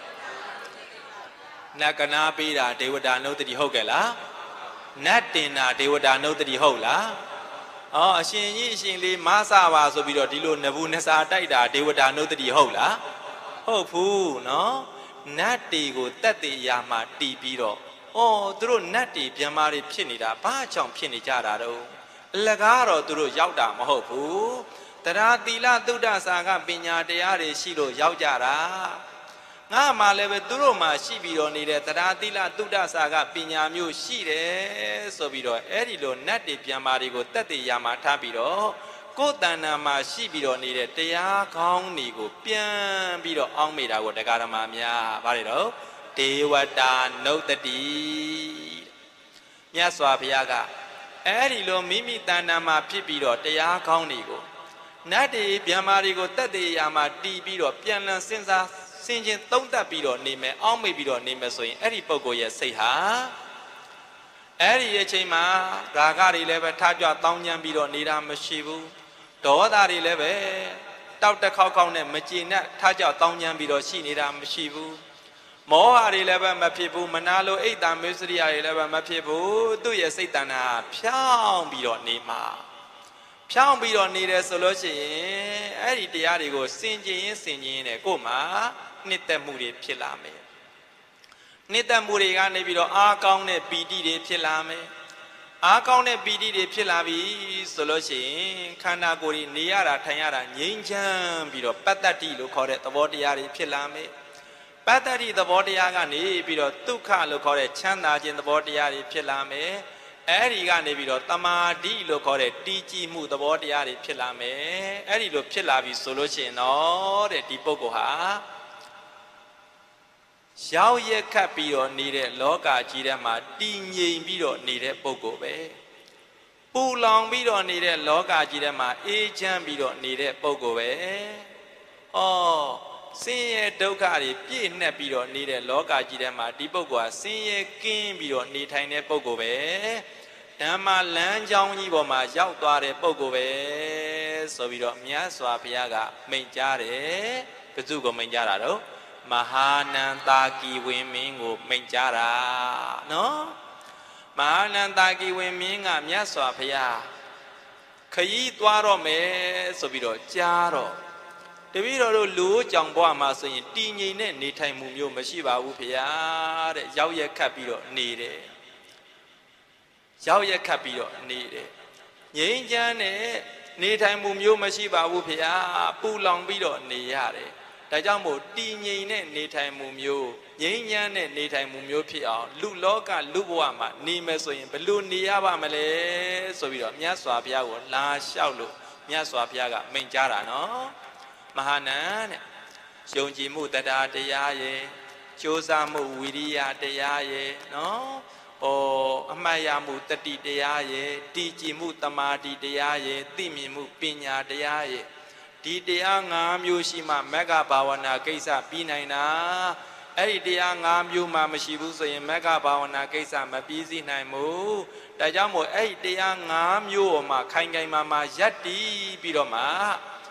နတ်ကနာပေးတာဒေဝတာနုတ္တိဟုတ်ကဲ့လား။နတ်တင်တာဒေဝတာနုတ္တိဟုတ်လား။အော်အရှင်ကြီးအရှင်လေးမဆပါဆိုပြီးတော့ဒီလိုနဘူးနစာတိုက်တာဒေဝတာနုတ္တိဟုတ်လား။ဟုတ်ဘူးနော်။နတ်တီကိုတက်တည်ရမှာတီးပြီးတော့အော်သူတို့နတ်တီဗျံမာတွေဖြစ်နေတာဘာကြောင့်ဖြစ်နေကြတာတော့အလကားတော့သူတို့ရောက်တာမဟုတ်ဘူးတရားသီလသုဒ္ဓစာကပညာတရားတွေရှိလို့ရောက်ကြတာငါမှလည်းပဲသူတို့မှရှိပြီးတော့နေတဲ့တရားသီလသုဒ္ဓစာကပညာမျိုးရှိတယ်ဆိုပြီးတော့အဲ့ဒီလိုနတ်တီဗျံမာတွေကိုတက်တည်ရမှာထားပြီးတော့ကိုယ်တဏ္ဍာမှာရှိပြီးတော့နေတဲ့တရားကောင်းတွေကိုပြန်ပြီးတော့အောင်းမိတာကိုတရားဓမ္မများဗါတယ်တော့ဒေဝတာနုတ္တိမြတ်စွာဘုရားကအဲ့ဒီလိုမိမိတဏ္ဍာမှာဖြစ်ပြီးတော့တရားကောင်းတွေကိုနတ်တွေဗျံမာတွေကိုတက်တည်ရမှာတီးပြီးတော့ပြန်လည်စဉ်းစားဆင်ခြင်သုံးသပ်ပြီးတော့နေမယ်အောင်းမိပြီးတော့နေမယ်ဆိုရင်အဲ့ဒီပုဂ္ဂိုလ်ရဲ့စိတ်ဟာအဲ့ဒီအချိန်မှာရာဂတွေလည်းပဲထားကြတောင်းကြမ်းပြီးတော့နေတာမရှိဘူးဒေါသတွေလည်းပဲတောက်တခေါက်ခေါက်နဲ့မကြည်နဲ့ထားကြတောင်းကြမ်းပြီးတော့ရှိနေတာမရှိဘူးမောဟတွေလည်းပဲမဖြစ်ဘူးမနာလိုအိတ်တံမေစရိယတွေလည်းပဲမဖြစ်ဘူးသူ့ရဲ့စိတ်တဏ္ဍာဖြောင်းပြီးတော့နေမှာဖြောင်းပြီးတော့နေတယ်ဆိုလို့ရှိရင်အဲ့ဒီတရားတွေကိုစင်ကြင်ရင်စင်ကြင်ရင်ကို့မှာနှစ်သက်မှုတွေဖြစ်လာမယ်နှစ်သက်မှုတွေကနေပြီးတော့အားကောင်းတဲ့ပီတိတွေဖြစ်လာမယ်အားကောင်းတဲ့ပီတိတွေဖြစ်လာပြီဆိုလို့ရှိရင်ခန္ဓာကိုယ်ကြီးနေရတာထိုင်ရတာငြိမ်းချမ်းပြီးတော့ပတ္တတိလို့ခေါ်တဲ့သဘောတရားတွေဖြစ်လာမယ်ပတ္တတိသဘောတရားကနေပြီးတော့ဒုက္ခလို့ခေါ်တဲ့ချမ်းသာခြင်းသဘောတရားတွေဖြစ်လာမယ်အဲ့ဒီကနေပြီးတော့တမာတိလို့ခေါ်တဲ့တည်ကြည်မှုသဘောတရားတွေဖြစ်လာမယ်အဲ့ဒီလိုဖြစ်လာပြီဆိုလို့ရှိရင်တော့တဲ့ဒီပုဂ္ဂိုလ်ဟာရောက်ရက်ခတ်ပြီးတော့နေတဲ့လောကကြီးထဲမှာတည်ငြိမ်ပြီးတော့နေတဲ့ပုဂ္ဂိုလ်ပဲပူလောင်ပြီးတော့နေတဲ့လောကကြီးထဲမှာအေးချမ်းပြီးတော့နေတဲ့ပုဂ္ဂိုလ်ပဲဩဆင်းရဲဒုက္ခတွေပြည့်နှက်ပြီးတော့နေတဲ့လောကကြီးထဲမှာဒီပုဂ္ဂိုလ်ဟာဆင်းရဲကင်းပြီးတော့နေထိုင်တဲ့ပုဂ္ဂိုလ်ပဲဓမ္မလမ်းကြောင်းကြီးပေါ်မှာရောက်သွားတဲ့ပုဂ္ဂိုလ်ပဲဆိုပြီးတော့မြတ်စွာဘုရားကမိန့်ကြားတယ်ဘယ်သူကိုမိန့်ကြားတာတော့မဟာနန္တာကီဝင်းမင်းကိုမိန့်ကြားတာနော်မဟာနန္တာကီဝင်းမင်းကမြတ်စွာဘုရားခရီးသွားတော့မယ်ဆိုပြီးတော့ကြားတော့တပည့်တော်တို့လူကြောင်ဘွားမှာဆိုရင်တည်ငြိမ်တဲ့နေထိုင်မှုမျိုးမရှိပါဘူးဖေယားတဲ့ရောက်ရက်ခတ်ပြီးတော့နေတယ်ရောက်ရက်ခတ်ပြီးတော့နေတယ်ငြိမ်းချမ်းတဲ့နေထိုင်မှုမျိုးမရှိပါဘူးဖေယားပူလောင်ပြီးတော့နေရတယ်ဒါကြောင့်မို့တည်ငြိမ်တဲ့နေထိုင်မှုမျိုးငြိမ်းချမ်းတဲ့နေထိုင်မှုမျိုးဖြစ်အောင်လူလောကလူဘဝမှာနေမယ်ဆိုရင်ဘယ်လိုနေရပါမလဲဆိုပြီးတော့မြတ်စွာဘုရားကိုလာလျှောက်လို့မြတ်စွာဘုရားကမိန့်ကြားတာနော်မဟာနန္တဲ့ယုံကြည်မှုတရားတရားရဲ့ကြိုးစားမှုဝိရိယတရားရဲ့နော်ဩအမှတ်ရမှုတတိတရားရဲ့တည်ကြည်မှုတမာတိတရားရဲ့သိမြင်မှုပညာတရားရဲ့ဒီတရား၅မျိုးရှိမှမဂ္ဂဘာဝနာကိစ္စပြီးနိုင်တာအဲ့ဒီတရား၅မျိုးမှမရှိဘူးဆိုရင်မဂ္ဂဘာဝနာကိစ္စမပြီးစီးနိုင်ဘူးဒါကြောင့်မို့အဲ့ဒီတရား၅မျိုးမှာခိုင်ခိုင်မာမာယက်တည်ပြီးတော့မှက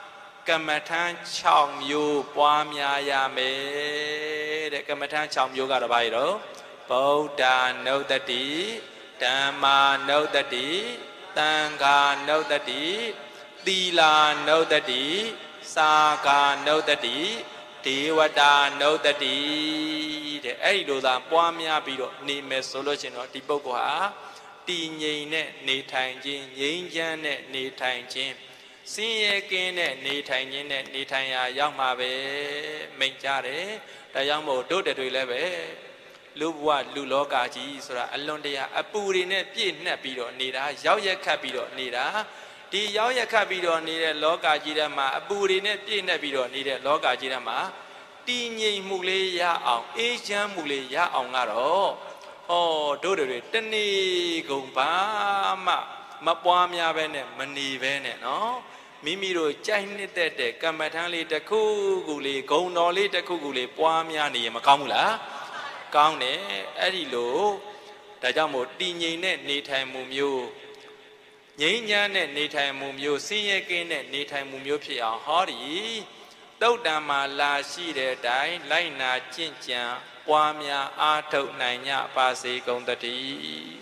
ကမ္မထံ၆မျိုးပွားများရမယ်တဲ့ကမ္မထံ၆မျိုးကတော့ဘာရောဗုဒ္ဓနုတ္တိဓမ္မာနုတ္တိသံဃာနုတ္တိသီလာနုတ္တိစာဃာနုတ္တိဒေဝတာနုတ္တိတဲ့အဲ့ဒီလိုသာပွားများပြီးတော့နေမယ်ဆိုလို့ရှိရင်တော့ဒီပုဂ္ဂိုလ်ဟာတည်ငြိမ်တဲ့နေထိုင်ခြင်းငြိမ်းချမ်းတဲ့နေထိုင်ခြင်းစင်ရဲကင်းတဲ့နေထိုင်ခြင်းနဲ့နေထိုင်ရာရောက်မှာပဲမိန့်ကြတယ်ဒါကြောင့်မို့တို့တွေလည်းပဲလူဘဝလူလောကကြီးဆိုတာအလွန်တရာအပူတွေနဲ့ပြည့်နှက်ပြီးတော့နေတာရောက်ရက်ခတ်ပြီးတော့နေတာဒီရောက်ရက်ခတ်ပြီးတော့နေတဲ့လောကကြီးထဲမှာအပူတွေနဲ့ပြည့်နှက်ပြီးတော့နေတဲ့လောကကြီးထဲမှာတည်ငြိမ်မှုလေးရအောင်အေးချမ်းမှုလေးရအောင်ကတော့ဟောတို့တွေတနေ့ကုန်ပါမှမပွားများပဲနဲ့မနေပဲနဲ့နော်မိမိတို့ကြိုက်နှစ်သက်တဲ့ကမ္မထမ်းလေးတစ်ခုခုလေးဂုံတော်လေးတစ်ခုခုလေးပွားများနေရင်မကောင်းဘူးလားကောင်းတယ်အဲ့ဒီလိုဒါကြောင့်မို့တည်ငြိမ်တဲ့နေထိုင်မှုမျိုးငြိမ်းချမ်းတဲ့နေထိုင်မှုမျိုးစင်ရဲကင်းတဲ့နေထိုင်မှုမျိုးဖြစ်အောင်ဟောဒီသုတ်တံမှာလာရှိတဲ့အတိုင်းလိုက်နာကျင့်ကြံပွားများအားထုတ်နိုင်ကြပါစေကုန်သတည်း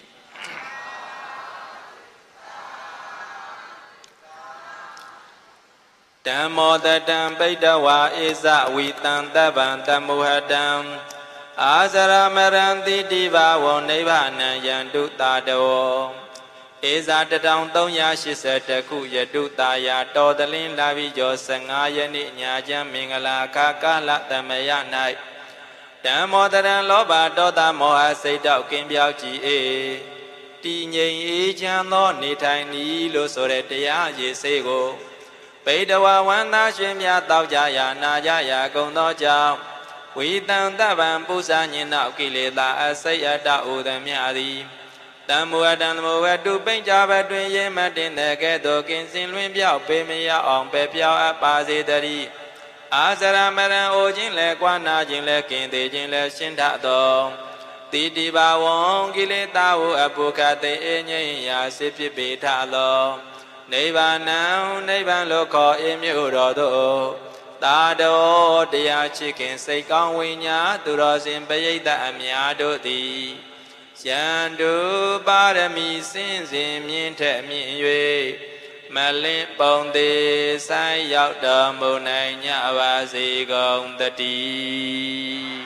ဓမ္မောတတံပိဋ္ဌဝါဧဇဝိတံတပ္ပံတမုဟတံအာဇရမရံတိတိဘာဝနိဗ္ဗာနံယံတုတာတောဧဇာတထောင်သုံးရာရှစ်ဆယ်တခုယတုတာယာတော်တလင်းလာပြီးကျော်ဆယ်ငါးရက်နေ့ညာချမ်းမင်္ဂလာအခါကာလသမယ၌ဓမ္မောတရံလောဘဒေါသမောဟစိတ်တောက်ကင်းပြောက်ကြည်အေတည်ငြိမ်အေးချမ်းသောနေထိုင်ဤလို့ဆိုတဲ့တရားရည်စေးကိုပိဋဝဝန္တာရှင်များတောက်ကြရာနာကြရာကုန်သောကြောင့်ဝိတံတပံပုဇာညင်နောက်ကိလေသာအစိတ်အတဥဒမြသည်တမ္မဝတံသမဝတုပိဉ္ကြဘတွင်ရေမတင်တဲ့ကဲ့သို့ကင်းစင်လွင်ပြောက်ပေမရအောင်ပဲပြောက်အပ်ပါစေတည်းအာဇရမရံအိုခြင်းလဲကွာနာခြင်းလဲကင်းသေးခြင်းလဲရှင်းထသောတိတိဘာဝံကိလေသာဟုအပုခတေအငြိယစိဖြစ်ပေထသောနိဗ္ဗာန်နိဗ္ဗာန်လို့ခေါ်အမျိုးတော်သို့သာတော်တရားချစ်ခင်စိတ်ကောင်းဝိညာသူတော်စင်ပရိသတ်အများတို့သည်ယန္တုပါရမီစင်စဉ်မြင့်ထက်မြင့်၍မလင်းပုံသေးဆိုင်ရောက်တော်မူနိုင်ကြပါစေကုန်သတည်း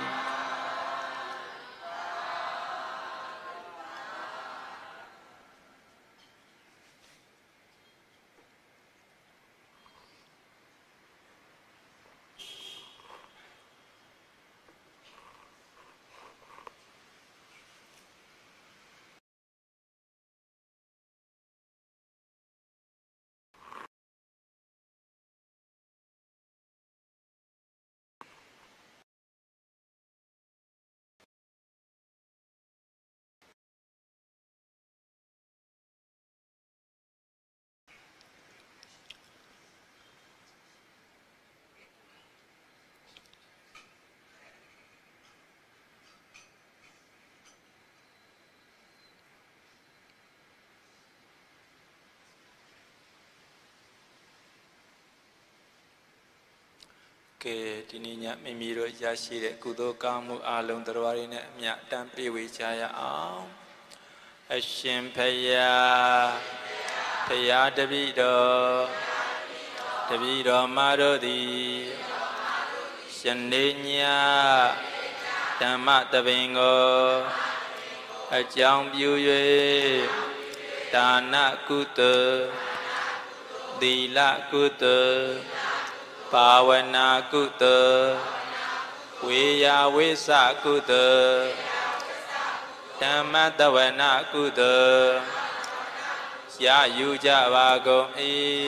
ကဲဒီနေ့ညမိမိတို့ရရှိတဲ့ကုသိုလ်ကောင်းမှုအလုံးတော်ရည်နဲ့အမြတ်တမ်းပြေဝေချရအောင်အရှင်ဖယားဖယားတပည့်တော်တပည့်တော်မတို့သည်ယနေ့ညဓမ္မတပင်ကိုအကြောင်းပြု၍ဒါနကုသိုလ်သီလကုသိုလ်ဘာဝနာကုသိုလ်ဝေယဝိသကုသိုလ်ဓမ္မတဝနာကုသိုလ်ရယူကြပါကုန်၏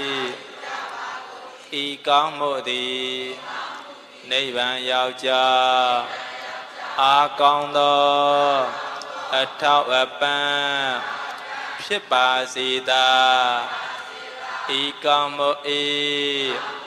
ဤကောင်းမှုသည်နိဗ္ဗာန်ရောက်ကြောင်းအာကောင်းသောအထောက်အပံ့ဖြစ်ပါစေသာဤကောင်းမှု၏